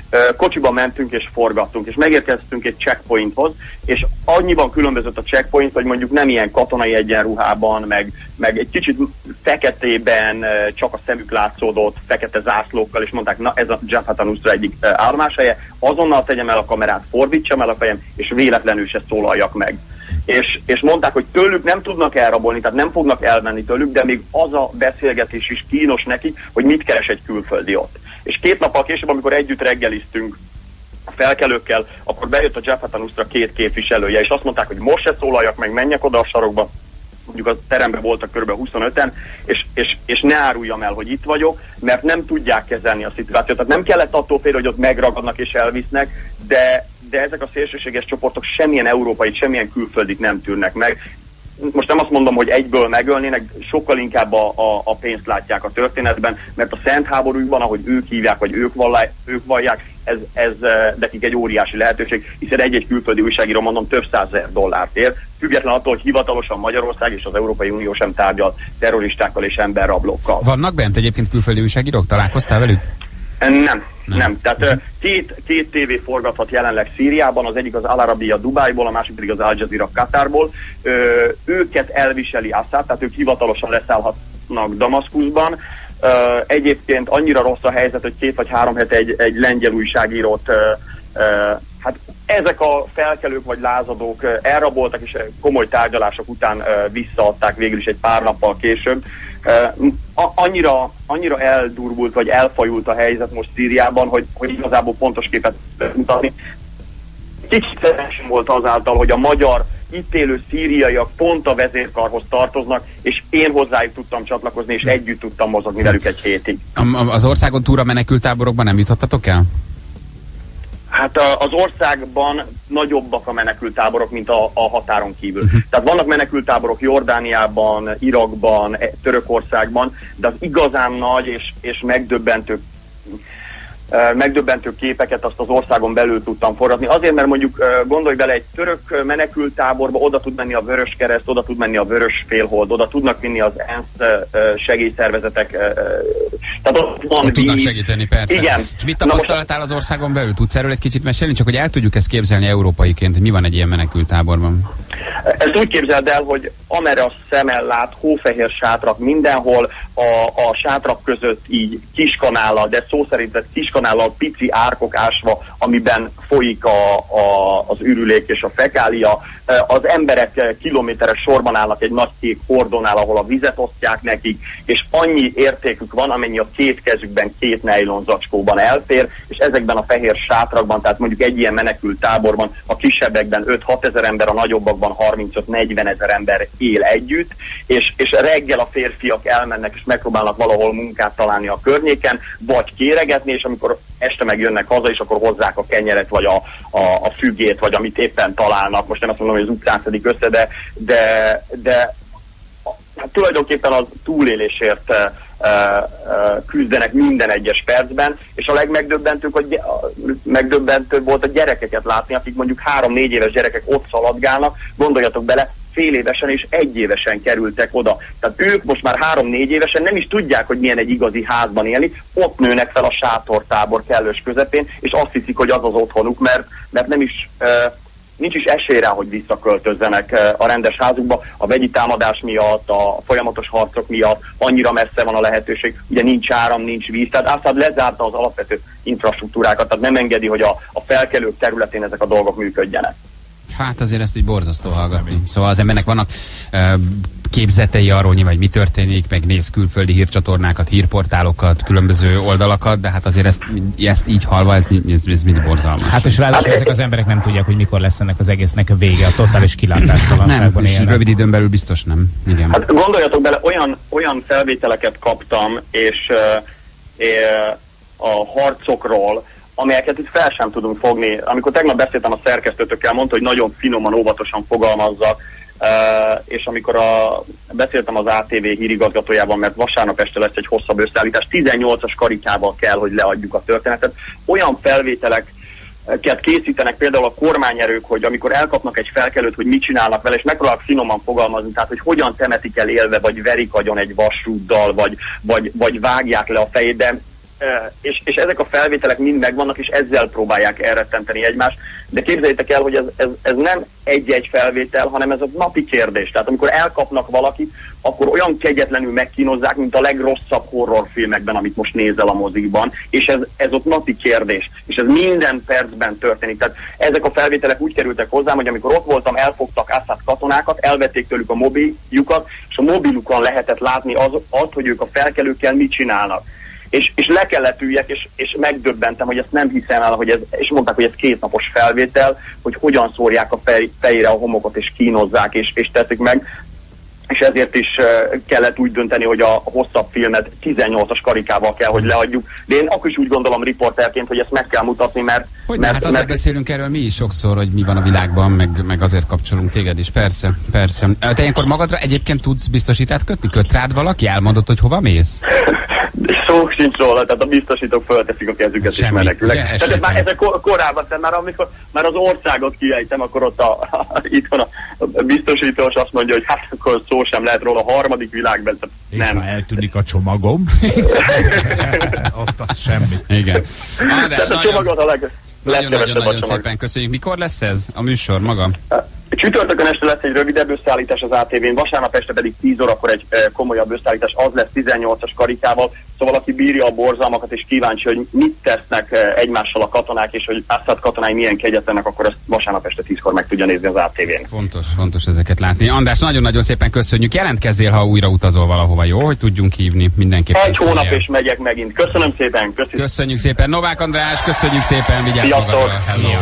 kocsiban mentünk és forgattunk, és megérkeztünk egy checkpointhoz, és annyiban különbözött a checkpoint, hogy mondjuk nem ilyen katonai egyenruhában, meg egy kicsit feketében csak a szemük látszódott, fekete zászlókkal, és mondták, na ez a Jabhat al-Nusra egyik állomáshelye, azonnal tegyem el a kamerát, fordítsam el a fejem, és véletlenül se szólaljak meg. És mondták, hogy tőlük nem tudnak elrabolni, tehát nem fognak elmenni tőlük, de még az a beszélgetés is kínos nekik, hogy mit keres egy külföldi ott. És 2 nappal később, amikor együtt reggeliztünk a felkelőkkel, akkor bejött a Jabhat al-Nusra 2 képviselője, és azt mondták, hogy most se szólaljak meg, menjek oda a sarokba, mondjuk a teremben voltak kb. 25-en, és ne áruljam el, hogy itt vagyok, mert nem tudják kezelni a szituációt. Tehát nem kellett attól félni, hogy ott megragadnak és elvisznek, de ezek a szélsőséges csoportok semmilyen európai, semmilyen külföldit nem tűrnek meg. Most nem azt mondom, hogy egyből megölnének, sokkal inkább a pénzt látják a történetben, mert a szent háborújban, ahogy ők hívják, vagy ők vallják, ez nekik egy óriási lehetőség, hiszen egy-egy külföldi újságíró, mondom, több $100,000 ér, független attól, hogy hivatalosan Magyarország és az Európai Unió sem tárgyal terroristákkal és emberrablókkal. Vannak bent egyébként külföldi újságírók? Találkoztál velük? Nem. Tehát két tévé forgathat jelenleg Szíriában, az egyik az Al Arabiya Dubájból, a másik pedig az Al Jazeera Katárból. Őket elviseli Assad, tehát ők hivatalosan leszállhatnak Damaszkuszban. Egyébként annyira rossz a helyzet, hogy 2 vagy 3 hete egy lengyel újságírót, hát ezek a felkelők vagy lázadók elraboltak, és komoly tárgyalások után visszaadták végül is egy pár nappal később. Annyira eldurvult, vagy elfajult a helyzet most Szíriában, hogy igazából pontos képet mutatni. Kicsit szerencsém volt azáltal, hogy a magyar itt élő szíriaiak pont a vezérkarhoz tartoznak, és én hozzájuk tudtam csatlakozni, és együtt tudtam mozogni velük egy hétig. Az országon túl a menekülttáborokban nem jutottatok el? Hát az országban nagyobbak a menekülttáborok, mint a határon kívül. Tehát vannak menekülttáborok Jordániában, Irakban, Törökországban, de az igazán nagy és megdöbbentő képeket azt az országon belül tudtam forgatni. Azért, mert mondjuk gondolj bele, egy török menekülttáborba oda tud menni a Vöröskereszt, oda tud menni a Vörösfélhold, oda tudnak vinni az ENSZ segélyszervezetek. Tehát ott tudnak segíteni, persze. Igen. És mit tapasztaltál az országon belül? Tudsz erről egy kicsit mesélni? Csak hogy el tudjuk ezt képzelni európaiként, hogy mi van egy ilyen menekülttáborban. Ezt úgy képzeld el, hogy amerre a szemmel lát, hófehér sátrak mindenhol, a sátrak között így kiskanállal, de szó szerint kiskanállal pici árkok ásva, amiben folyik az ürülék és a fekália. Az emberek kilométeres sorban állnak egy nagy kék hordónál, ahol a vizet osztják nekik, és annyi értékük van, amennyi a 2 kezükben 2 nejlon zacskóban elfér, és ezekben a fehér sátrakban, tehát mondjuk egy ilyen menekült táborban, a kisebbekben 5-6 ezer ember, a nagyobbakban 35-40 ezer ember él együtt, és reggel a férfiak elmennek és megpróbálnak valahol munkát találni a környéken, vagy kéregetni, és amikor este megjönnek haza, és akkor hozzák a kenyeret, vagy a fügét, vagy amit éppen találnak. Most nem azt mondom, hogy az utcán szedik össze, de hát tulajdonképpen az túlélésért küzdenek minden egyes percben, és a legmegdöbbentőbb volt a gyerekeket látni, akik mondjuk 3-4 éves gyerekek ott szaladgálnak, gondoljatok bele, fél évesen és 1 évesen kerültek oda. Tehát ők most már 3-4 évesen nem is tudják, hogy milyen egy igazi házban élni, ott nőnek fel a sátortábor kellős közepén, és azt hiszik, hogy az az otthonuk, mert nem is, nincs is esély rá, hogy visszaköltözzenek a rendes házukba. A vegyi támadás miatt, a folyamatos harcok miatt annyira messze van a lehetőség, ugye nincs áram, nincs víz, tehát Assad lezárta az alapvető infrastruktúrákat, tehát nem engedi, hogy a felkelők területén ezek a dolgok működjenek. Hát azért ezt így borzasztó hallgatni. Szóval az embernek vannak képzetei arról, hogy mi történik, meg néz külföldi hírcsatornákat, hírportálokat, különböző oldalakat, de hát azért ezt így halva, ez mindig borzalmas. Hát és ráadásul ezek az emberek nem tudják, hogy mikor lesz ennek az egésznek a vége, a totális kilátástalanságban élnek. Rövid időn belül biztos nem. Igen. Hát gondoljatok bele, olyan felvételeket kaptam, és a harcokról, amelyeket itt fel sem tudunk fogni. Amikor tegnap beszéltem a szerkesztőtökkel, mondta, hogy nagyon finoman, óvatosan fogalmazzak, és amikor beszéltem az ATV hírigazgatójában, mert vasárnap este lesz egy hosszabb összeállítás, 18-as karikával kell, hogy leadjuk a történetet. Olyan felvételeket készítenek például a kormányerők, hogy amikor elkapnak egy felkelőt, hogy mit csinálnak vele, és megpróbálnak finoman fogalmazni, tehát hogy hogyan temetik el élve, vagy verik agyon egy vasrúddal, vagy vágják le a fejét, de és ezek a felvételek mind megvannak, és ezzel próbálják elrettenteni egymást. De képzeljétek el, hogy ez nem egy-egy felvétel, hanem ez a napi kérdés. Tehát amikor elkapnak valakit, akkor olyan kegyetlenül megkínozzák, mint a legrosszabb horrorfilmekben, amit most nézel a mozikban, és ez ott napi kérdés. És ez minden percben történik. Tehát ezek a felvételek úgy kerültek hozzám, hogy amikor ott voltam, elfogtak Assad katonákat, elvették tőlük a mobiljukat, és a mobilukon lehetett látni azt, hogy ők a felkelőkkel mit csinálnak. És le kellett üljek, és megdöbbentem, hogy ezt nem hiszem el, és mondták, hogy ez 2 napos felvétel, hogy hogyan szórják a fejére a homokot, és kínozzák, és teszik meg. És ezért is kellett úgy dönteni, hogy a hosszabb filmet 18-as karikával kell, hogy leadjuk. De én akkor is úgy gondolom riporterként, hogy ezt meg kell mutatni, mert... Hát azért beszélünk erről mi is sokszor, hogy mi van a világban, meg azért kapcsolunk téged is, persze. Te ilyenkor magadra egyébként tudsz biztosítást kötni? Köt rád valaki? Elmondod, hogy hova mész? Szó sincs róla, tehát a biztosítók fölteszik a kezüket és menekülnek. Tehát ez korábban, már az országot kiejtem, akkor ott itthon a biztosítós azt mondja, hogy hát akkor szó sem lehet róla, a harmadik világban. És nem. Ha eltűnik a csomagom, ott az semmi. Igen. Tehát a csomagot a nagyon szépen köszönjük. Mikor lesz ez a műsor maga? Csütörtökön este lesz egy rövidebb összeállítás az ATV-n, vasárnap este pedig 10 órakor egy komolyabb összeállítás, az lesz 18-as karikával, szóval aki bírja a borzalmakat és kíváncsi, hogy mit tesznek egymással a katonák, és hogy Assad katonái milyen kegyetlenek, akkor ezt vasárnap este 10-kor meg tudja nézni az ATV-n. Fontos ezeket látni. András, nagyon-nagyon szépen köszönjük. Jelentkezzél, ha újra utazol valahova, jó? Hogy tudjunk hívni mindenképpen. Egy hónap és megyek megint. Köszönöm szépen. Köszönjük szépen. Novák András, köszönjük szépen. Vigyázz magadra.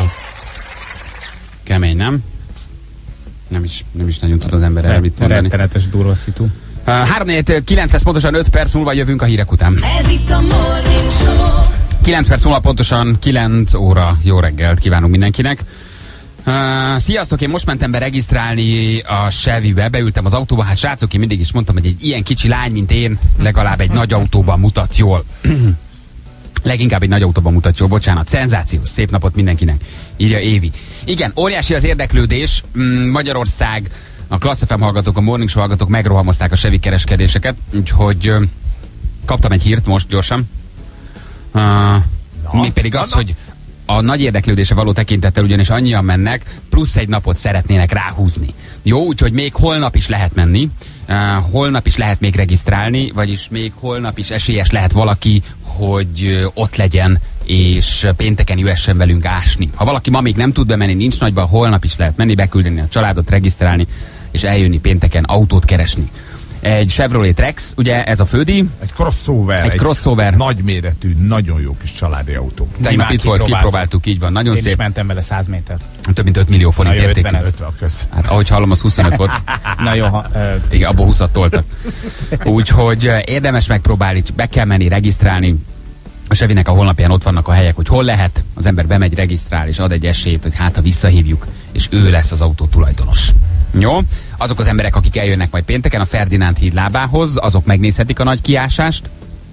Kemény, nem? Nem is nagyon tud az ember el mit mondani. Rettenetes durva szitu. 3-4-9 lesz pontosan 5 perc múlva, jövünk a hírek után. Ez itt a Morning Show. 9 perc múlva pontosan 9 óra. Jó reggelt kívánunk mindenkinek. Sziasztok, én most mentem be regisztrálni a Chevy-be, beültem az autóba, hát srácok, én mindig is mondtam, hogy egy ilyen kicsi lány, mint én, legalább egy nagy autóban mutat jól. Leginkább egy nagy autóban mutat jól, bocsánat. Szenzációs, szép napot mindenkinek, írja Évi. Igen, óriási az érdeklődés. Magyarország, a Class FM hallgatók, a Morning Show hallgatók megrohamozták a Chevy kereskedéseket, úgyhogy kaptam egy hírt most gyorsan. Mi pedig az, hogy a nagy érdeklődése való tekintettel ugyanis annyian mennek, plusz egy napot szeretnének ráhúzni. Jó, úgyhogy még holnap is lehet menni, holnap is lehet még regisztrálni, vagyis még holnap is esélyes lehet valaki, hogy ott legyen, és pénteken jöhessen velünk ásni. Ha valaki ma még nem tud bemenni, nincs nagyban, holnap is lehet menni, beküldeni a családot, regisztrálni, és eljönni pénteken autót keresni. Egy Chevrolet Trax, ugye ez a fődíj. Egy crossover. Nagyméretű, nagyon jó kis családi autó. Tegnap itt volt, kipróbáltuk, így van. Nagyon Én szép. Is mentem vele 100 métert. Több mint 5 millió forint értékű. 50 kösz. Hát ahogy hallom, az 25 volt. Na jó, igen, abból 20-at toltak. Úgyhogy érdemes megpróbálni, be kell menni, regisztrálni. A Chevynek a honlapján ott vannak a helyek, hogy hol lehet. Az ember bemegy, regisztrál, és ad egy esélyt, hogy hát ha visszahívjuk, és ő lesz az autó tulajdonos. Jó? Azok az emberek, akik eljönnek majd pénteken a Ferdinánd híd lábához, azok megnézhetik a nagy kiásást.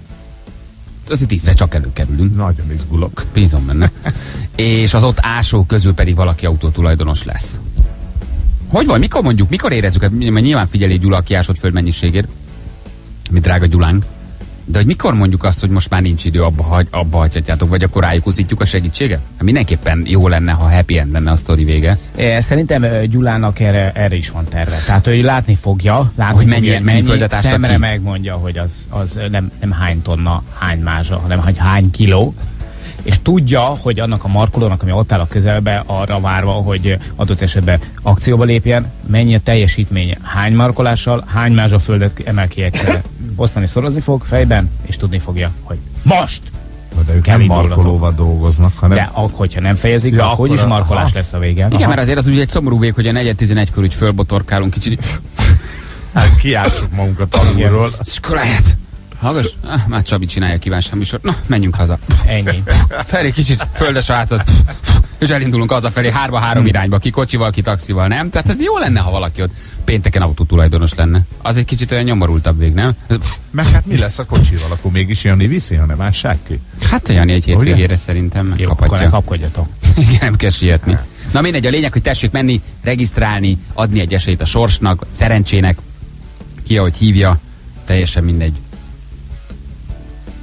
Azért 10-re csak előkerülünk. Nagyon izgulok. Bízom benne. És az ott ásók közül pedig valaki autótulajdonos lesz. Hogy van? Mikor érezzük? Mert nyilván figyeli Gyula a kiásott föld mennyiségét. Mi drága Gyulánk. De hogy mikor mondjuk azt, hogy most már nincs idő, abba hagyhatjátok, vagy akkor rájuk úszítjuk a segítséget? Hát mindenképpen jó lenne, ha happy end lenne a sztori vége. Szerintem Gyulának erre is van terve. Tehát, hogy látni fogja, hogy mennyi földet ástak szemre ki. megmondja, hogy az nem hány tonna, hány mázsa, hanem hogy hány kiló. És tudja, hogy annak a markolónak, ami ott áll a közelbe, arra várva, hogy adott esetben akcióba lépjen, mennyi a teljesítménye, hány markolással, hány mázsa földet emel ki egyszerre. Osztani, szorozni fog fejben, és tudni fogja, hogy most! De ők nem markolóval dolgoznak, hanem... De hogyha nem fejezik, ja, akkor is markolás lesz a vége. Igen, mert azért az ugye egy szomorú vég, hogy a 4:11-kor úgy fölbotorkálunk kicsit. Hát kiássuk magunkat alulról. Az iskoláját! Hallgass? Már Csabi csinálja kívánság műsort. Na, menjünk haza. Ennyi. Feri, kicsit földes átat. És elindulunk hazafelé 3 irányba, ki kocsival, ki taxival, nem? Tehát ez jó lenne, ha valaki ott pénteken autótulajdonos lenne. Az egy kicsit olyan nyomorultabb vég, nem? Meg hát mi lesz a kocsival? Akkor mégis Jani viszi, hanem ássák ki? Hát Jani egy hétvégére szerintem megkaphatja. Akkor ne kapkodjatok. Igen, nem kell sietni. Na mindegy, a lényeg, hogy tessék menni, regisztrálni, adni egy esélyt a sorsnak, szerencsének, ki ahogy hívja, teljesen mindegy.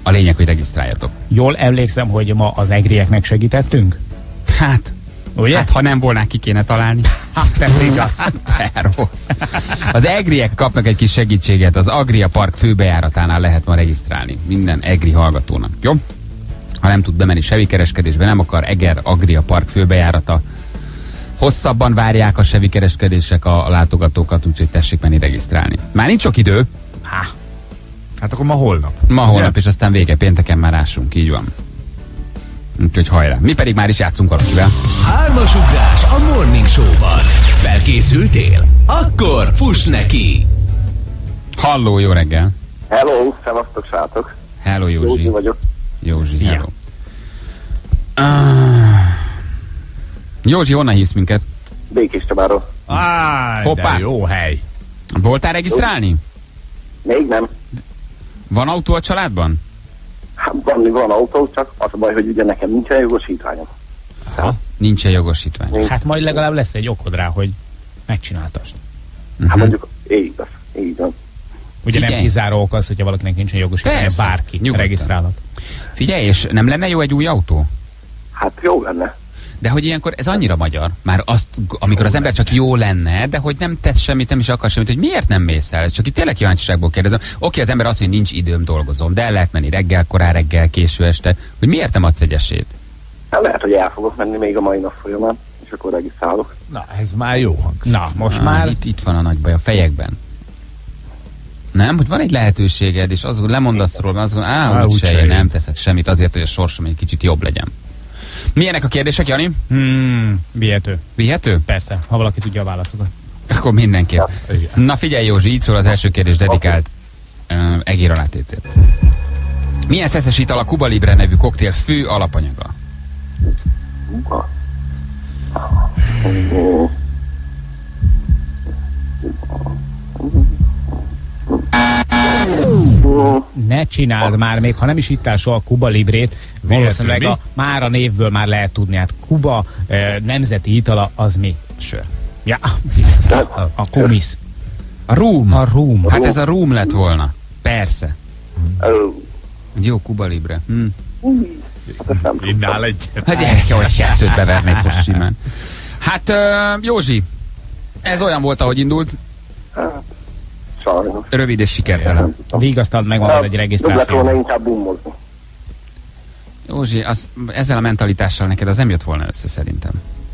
A lényeg, hogy regisztráljatok. Jól emlékszem, hogy ma az egrieknek segítettünk? Hát, ugye? Hát, ha nem volnák, ki kéne találni. Te igaz. Te rossz. Az egriek kapnak egy kis segítséget. Az Agria Park főbejáratánál lehet ma regisztrálni. Minden egri hallgatónak. Jó? Ha nem tud bemenni sevi kereskedésbe, nem akar, Eger Agria Park főbejárata. Hosszabban várják a sevi kereskedések a látogatókat, úgyhogy tessék menni regisztrálni. Már nincs sok idő. Hát akkor ma holnap. Ma holnap, és aztán vége, pénteken már ásunk, így van. Úgyhogy hajrá. Mi pedig már is játszunk valakivel. 3-as ugrás a Morning Show-ban. Felkészültél? Akkor fuss neki! Halló, jó reggel! Hello, szevasztok, srácok! Hello, Józsi. Józsi vagyok. Józsi, Szia. hello. Józsi, honnan hívsz minket? Békés Csabáról. Hoppá. De jó hely. Voltál regisztrálni? Még nem. Van autó a családban? Hát van autó, csak az a baj, hogy ugye nekem nincsen jogosítványom. Nincsen jogosítvány. Hát majd legalább lesz egy okod rá, hogy megcsináltasd. Hát mondjuk, így van. Ugye Figyelj. nem kizáró ok az, hogyha valakinek nincsen jogosítványa, Persze. bárki Nyugodtan. regisztrálhat. Figyelj, és nem lenne jó egy új autó? Hát jó lenne. De hogy ilyenkor ez annyira magyar, már azt, amikor az ember csak jó lenne, de hogy nem tesz semmit, nem is akar semmit, hogy miért nem mész el? Ez csak itt tényleg kíváncsiságból kérdezem. Oké, az ember azt mondja, hogy nincs időm, dolgozom, de el lehet menni reggel, korán reggel, késő este, hogy miért nem adsz egy esélyt? Hát lehet, hogy el fogok menni még a mai nap folyamán, és akkor regisztrálok. Na, ez már jó hangzik. Na, most már... Itt van a nagy baj, a fejekben. Nem, hogy van egy lehetőséged, és azon lemondasz róla, azon úgyse én nem teszek semmit azért, hogy a sorsom egy kicsit jobb legyen. Milyenek a kérdések, Jani? Vihető. Vihető? Persze, ha valaki tudja a válaszokat. Akkor mindenképp. Na figyelj, Józsi, így szól az első kérdés dedikált egér alátétért. Milyen szeszes ital a Cuba Libre nevű koktél fő alapanyaga? Ne csináld már, még ha nem is ittál soha Cuba Librét, valószínűleg már a névből már lehet tudni. Hát Kuba nemzeti itala az mi? Sör. Ja, a kumisz. A rum. A rum. Hát ez a rum lett volna. Persze. Jó, Cuba Libre. Innál egyet. Hát gyereke, hogy kettőt bevernék most simán. Hát, Józsi, ez olyan volt, ahogy indult. Sajnos. Rövid és sikertelen. Vigasztald meg magad egy regisztrációt. Jobb lett volna inkább bummozni. Józsi, ezzel a mentalitással neked az nem jött volna össze szerintem.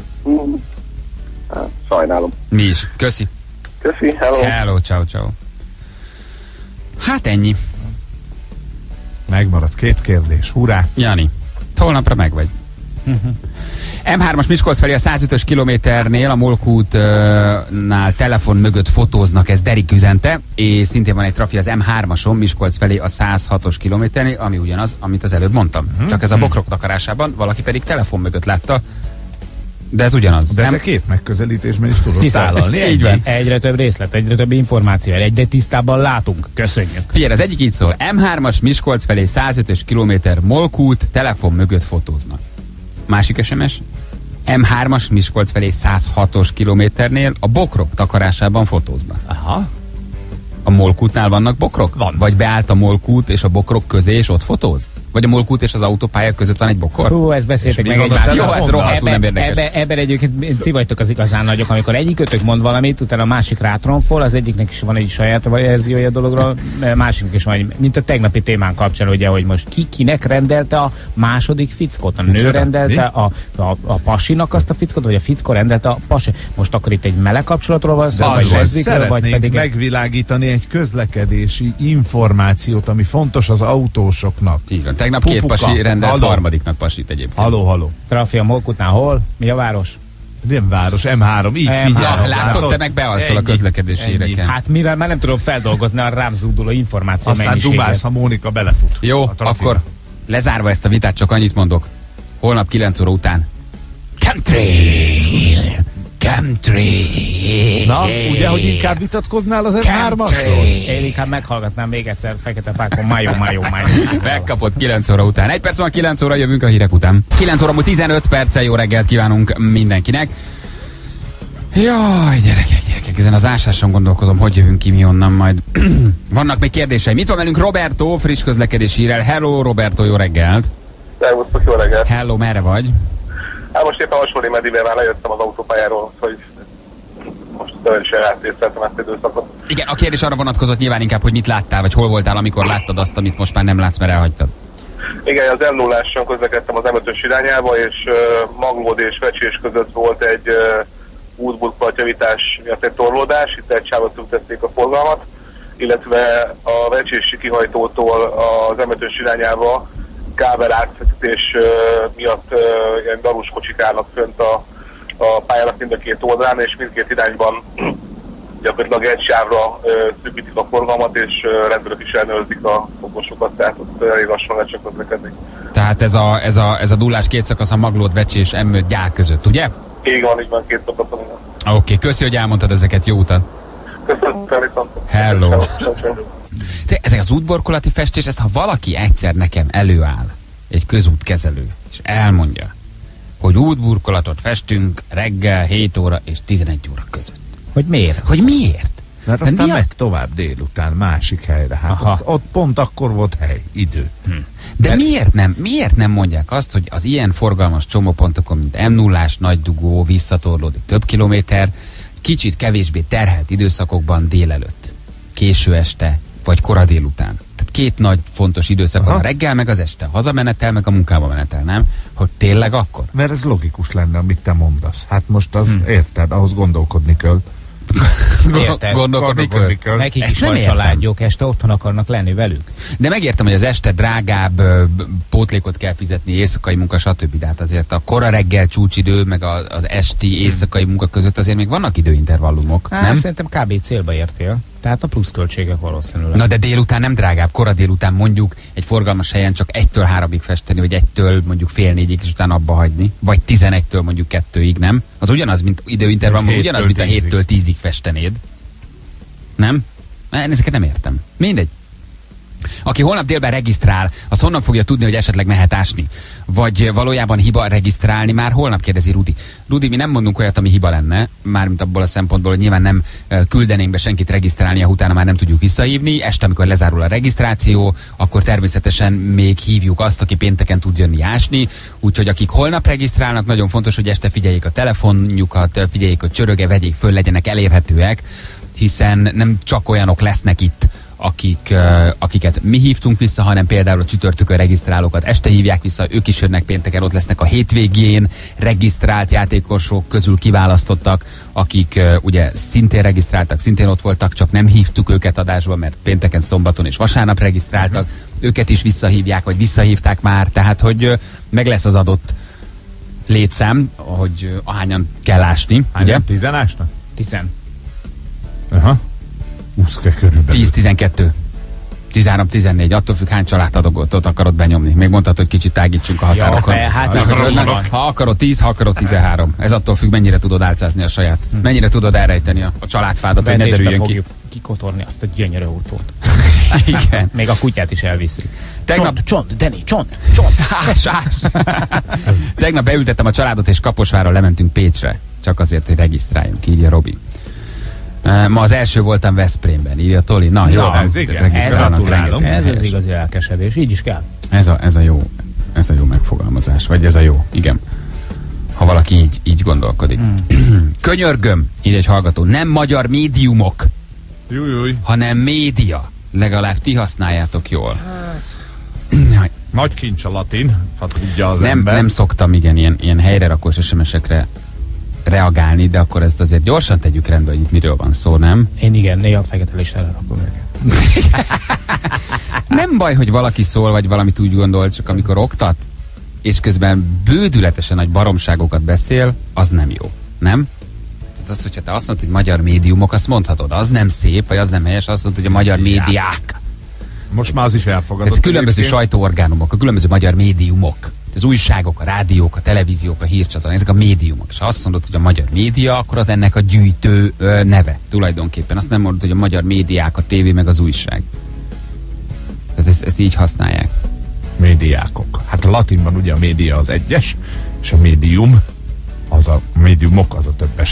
Sajnálom. Mi is. Köszi. Köszi, hello. Hello, ciao, ciao. Hát ennyi. Megmaradt 2 kérdés. Hurrá! Jani, holnapra meg vagy. M3-as Miskolc felé a 105-ös kilométernél a Molkútnál telefon mögött fotóznak, ez Derik üzente, és szintén van egy trafi az M3-ason Miskolc felé a 106-os kilométernél, ami ugyanaz, amit az előbb mondtam. Csak ez a bokrok takarásában, valaki pedig telefon mögött látta, de ez ugyanaz. De te 2 megközelítésben is tudod tálalni. Így van. Egyre több részlet, egyre több információ, egyre tisztábban látunk. Köszönjük. Figyelj, az egyik így szól. M3-as Miskolc felé 105-ös kilométer Molkút, telefon mögött fotóznak. Másik SMS. M3-as Miskolc felé 106-os kilométernél a bokrok takarásában fotóznak. Aha. A Molkútnál vannak bokrok? Van. Vagy beállt a Molkút és a bokrok közé és ott fotóz? Vagy a Molkút és az autópálya között van egy bokor? Hú, ezt beszéltek meg egymással. Jó, ez rohadtul nem érdekes. Ebben egyébként ti vagytok az igazán nagyok, amikor egyikőtök mond valamit, utána a másik rátronfol, az egyiknek is van egy saját verziója a dologról, másiknak is van, mint a tegnapi témán kapcsán, ugye, hogy most kinek rendelte a második fickót? A nő rendelte a pasinak azt a fickót, vagy a fickó rendelte a pasi? Most akkor itt egy meleg kapcsolatról van szó, vagy leszbikről, vagy pedig megvilágítani egy közlekedési információt, ami fontos az autósoknak. Így van. Tegnap 2 pasi rendelt harmadiknak pasit egyébként. Halló. Trafi a Molkútnál hol? Mi a város? Nem város, M3, így figyelj. Látod, te meg bealszol a közlekedési híreken. Hát mivel már nem tudom feldolgozni a rám zúduló információ aztán mennyiséget. dumálsz, ha Mónika belefut. Jó, akkor lezárva ezt a vitát csak annyit mondok. Holnap 9 óra után Chemtrail. Na, ugye, hogy inkább vitatkoznál az M3-asról? Én inkább meghallgatnám még egyszer Fekete Pákon, májó. Megkapott 9 óra után. 1 perc van 9 óra, jövünk a hírek után. 9 óra múlt 15 perccel jó reggelt kívánunk mindenkinek. Jaj, gyerekek. Gyerekek, ezen az ásáson gondolkozom, hogy jövünk ki mi onnan majd. Vannak még kérdéseim. Itt van velünk Roberto, friss közlekedési hírrel. Hello, Roberto, jó reggelt! Szervusztok, jó reggelt! Hello, merre vagy? Hát most éppen Vasóli Medivel már lejöttem az autópályáról, hogy most teljesen átvészteltem ezt időszakot. Igen, a kérdés arra vonatkozott nyilván inkább, hogy mit láttál, vagy hol voltál, amikor láttad azt, amit most már nem látsz, mert elhagytad. Igen, az M0-áson közlekedtem az M5-ös irányába, és Maglód és Vecsés között volt egy útburkolatjavítás miatt egy torlódás, itt egy sávot szüntették a forgalmat, illetve a Vecsési kihajtótól az M5-ös irányába kábel átvezetés miatt ilyen darús kocsik állnak fönt a pályának mind a két oldalán, és mindkét irányban gyakorlatilag egy sávra szűkítik a forgalmat, és rendőrök is ellenőrzik a fokosokat, tehát ott elég lassan lehet csak közlekedni. Tehát ez a dullás két szakasz a Maglód, Vecsés, M5 Gyák között, ugye? Így van, két szakaszon. Oké, köszi, hogy elmondtad ezeket, jó utat! Köszönöm, viszont. Hello! Ezek az útborkolati festés, ez ha valaki egyszer nekem előáll, egy közútkezelő, és elmondja, hogy útburkolatot festünk reggel 7 óra és 11 óra között. Hogy miért? Hogy miért? Mert aztán megy tovább délután másik helyre. Hát ott pont akkor volt hely, idő. De miért nem mondják azt, hogy az ilyen forgalmas csomópontokon, mint M0-ás, nagy dugó, visszatorlódik több kilométer, kicsit kevésbé terhelt időszakokban délelőtt, késő este, vagy kora délután. Tehát két nagy fontos időszak van, a reggel meg az este, hazamenetel meg a munkába menetel, nem? Hogy tényleg akkor? Mert ez logikus lenne, amit te mondasz. Hát most az, érted, ahhoz gondolkodni kell. Érted? Gondolkodni kell. Nekik is van családjuk, este otthon akarnak lenni velük. De megértem, hogy az este drágább pótlékot kell fizetni, éjszakai munka, stb. De hát azért a kora reggel csúcsidő, meg az esti éjszakai munka között azért még vannak időintervallumok, nem? Szerintem kb. Célba értél. Tehát a pluszköltségek valószínűleg. Na de délután nem drágább, kora délután mondjuk egy forgalmas helyen csak 1-től 3-ig festeni, vagy 1-től mondjuk fél 4-ig, és utána abba hagyni. Vagy 11-től mondjuk 2-ig, nem? Az ugyanaz, mint időintervallum, ugyanaz, mint a 7-től 10-ig festenéd. Nem? Ezeket nem értem. Mindegy. Aki holnap délben regisztrál, az honnan fogja tudni, hogy esetleg mehet ásni? Vagy valójában hiba regisztrálni? Már holnap kérdezi Rudi. Rudi, mi nem mondunk olyat, ami hiba lenne, mármint abból a szempontból, hogy nyilván nem küldenénk be senkit regisztrálni, utána már nem tudjuk visszahívni. Este, amikor lezárul a regisztráció, akkor természetesen még hívjuk azt, aki pénteken tud jönni ásni. Úgyhogy akik holnap regisztrálnak, nagyon fontos, hogy este figyeljék a telefonjukat, figyeljék, hogy csöröge, vegyék föl, legyenek elérhetőek, hiszen nem csak olyanok lesznek itt, akiket mi hívtunk vissza, hanem például a csütörtökön regisztrálókat este hívják vissza, ők is jönnek pénteken, ott lesznek a hétvégén regisztrált játékosok közül kiválasztottak, akik ugye szintén regisztráltak, szintén ott voltak, csak nem hívtuk őket adásba, mert pénteken, szombaton és vasárnap regisztráltak, őket is visszahívják, vagy visszahívták már, tehát hogy meg lesz az adott létszám, hogy ahányan kell ásni. Hányan? 10 ásnak? 10. Aha. 20 körülbelül. 10-12. 13-14, attól függ, hány családtagot akarod benyomni. Még mondtad, hogy kicsit tágítsunk a határokon. Ha akarod 10, ha akarod 13. Ez attól függ, mennyire tudod álcázni a saját. Mennyire tudod elrejteni a családfádat, hogy ne derüljön ki. Kikotorni azt a gyönyörű autót. Igen. Még a kutyát is elviszik. Csont, Deni, csont. Tegnap beültettem a családot, és Kaposvárról lementünk Pécsre. Csak azért, hogy regisztráljunk, írja Robi. Ma az első voltam Veszprémben, írja Toli. Na, jó, ez az igazi elkesedés, így is kell. Ez a jó megfogalmazás, vagy ez a jó, igen. Ha valaki így gondolkodik. Könyörgöm, így egy hallgató, nem magyar médiumok, hanem média. Legalább ti használjátok jól. Nagy kincs a latin, ha tudja az ember. Nem szoktam, igen, ilyen helyrerakós SMS-ekre reagálni, de akkor ezt azért gyorsan tegyük rendbe, hogy itt miről van szó, nem? Én igen, néha fekete listára rakom őket. Nem baj, hogy valaki szól, vagy valamit úgy gondol, csak amikor oktat, és közben bődületesen nagy baromságokat beszél, az nem jó, nem? Tehát az, hogyha te azt mondod, hogy magyar médiumok, azt mondhatod, az nem szép, vagy az nem helyes, azt mondod, hogy a magyar médiák. Most már az is elfogadott. Tehát különböző sajtóorgánumok, a különböző magyar médiumok, az újságok, a rádiók, a televíziók, a hírcsatornák, ezek a médiumok. És ha azt mondod, hogy a magyar média, akkor az ennek a gyűjtő neve tulajdonképpen. Azt nem mondod, hogy a magyar médiák, a tévé, meg az újság. Tehát ezt így használják. Médiákok. Hát a latinban ugye a média az egyes, és a médium, médiumok az a többese.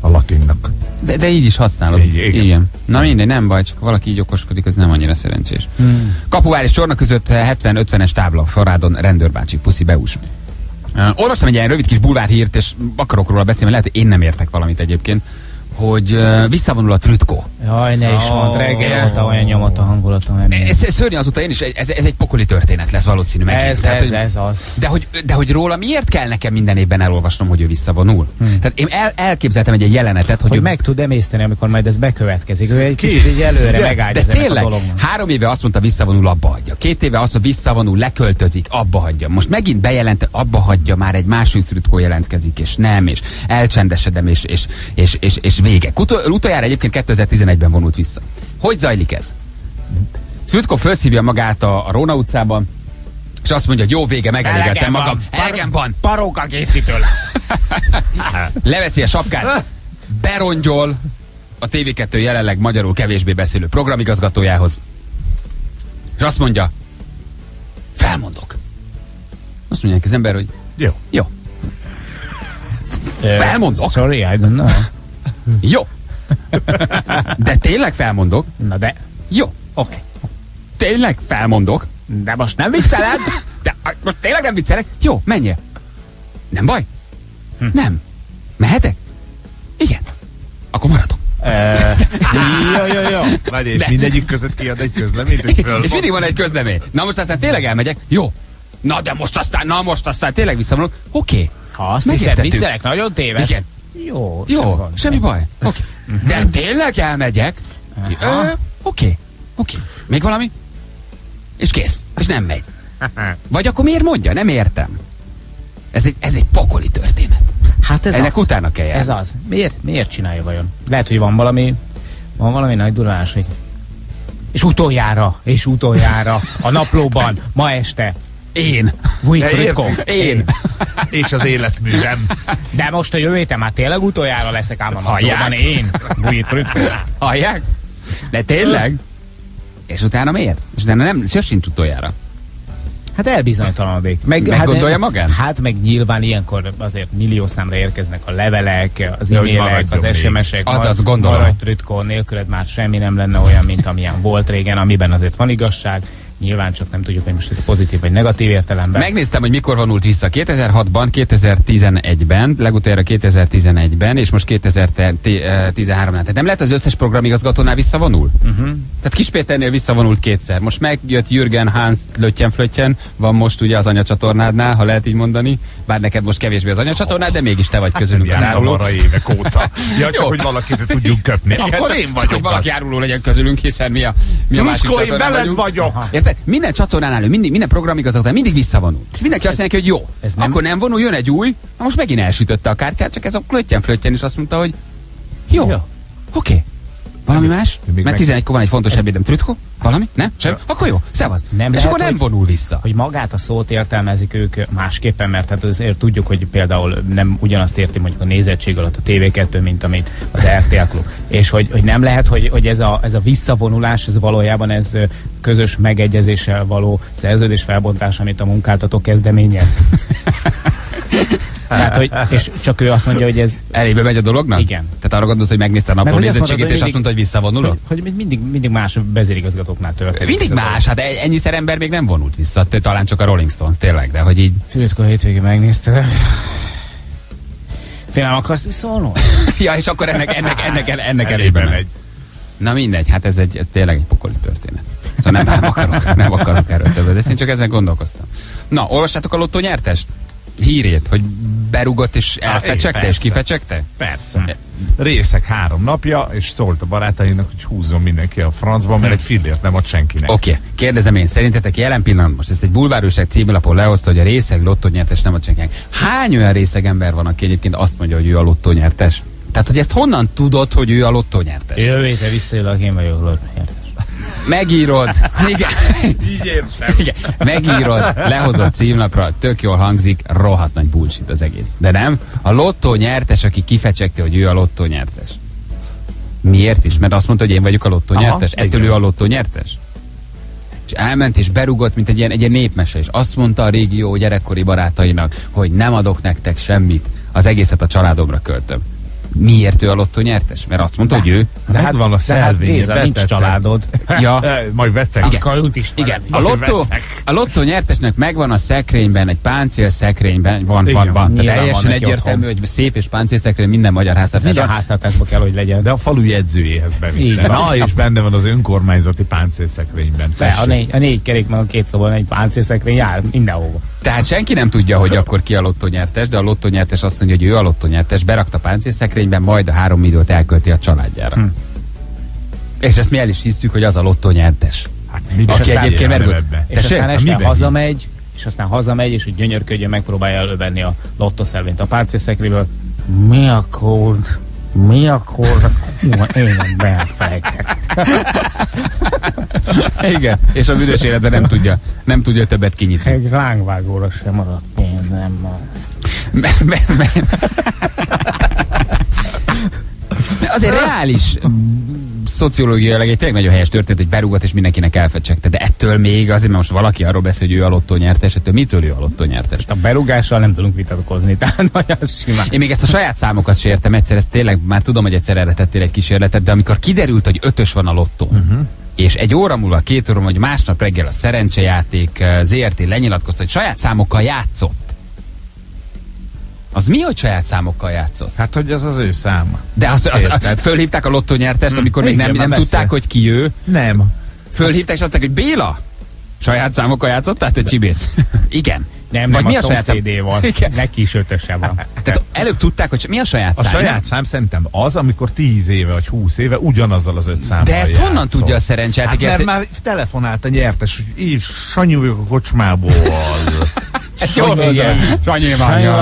a latinnak. De így is használod. Igen. Na mindegy, nem baj, csak valaki így okoskodik, az nem annyira szerencsés. Kapuvár és Csorna között 70-50-es tábla, Forrádon rendőrbácsi, puszi beús. Olvastam egy ilyen rövid kis bulvárhírt, és akarok róla beszélni, lehet, hogy én nem értek valamit egyébként, hogy visszavonul a Trütkó. Jaj, ne is mondd, reggel óta olyan nyomott a hangulatom. Ez szörnyű, azóta én is, ez egy pokoli történet lesz valószínű megint. Ez az. De hogy róla miért kell nekem minden évben elolvasnom, hogy ő visszavonul? Tehát én elképzeltem egy jelenetet, hogy ő meg tud emészteni, amikor majd ez bekövetkezik. Ő egy kicsit így előre megállja. De tényleg, 3 éve azt mondta, visszavonul, abba hagyja. 2 éve azt mondta, visszavonul, leköltözik, abba hagyja. Most megint bejelent, abba hagyja, már egy másik Trütkó jelentkezik, és nem, és elcsendesedem, és vége. Utoljára egyébként 2011-ben vonult vissza. Hogy zajlik ez? Trütkó felszívja magát a Róna utcában, és azt mondja, hogy jó, vége, megelégettem magam. Elegem van. Paróka készítő lesz. Leveszi a sapkát, berongyol a TV2 jelenleg magyarul kevésbé beszélő programigazgatójához, és azt mondja, felmondok. Azt mondják az ember, hogy jó. Felmondok? Sorry, I don't know. Jó. De tényleg felmondok? Na de. Jó. Oké. Tényleg felmondok? De most nem vicceled? De most tényleg nem viccelek? Jó, menjél. Nem baj? Nem. Mehetek? Igen. Akkor maradok. Jó. Várj, és mindegyik között kiad egy közleményt, hogy fölmond. És mindig van egy közlemény. Na most aztán tényleg elmegyek? Jó. Na de most aztán tényleg visszavonulok? Oké. Ha azt hiszed, viccelek, nagyon téves. Igen. Jó, semmi baj. Oké. De tényleg elmegyek? Oké. Még valami? És kész. És nem megy. Vagy akkor miért mondja? Nem értem. Ez egy pokoli történet. Hát ez ennek utána kell járni. Ez az. Miért csinálja vajon? Lehet, hogy van valami nagy durás, hogy... És utoljára a naplóban, ma este. Én. Én. És az életművem. De most a jövő héten már tényleg utoljára leszek ám a naplóban. Én. Hallják? De tényleg? És utána miért? És utána nem, sincs utoljára. Hát elbizonytalanodik. Meggondolja magát? Hát meg nyilván ilyenkor azért millió számra érkeznek a levelek, az e-mailek, az SMS-ek. Azt gondolom. Maradj Trütkó, nélküled már semmi nem lenne olyan, mint amilyen volt régen, amiben azért van igazság. Nyilván csak nem tudjuk, hogy most ez pozitív vagy negatív értelemben. Megnéztem, hogy mikor vonult vissza. 2006-ban, 2011-ben, legutoljára 2011-ben, és most 2013-nál. Tehát nem lehet az összes programigazgatónál visszavonul? Tehát Kis Péternél visszavonult 2-szer. Most megjött Jürgen Hans Löttyen, van most ugye az anyacsatornádnál, ha lehet így mondani. Bár neked most kevésbé az anyacsatornád, de mégis te vagy közülünk az áruló. arra évek óta. Ja, csak hogy valakit tudjunk köpni. Akkor én vagyok. Csak hogy valaki áruló legyen közülünk, hiszen mi a másik csatornán vagyok. Érted? Minden csatornánál, minden programigazgatónál mindig visszavonul. És mindenki azt mondja, hogy jó. Akkor nem vonul, jön egy új, na most megint elsütötte a kártyát, csak ez a Löttyen is azt mondta, hogy jó. Oké. Valami más? Mert 11-kor van egy fontos ebédem. Trütkó? Valami? Nem? Sem? Akkor jó, szevasz. És akkor nem vonul vissza. Hogy magát a szót értelmezik ők másképpen, mert hát azért tudjuk, hogy például nem ugyanazt érti mondjuk a nézettség alatt a TV2, mint amit az RTL Klub. És hogy nem lehet, hogy ez a visszavonulás, ez valójában ez közös megegyezéssel való szerződés felbontás, amit a munkáltató kezdeményez. Tehát, hogy, és csak ő azt mondja, hogy ez... Elébe megy a dolognak? Igen. Tehát arra gondolsz, hogy megnézte a napló nézettségét, és azt mondta, hogy visszavonulok? Hogy mindig más vezérigazgatóknál történik. Mindig más, hát ennyiszer ember még nem vonult vissza, talán csak a Rolling Stones, tényleg, de hogy így... Trütkó hétvégén megnézte. Félem akarsz visszavonulni? Ja, és akkor ennek elébe megy. Na mindegy, hát ez tényleg egy pokoli történet. Szóval nem akarok erről többet, de én csak ezen gondolkoztam. Na, olvassátok a lottó nyertest? Hírét, hogy berugott és elfecsegte és kifecsegte? Persze. Részek 3 napja, és szólt a barátainak, hogy húzzon mindenki a francba, mert egy fillért nem ad senkinek. Oké. Kérdezem én, szerintetek jelen pillanatban, most ezt egy bulvárújság címlapon lehozta, hogy a részeg lottónyertes nem ad senkinek. Hány olyan részeg ember van, aki egyébként azt mondja, hogy ő a lottónyertes? Tehát, hogy ezt honnan tudod, hogy ő a lottónyertes? Jövő héten visszajövök, én vagyok lottónyertes. Megírod, igen. Így értem. Igen. Megírod, lehozod címlapra, tök jól hangzik, rohadt nagy bullshit az egész. De nem? A lottó nyertes, aki kifecsegte, hogy ő a lottó nyertes. Miért is? Mert azt mondta, hogy én vagyok a lottó nyertes. Ettől ő a lottó nyertes. És elment és berugott, mint egy ilyen népmese, és azt mondta a régi jó gyerekkori barátainak, hogy nem adok nektek semmit, az egészet a családomra költöm. Miért ő a lottó nyertes? Mert azt mondta, hogy ő. De hát van a szelvény. Géza, nincs családod. Ja. Majd veszek. Igen. A lottó nyertesnek megvan a szekrényben, egy páncélszekrényben, van. Teljesen egyértelmű, hogy szép és páncélszekrény minden magyar háztartásban. Minden háztartásban kell, hogy legyen. De a falu jegyzőjéhez bevitte. Na, és benne van az önkormányzati páncélszekrényben. A 4 kerék meg a 2 szobban egy páncélszekrény jár mindenhova. Tehát senki nem tudja, hogy akkor ki a lottó nyertes, de a lottó nyertes azt mondja, hogy ő a lottó nyertes, berakta páncélszekrényben, majd a 3 milliót elkölti a családjára. És ezt mi el is hiszük, hogy az a lottó nyertes. Hát, aki egyébként merült. És aztán este hazamegy, és hogy gyönyörködjön, megpróbálja elővenni a lottószelvényt a páncélszekrényből. Mi a kód? Én belefejtett. Igen, és a büdös életben nem tudja többet kinyitni. Egy lángvágóra sem maradt pénzem ma. Azért reális szociológiailag egy tényleg nagyon helyes történet, hogy berúgott és mindenkinek elfecsegte. De ettől még azért, mert most valaki arról beszél, hogy ő a lottó nyertes, ettől mitől ő a lottó nyertes? A berúgással nem tudunk vitatkozni, tehát az simán. Én még ezt a saját számokat sem értem egyszer, ezt tényleg már tudom, hogy egyszer erre tettél egy kísérletet, de amikor kiderült, hogy 5-ös van a lottó, és 1 óra múlva, 2 óra, vagy másnap reggel a szerencsejáték ZRT lenyilatkozta, hogy saját számokkal játszott. Az mi, hogy saját számokkal játszott? Hát, hogy az ő száma. De fölhívták a lottó nyertest, amikor még nem tudták, hogy ki ő. Nem. Fölhívták, és azt mondták, hogy Béla, saját számokkal játszottál, te csibész? Igen. Nem, a szomszédé van. Neki is 5-öse van. Tehát előbb tudták, hogy mi a saját szám? A saját szám szerintem az, amikor 10 éve vagy 20 éve ugyanazzal az 5 számmal De ezt honnan tudja a szerencsejáték? Hát mert már telefonált a nyertes, hogy én Sanyi vagyok a kocsmából. Sanyi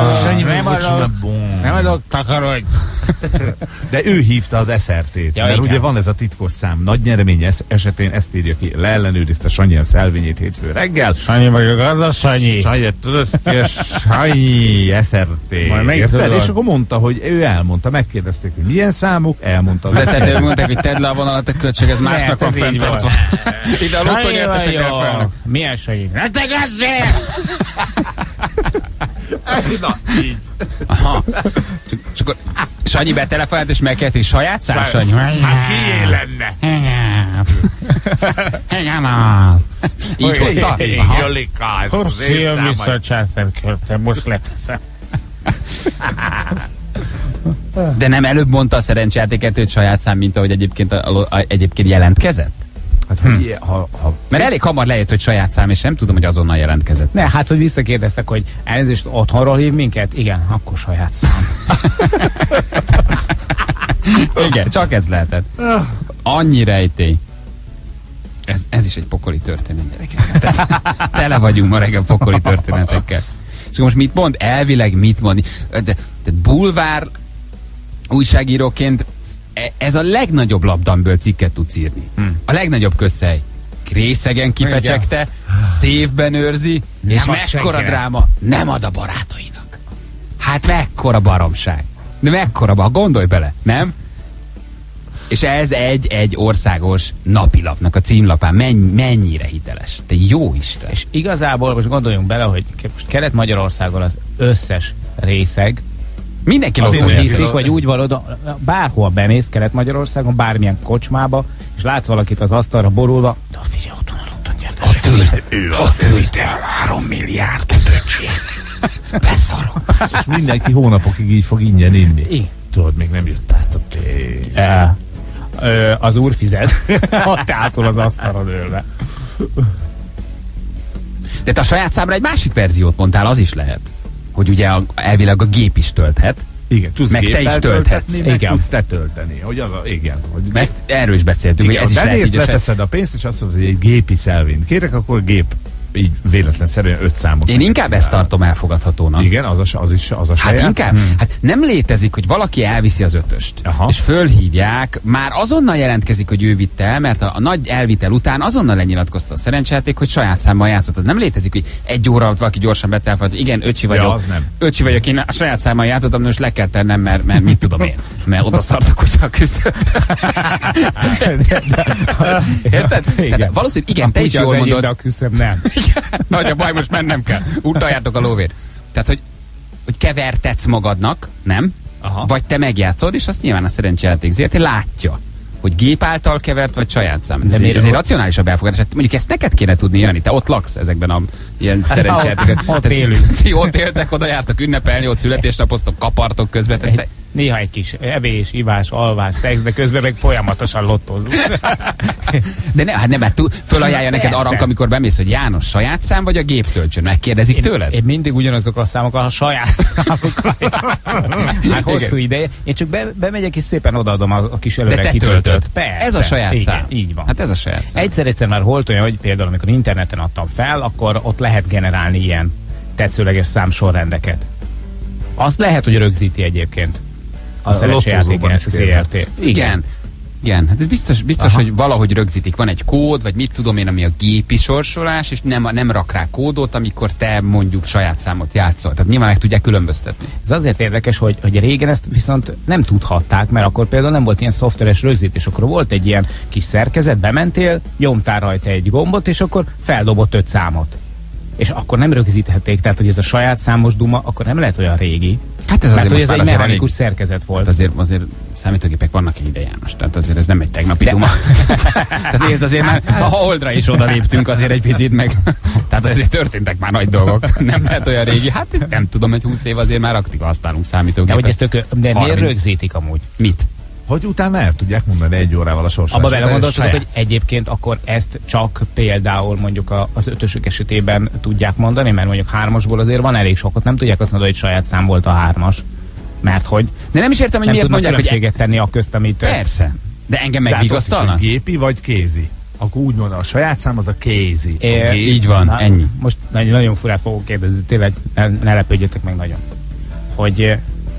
nem adok, takarodj. De ő hívta az SRT-t, mert ugye van ez a titkos szám. Nagy nyeremény esetén ezt írja ki. Leellenőrizte Sanyi a szelvényét hétfő reggel. Sanyi vagyok, az a Sanyi. Sanyi, tudod, Sanyi, SRT. Érted? És akkor mondta, hogy ő elmondta, megkérdezték, hogy milyen számuk, elmondta az SRT. Mondták, hogy tedd le a vonalat, a költség, ez másnak van fenntartva. Ide a lottó nyertesekre felnek. Milyen Sanyi? Ne tegezzél! Na, így. Aha. Csak akkor Sanyi betelefonált, és megkezdték saját szám, Sanyi? Hát kié lenne? Így hozta? Jolika, ez az én én számai. Vissza a császárkörtem, most leteszem. De nem előbb mondta a szerencsejátéket, hogy saját szám, mint ahogy egyébként jelentkezett? Hát, mert elég hamar lejött, hogy saját szám, és nem tudom, hogy azonnal jelentkezett. Ne, hát, hogy visszakérdeztek, hogy elnézést, otthonról hív minket? Igen, akkor saját szám. Igen, csak ez lehetett. Annyi rejtély. Ez is egy pokoli történet, gyerekek. Tele vagyunk ma reggel pokoli történetekkel. És most mit mond? Elvileg mit mond? De bulvár újságíróként ez a legnagyobb labdamből cikket tudsz írni. A legnagyobb közhely. Részegen kifecsegte, széfben őrzi, nem és mekkora dráma. Nem ad a barátainak. Hát mekkora baromság. De mekkora gondolj bele, nem? És ez egy országos napilapnak a címlapán mennyire hiteles. Te jó Isten. És igazából most gondoljunk bele, hogy most Kelet-Magyarországon az összes részeg mindenki úgy hiszik, vagy úgy van oda, bárhol bemész Kelet-Magyarországon, bármilyen kocsmába, és látsz valakit az asztalra borulva, de azt figyelj, ott van a lottó nyertes. Ő azt vitte el 3 milliárdot, öcsém. Beszarok. És mindenki hónapokig így fog ingyen inni. Tudod, még nem jött át a pénz. Az úr fizet. Ott átul az asztalra dőlve. De te a saját számra egy másik verziót mondtál, az is lehet. Hogy ugye elvileg a gép is tölthet. Igen, tudsz meg te is tölthetsz. Meg tudsz te tölteni. Hogy az igen. Hogy ezt erről is beszéltünk, igen, hogy ez is lehet így. Leteszed a pénzt, és azt mondod, hogy egy gépi szelvényt kérek, akkor a gép így véletlenszerűen 5 számot. Én inkább ezt tartom elfogadhatónak. Igen, az a saját. Hát inkább. Hát nem létezik, hogy valaki elviszi az 5-öst, és fölhívják, már azonnal jelentkezik, hogy ő vitte el, mert a nagy elvitel után azonnal lenyilatkozta a szerencsejáték, hogy saját számmal játszott. Az nem létezik, hogy 1 óra alatt valaki gyorsan betelefonált, hogy igen, öcsi vagyok. Öcsi vagyok, én a saját számmal játszottam, most le kell tennem, mert mit tudom én. Mert oda szartak ugye a küszöbbe. Érted? Tehát valószínűleg igen, te is jól mondod. De a küszöb nem. Nagy a baj, most mennem kell. Utaljátok a lóvét. Tehát, hogy kevertetsz magadnak, nem? vagy te megjátszod, és azt nyilván a szerencsejáték ZRT látja, hogy gép által kevert, vagy saját szám. Ez egy racionálisabb elfogadás. Hát mondjuk ezt neked kéne tudni, Jani, te ott laksz ezekben a ilyen szerencsejátékok. Ott élünk. Ti ott éltek, oda jártak ünnepelni, ott születésnapoztok, kapartok közben. Néha egy kis evés, ivás, alvás, szex, de közben meg folyamatosan lottózunk. De hát fölajánlja neked Aranka, amikor bemész, hogy János, saját szám vagy a gép töltsön? Megkérdezik tőled? Én mindig ugyanazok a számokkal, a saját számokkal. Hát hosszú ideje. Én csak bemegyek és szépen odaadom a kis előre kitöltött. Persze. Ez a saját szám. Így van. Hát ez a saját szám. Egyszer már volt olyan, hogy például amikor interneten adtam fel, akkor ott lehet generálni ilyen tetszőleges számsorrendeket. Azt lehet, hogy rögzíti egyébként. A szerencsejátékén ezt a CRT. Igen, hát ez biztos hogy valahogy rögzítik. Van egy kód, vagy mit tudom én, ami a gépi sorsolás, és nem rak rá kódot, amikor te mondjuk saját számot játszol. Tehát nyilván meg tudják különböztetni. Ez azért érdekes, hogy régen ezt viszont nem tudhatták, mert akkor például nem volt ilyen szoftveres rögzítés, akkor volt egy ilyen kis szerkezet, bementél, nyomtál rajta egy gombot, és akkor feldobott 5 számot. És akkor nem rögzíthették, tehát hogy ez a saját számos duma, akkor nem lehet olyan régi. Hát ez azért, ez egy mechanikus szerkezet volt. Hát azért számítógépek vannak egy ide, János. Tehát azért ez nem egy tegnapi duma. Tehát nézd, azért már a Holdra is odaléptünk azért egy picit meg. Tehát azért történtek már nagy dolgok. Nem lehet olyan régi. Hát nem tudom, hogy 20 év azért már aktív használunk számítógépet. De miért rögzítik amúgy? Mit? Hogy utána el tudják mondani 1 órával a sorsolást. Abba belegondoltok, hogy egyébként akkor ezt csak például mondjuk az 5-ösök esetében tudják mondani, mert mondjuk 3-asból azért van elég sokat, nem tudják azt mondani, hogy saját szám volt a 3-as. Mert hogy de nem is értem, hogy nem miért mondják, hogy különbséget tenni a közt, amit... Persze. De engem megvigasztalnak? Gépi vagy kézi? Akkor úgy mondom, a saját szám az a kézi. Így van, ennyi. Most nagyon furát fogok kérdezni, tényleg ne lepődjetek meg nagyon. Hogy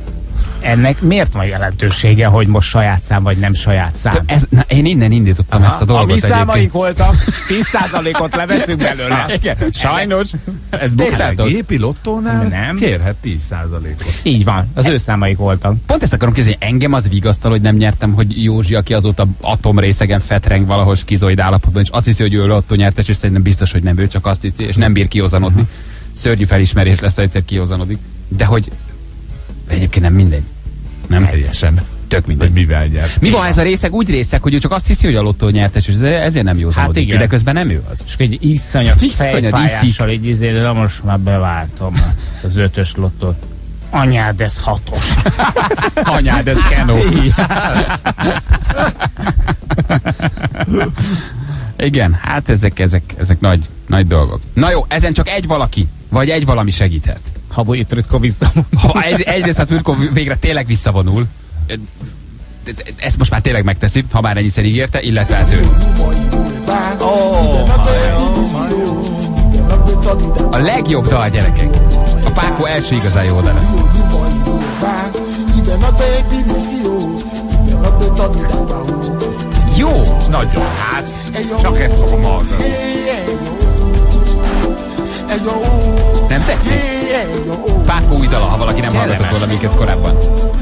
ennek miért van jelentősége, hogy most saját szám vagy nem saját szám? Én innen indítottam ezt a dolgot. A mi számaink voltak, 10%-ot leveszünk belőle. Igen, sajnos. Ez buktátok. A gépi lottónál nem kérhet 10%-ot. Így van, az ő számaik voltak. Pont ezt akarom kérdezni, engem az vigasztal, hogy nem nyertem, hogy Józsi, aki azóta atomrészegen fetreng valahol skizoid állapotban, és azt hiszi, hogy ő lottónyertes, és szerintem biztos, hogy nem ő, csak azt hiszi, és nem bír kihozanodni. Szörnyű felismerés lesz, ha egyszer kihozanodik. De hogy egyébként nem mindegy. Nem? Teljesen. Tök mindegy. Hogy mivel nyert. Mi van ez a részeg? Úgy részeg, hogy ő csak azt hiszi, hogy a lottó nyertes, és ezért nem józanodik. Hát de közben nem ő az. És egy iszonyat fejfájással így izére, most már beváltom az 5-ös lottót. Anyád, ez 6-os. Anyád, ez Kenó. Igen, hát ezek nagy dolgok. Na jó, ezen csak egy valaki, vagy egy valami segíthet. Ha Vujtrutko visszavonul. Egyrészt a Vujtrutko végre tényleg visszavonul. Ezt most már tényleg megteszi, ha már ennyiszer ígérte, illetve hát ő. A legjobb dal, gyerekek. A Pákó első igazán jó dala. Jó! Nagyon, hát csak ezt fogom hallgatni. Nem tetszik? Pákó új dala, ha valaki nem hallgatott volna minket korábban.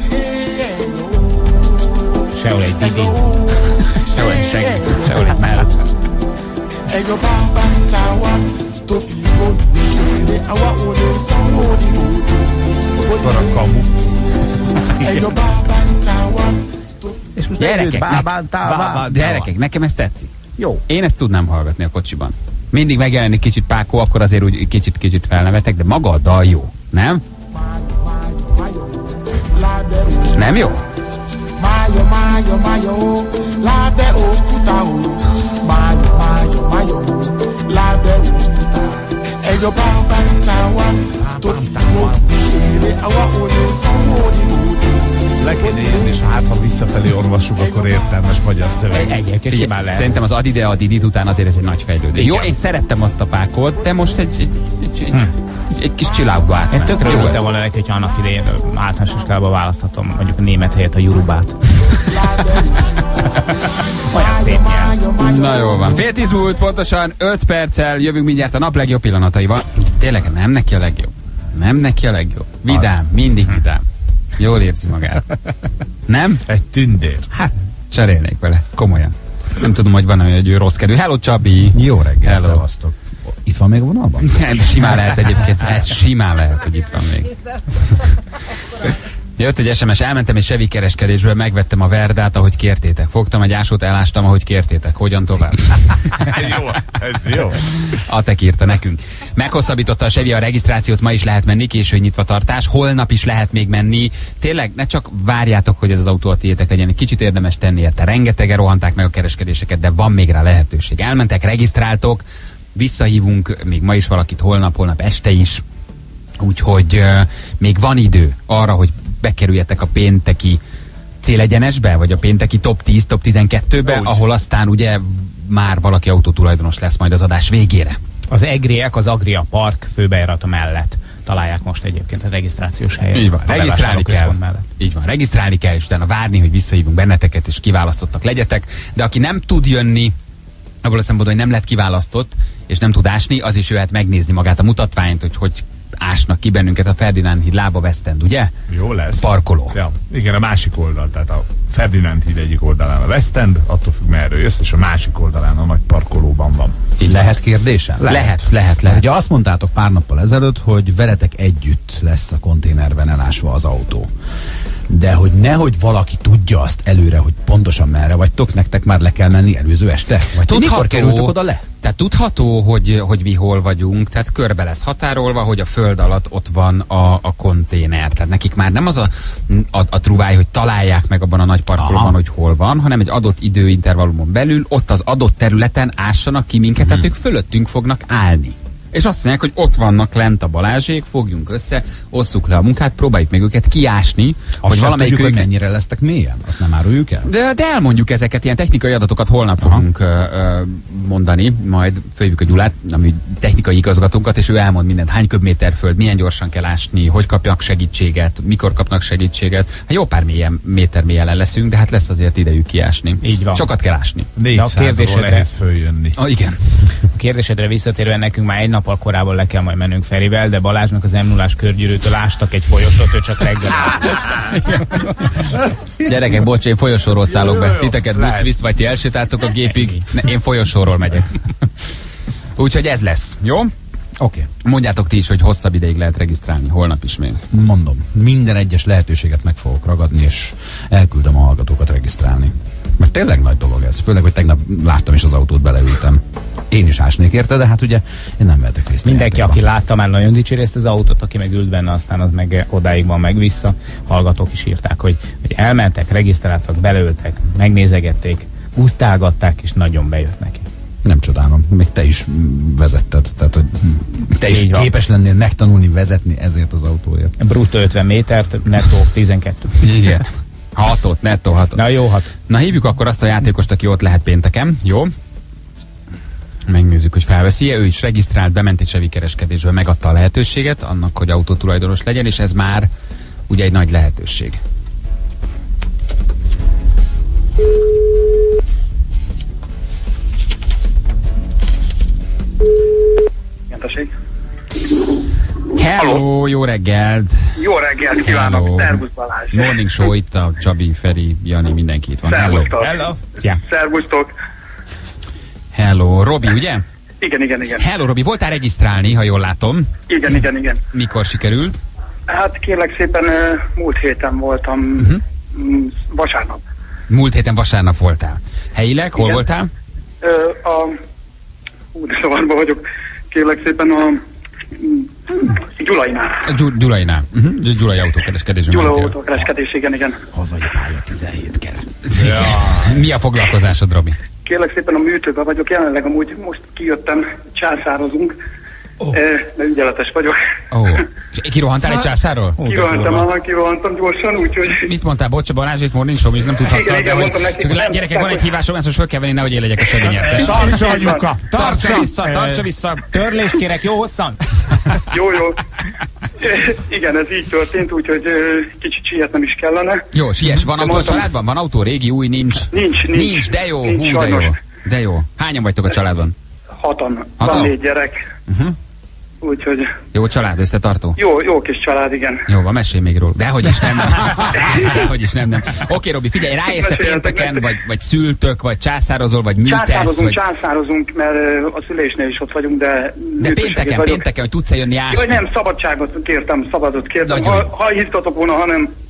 Sehol egy Didi. Sehol egy segít. Sehol egy Mel. Van a kamu. És most gyerekek, nekem ez tetszik. Jó. Én ezt tudnám hallgatni a kocsiban. Mindig megjelenik kicsit Pákó, akkor azért úgy kicsit felnevetek, de maga a dal jó, nem? Nem jó? Le kéne írni, és hát ha visszafelé olvassuk, akkor értelmes magyar szöveg. Egyébként simán lehet. Szerintem az Adide a Didit után azért ez egy nagy fejlődés. Jó, én szerettem azt a Pákót, de most egy kis csillákba át. Én tökre örültem volna neki, hogyha annak idején általános iskolában választhatom mondjuk a német helyett a Jurubát. Olyan szép nyelv. Na jól van. 9:30 múlt, pontosan 5 perccel jövünk mindjárt a nap legjobb pillanataival. Tényleg nem neki a legjobb. Nem neki a legjobb. Vidám, mindig vidám. Jól érzi magát. Nem? Egy tündér. Hát, cserélnék vele. Komolyan. Nem tudom, hogy van egy rossz kedvű. Hello, Csabi! Jó reggel, szevasztok. Itt van még vonalban? Nem, simán lehet egyébként. Ez simán lehet, hogy itt van még. Jött egy SMS, elmentem egy Chevy kereskedésből, megvettem a Verdát, ahogy kértétek. Fogtam egy ásót, elástam, ahogy kértétek. Hogyan tovább? Jó, ez jó. Atek írta nekünk. Meghosszabbította a Chevy a regisztrációt, ma is lehet menni, késő nyitva tartás, holnap is lehet még menni. Tényleg ne csak várjátok, hogy ez az autó a tiétek legyen, egy kicsit érdemes tenni érte. Rengetegen rohanták meg a kereskedéseket, de van még rá lehetőség. Elmentek, regisztráltok, visszahívunk még ma is valakit, holnap este is. Úgyhogy még van idő arra, hogy bekerüljetek a pénteki célegyenesbe, vagy a pénteki top 10, top 12-be, ahol aztán ugye már valaki autótulajdonos lesz majd az adás végére. Az egriek az Agria Park főbejárata mellett találják most egyébként a regisztrációs helyet. Így van, regisztrálni kell. Így van, regisztrálni kell, és utána várni, hogy visszahívunk benneteket, és kiválasztottak legyetek. De aki nem tud jönni, abból a szempontból, hogy nem lett kiválasztott, és nem tud ásni, az is jöhet megnézni magát a mutatványt, hogy ásnak ki bennünket a Ferdinánd híd lába West End, ugye? Jó lesz. Parkoló. Ja, igen, a másik oldal, tehát a Ferdinánd híd egyik oldalán a West End, attól függ, merről jössz, és a másik oldalán a nagy parkolóban van. Lehet kérdésem? Lehet. Ugye azt mondtátok pár nappal ezelőtt, hogy veletek együtt lesz a konténerben elásva az autó. De hogy nehogy valaki tudja azt előre, hogy pontosan merre vagytok, nektek már le kell menni előző este? Vagy mikor kerültök oda le? Tehát tudható, hogy mi hol vagyunk, tehát körbe lesz határolva, hogy a föld alatt ott van a konténer. Tehát nekik már nem az a truváj, hogy találják meg abban a nagy parkolóban, hogy hol van, hanem egy adott időintervallumon belül, ott az adott területen ássanak ki minket, tehát ők fölöttünk fognak állni. És azt mondják, hogy ott vannak lent a Balázsék, fogjunk össze, osszuk le a munkát, próbáljuk meg őket kiásni, hogy valamelyik tudjuk, hogy mennyire lesztek mélyen? Azt nem áruljuk el? De elmondjuk ezeket, ilyen technikai adatokat holnap fogunk mondani, majd fölhívjuk a Gyulát, ami technikai igazgatónkat, és ő elmond mindent, hány köbméter föld, milyen gyorsan kell ásni, hogy kapnak segítséget, mikor kapnak segítséget. Hát jó pár méter mélyen leszünk, de hát lesz azért idejük kiásni. Így van. Sokat kell ásni. 400-ról nehéz följönni. Igen. A kérdésedre visszatérve, nekünk már egy nappal korábban le kell majd mennünk Ferivel, de Balázsnak az M0-ás körgyűrűtől ástak egy folyosót, ő csak reggel. Gyerekek, bocs, én folyosóról szállok be. Titeket busz visz, vagy ti elsétáltok a gépig. Én folyosóról megyek. Úgyhogy ez lesz, jó? Oké. Mondjátok ti is, hogy hosszabb ideig lehet regisztrálni, holnap is még. Mondom, minden egyes lehetőséget meg fogok ragadni, és elküldöm a hallgatókat regisztrálni. Mert tényleg nagy dolog ez. Főleg, hogy tegnap láttam is az autót, beleültem. Én is ásnék érte, de hát ugye én nem vehetek részt. Mindenki, aki látta, már nagyon dicséri ezt az autót, aki meg ült benne, aztán az meg odáig van meg vissza. Hallgatók is írták, hogy elmentek, regisztráltak, beleültek, megnézegették, gusztálgatták, és nagyon bejött neki. Nem csodálom, még te is vezetted, tehát hogy te is képes lennél megtanulni vezetni ezért az autóért. Bruttó 50 métert, nettó 12. Igen. 6-ot, nettó 6-ot. Na jó, 6. Na hívjuk akkor azt a játékost, aki ott lehet pénteken, jó? Megnézzük, hogy felveszi-e. Ő is regisztrált, bement egy Chevy kereskedésbe, megadta a lehetőséget annak, hogy autótulajdonos legyen, és ez már ugye egy nagy lehetőség. Hello, jó reggelt! Jó reggelt kívánok, szervusz Balázs! Morning Show, itt a Csabi, Feri, Jani, mindenki itt van. Hello! Hello! Szervusztok! Hello, Robi, ugye? Igen. Hello, Robi, voltál regisztrálni, ha jól látom? Igen. Mikor sikerült? Hát kérlek szépen, múlt héten voltam, vasárnap. Múlt héten vasárnap voltál. Helyileg, hol voltál? De szavarban vagyok. Kérlek szépen a Gyulainál. Gyulainál. Gyulai autókereskedésben. Gyulai autókereskedés, igen. Hazai pálya 17 ker. Mi a foglalkozásod, Robi? Kérlek szépen a műtőben vagyok, jelenleg amúgy most kijöttem, császározunk, de ügyeletes vagyok. Kirohantál egy császáról? Kirohantam gyorsan, úgyhogy... Mit mondtál, bocs, Balázs, itt Morning Show, nem tudhattad, igen, de hogy... Csak gyerekek, van egy hívásom, ezt most föl kell venni, nehogy én legyek a segényertes. Tartsa anyuka! Tartsa vissza! Törlést kérek, jó hosszan? Jó. Igen, ez így történt, úgyhogy kicsit sietnem is kellene. Jó, siess. Van autó a családban? Van autó? Régi, új, nincs? Nincs. De jó, nincs, de jó. Hányan vagytok a családban? 6-an. Van 4 gyerek. Úgyhogy... Jó család, összetartó? Jó kis család, igen. Jó, van, mesélj még róla. Dehogy is nem. Oké, Robi, figyelj, ráérsz pénteken, vagy szültök, vagy császározol, vagy műtesz? Császározunk, mert a szülésnél is ott vagyunk, de pénteken, hogy tudsz-e jönni ásni? Jó, nem, szabadságot kértem. Ha izgatok volna, hanem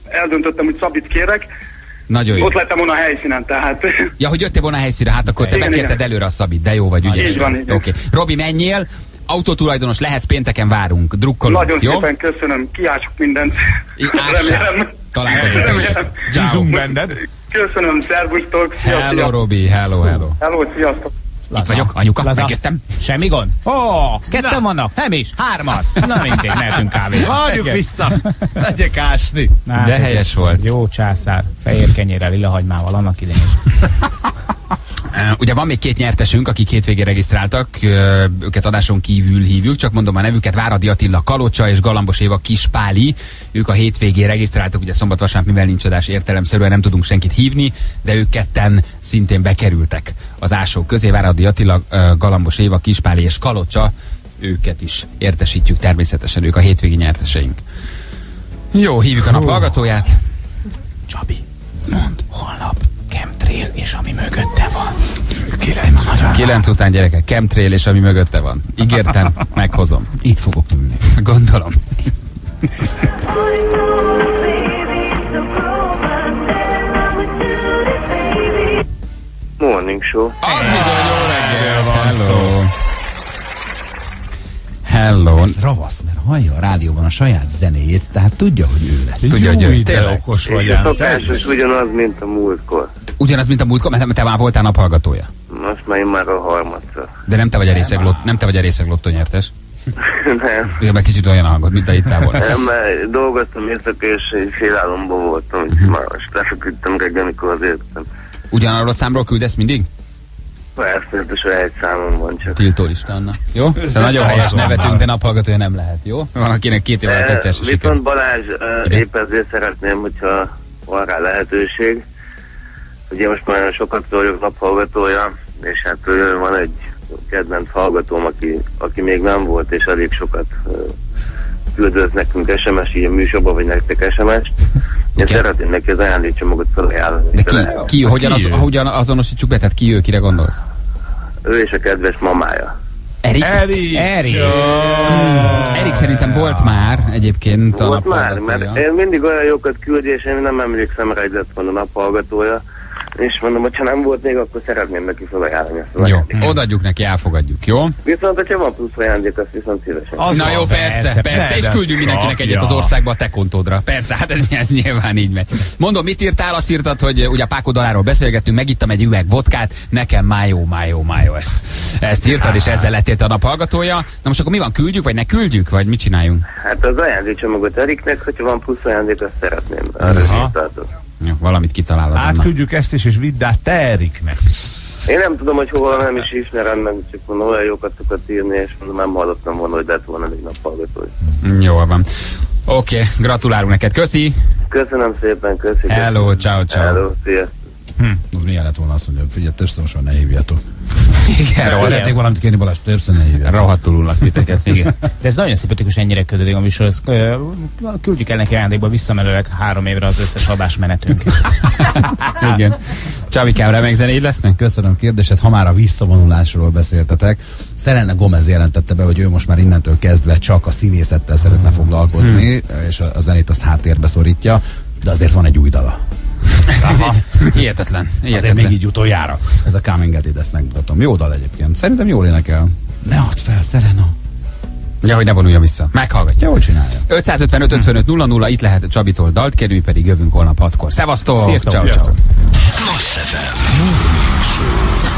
eldöntöttem, hogy Szabit kérek. Nagyon jó. Ott lettem volna a helyszínen, tehát... Ja, hogy jöttél volna a helyszínre, hát akkor te megkérted előre a Szabit, de jó vagy, ügyes. Így van, így van. Oké. Robi, menjél, autótulajdonos lehetsz, pénteken várunk, drukkolunk, Nagyon jó? szépen köszönöm, kiássuk mindent. Remélem. Találkozunk. Bízunk benned. Köszönöm, szervusztok. Hello, Robi, hello. Hello, sziasztok. Itt vagyok, anyuka, Laza. megjöttem. Semmi gond? Ketten vannak? Nem is, 3. Na mindegy, mehetünk kávézni. Várjuk vissza. Legyek ásni. De helyes volt. Jó császár, fehér kenyérrel, lilahagymával, annak idején is. Ugye van még 2 nyertesünk, akik hétvégén regisztráltak, őket adáson kívül hívjuk, csak mondom a nevüket, Váradi Attila Kalocsa és Galambos Éva Kispáli, ők a hétvégén regisztráltak, ugye szombat-vasárnap, mivel nincs adás, értelemszerűen nem tudunk senkit hívni, de ők ketten szintén bekerültek az ásók közé, Váradi Attila, Galambos Éva Kispáli és Kalocsa, őket is értesítjük természetesen, ők a hétvégi nyerteseink. Jó, hívjuk a nap hallgatóját. Csabi, mondd, holnap chemtrail és ami mögötte van. 9 után gyerekek, chemtrail és ami mögötte van. Ígértem, meghozom. Itt fogok ülni. Gondolom. Morning Show. Az bizony, jó reggel van. Hello. Hello. Ez ravasz, mert hallja a rádióban a saját zenéjét, tehát tudja, hogy ő lesz. Tudja, hogy ő tényleg okos vagy. És a szokásos ugyanaz, mint a múltkor. Ugyanaz, mint a múltkor, mert te már voltál naphallgatója. Most már én már a harmadszor. De nem te vagy a részeg lottó nyertes. Nem. Ugye meg kicsit olyan a hangod, mint a itt távol. Nem, mert dolgoztam éjszaka, és egy félálomban voltam, úgyhogy már lefeküdtem reggel, amikor az értem. Ugyanarról a számról küldesz mindig? Persze, és egy számom van csak. Tiltólista, Anna. Jó? Szóval nagyon helyes nevetünk, de naphallgatója nem lehet, jó? Van akinek 2 évvel egyszer se sikerül. Viszont Balázs, épp ezért szeretném, hogyha van rá lehetőség. Ugye most már sokat vagyok naphallgatója, és hát van egy kedvenc hallgatóm, aki még nem volt, és elég sokat küldött nekünk SMS, ilyen műsorban, vagy nektek SMS-t. Én szeretném neki az ajándékcsomagot felajánlani. De ki hogyan azonosítsuk be, tehát ki ő, kire gondolsz? Ő és a kedves mamája. Erik? Erik szerintem volt már egyébként a volt már, naphallgatója. mert én mindig olyan jókat küldi, és én nem emlékszem rá, hogy lett volna a naphallgatója. És mondom, hogyha nem volt még, akkor szeretném neki felajánlani ezt a Jó, odaadjuk neki, elfogadjuk, jó? Viszont, hogyha van plusz ajándék, azt viszont szívesen. Na jó, persze, és küldjünk mindenkinek egyet az országba a te kontódra. Persze, hát ez nyilván így megy. Mondom, mit írtál? Azt írtad, hogy ugye a Páko Daláról beszélgettünk, megittam egy üveg vodkát, nekem májó. Ezt írtad, és ezzel lettél a naphallgatója. Na most akkor mi van, küldjük, vagy ne küldjük, vagy mit csináljunk? Hát az ajándékcsomagot Eriknek, hogyha van plusz ajándék, azt szeretném. Arra jó, valamit kitalál az Átküldjük ezt is, és vidd át te Eriknek. Én nem tudom, hogy hol nem is ismerem meg, csak mondom, olyan jókat szokott írni, és nem hallottam volna, hogy lett volna még naphallgatói. Jól van. Oké, gratulálunk neked, köszi! Köszönöm szépen, köszi. Hello, ciao. Hello, sziasztok. Az milyen lett volna azt mondja, hogy figyelj, többször most ne hívjátok. Igen, szeretnék valamit kérni, Balázs, többször ne hívjátok. Rohadtul ullak titeket. Igen. De ez nagyon szimpatikus, ennyire kötődik a műsor. Küldjük el neki ajándékba visszamenőleg 3 évre az összes adásmenetünk. Igen. Csabikám, remek zenéid lesznek? Köszönöm kérdésed. Ha már a visszavonulásról beszéltetek, Selena Gomez jelentette be, hogy ő most már innentől kezdve csak a színészettel szeretne foglalkozni, és a zenét azt háttérbe szorítja, de azért van egy új dala. Hihetetlen. Azért még így utoljára. Ez a Coming At It, ezt megmutatom. Jó dal egyébként. Szerintem jól énekel. Ne add fel, Selena. Ja, hogy ne vonulja vissza. Meghallgatja. Jól csinálja. 555 55 00, itt lehet Csabitól dalt kérni, mi pedig jövünk holnap 6-kor. Szevasztok! Sziasztok! Ciao. Morning Show.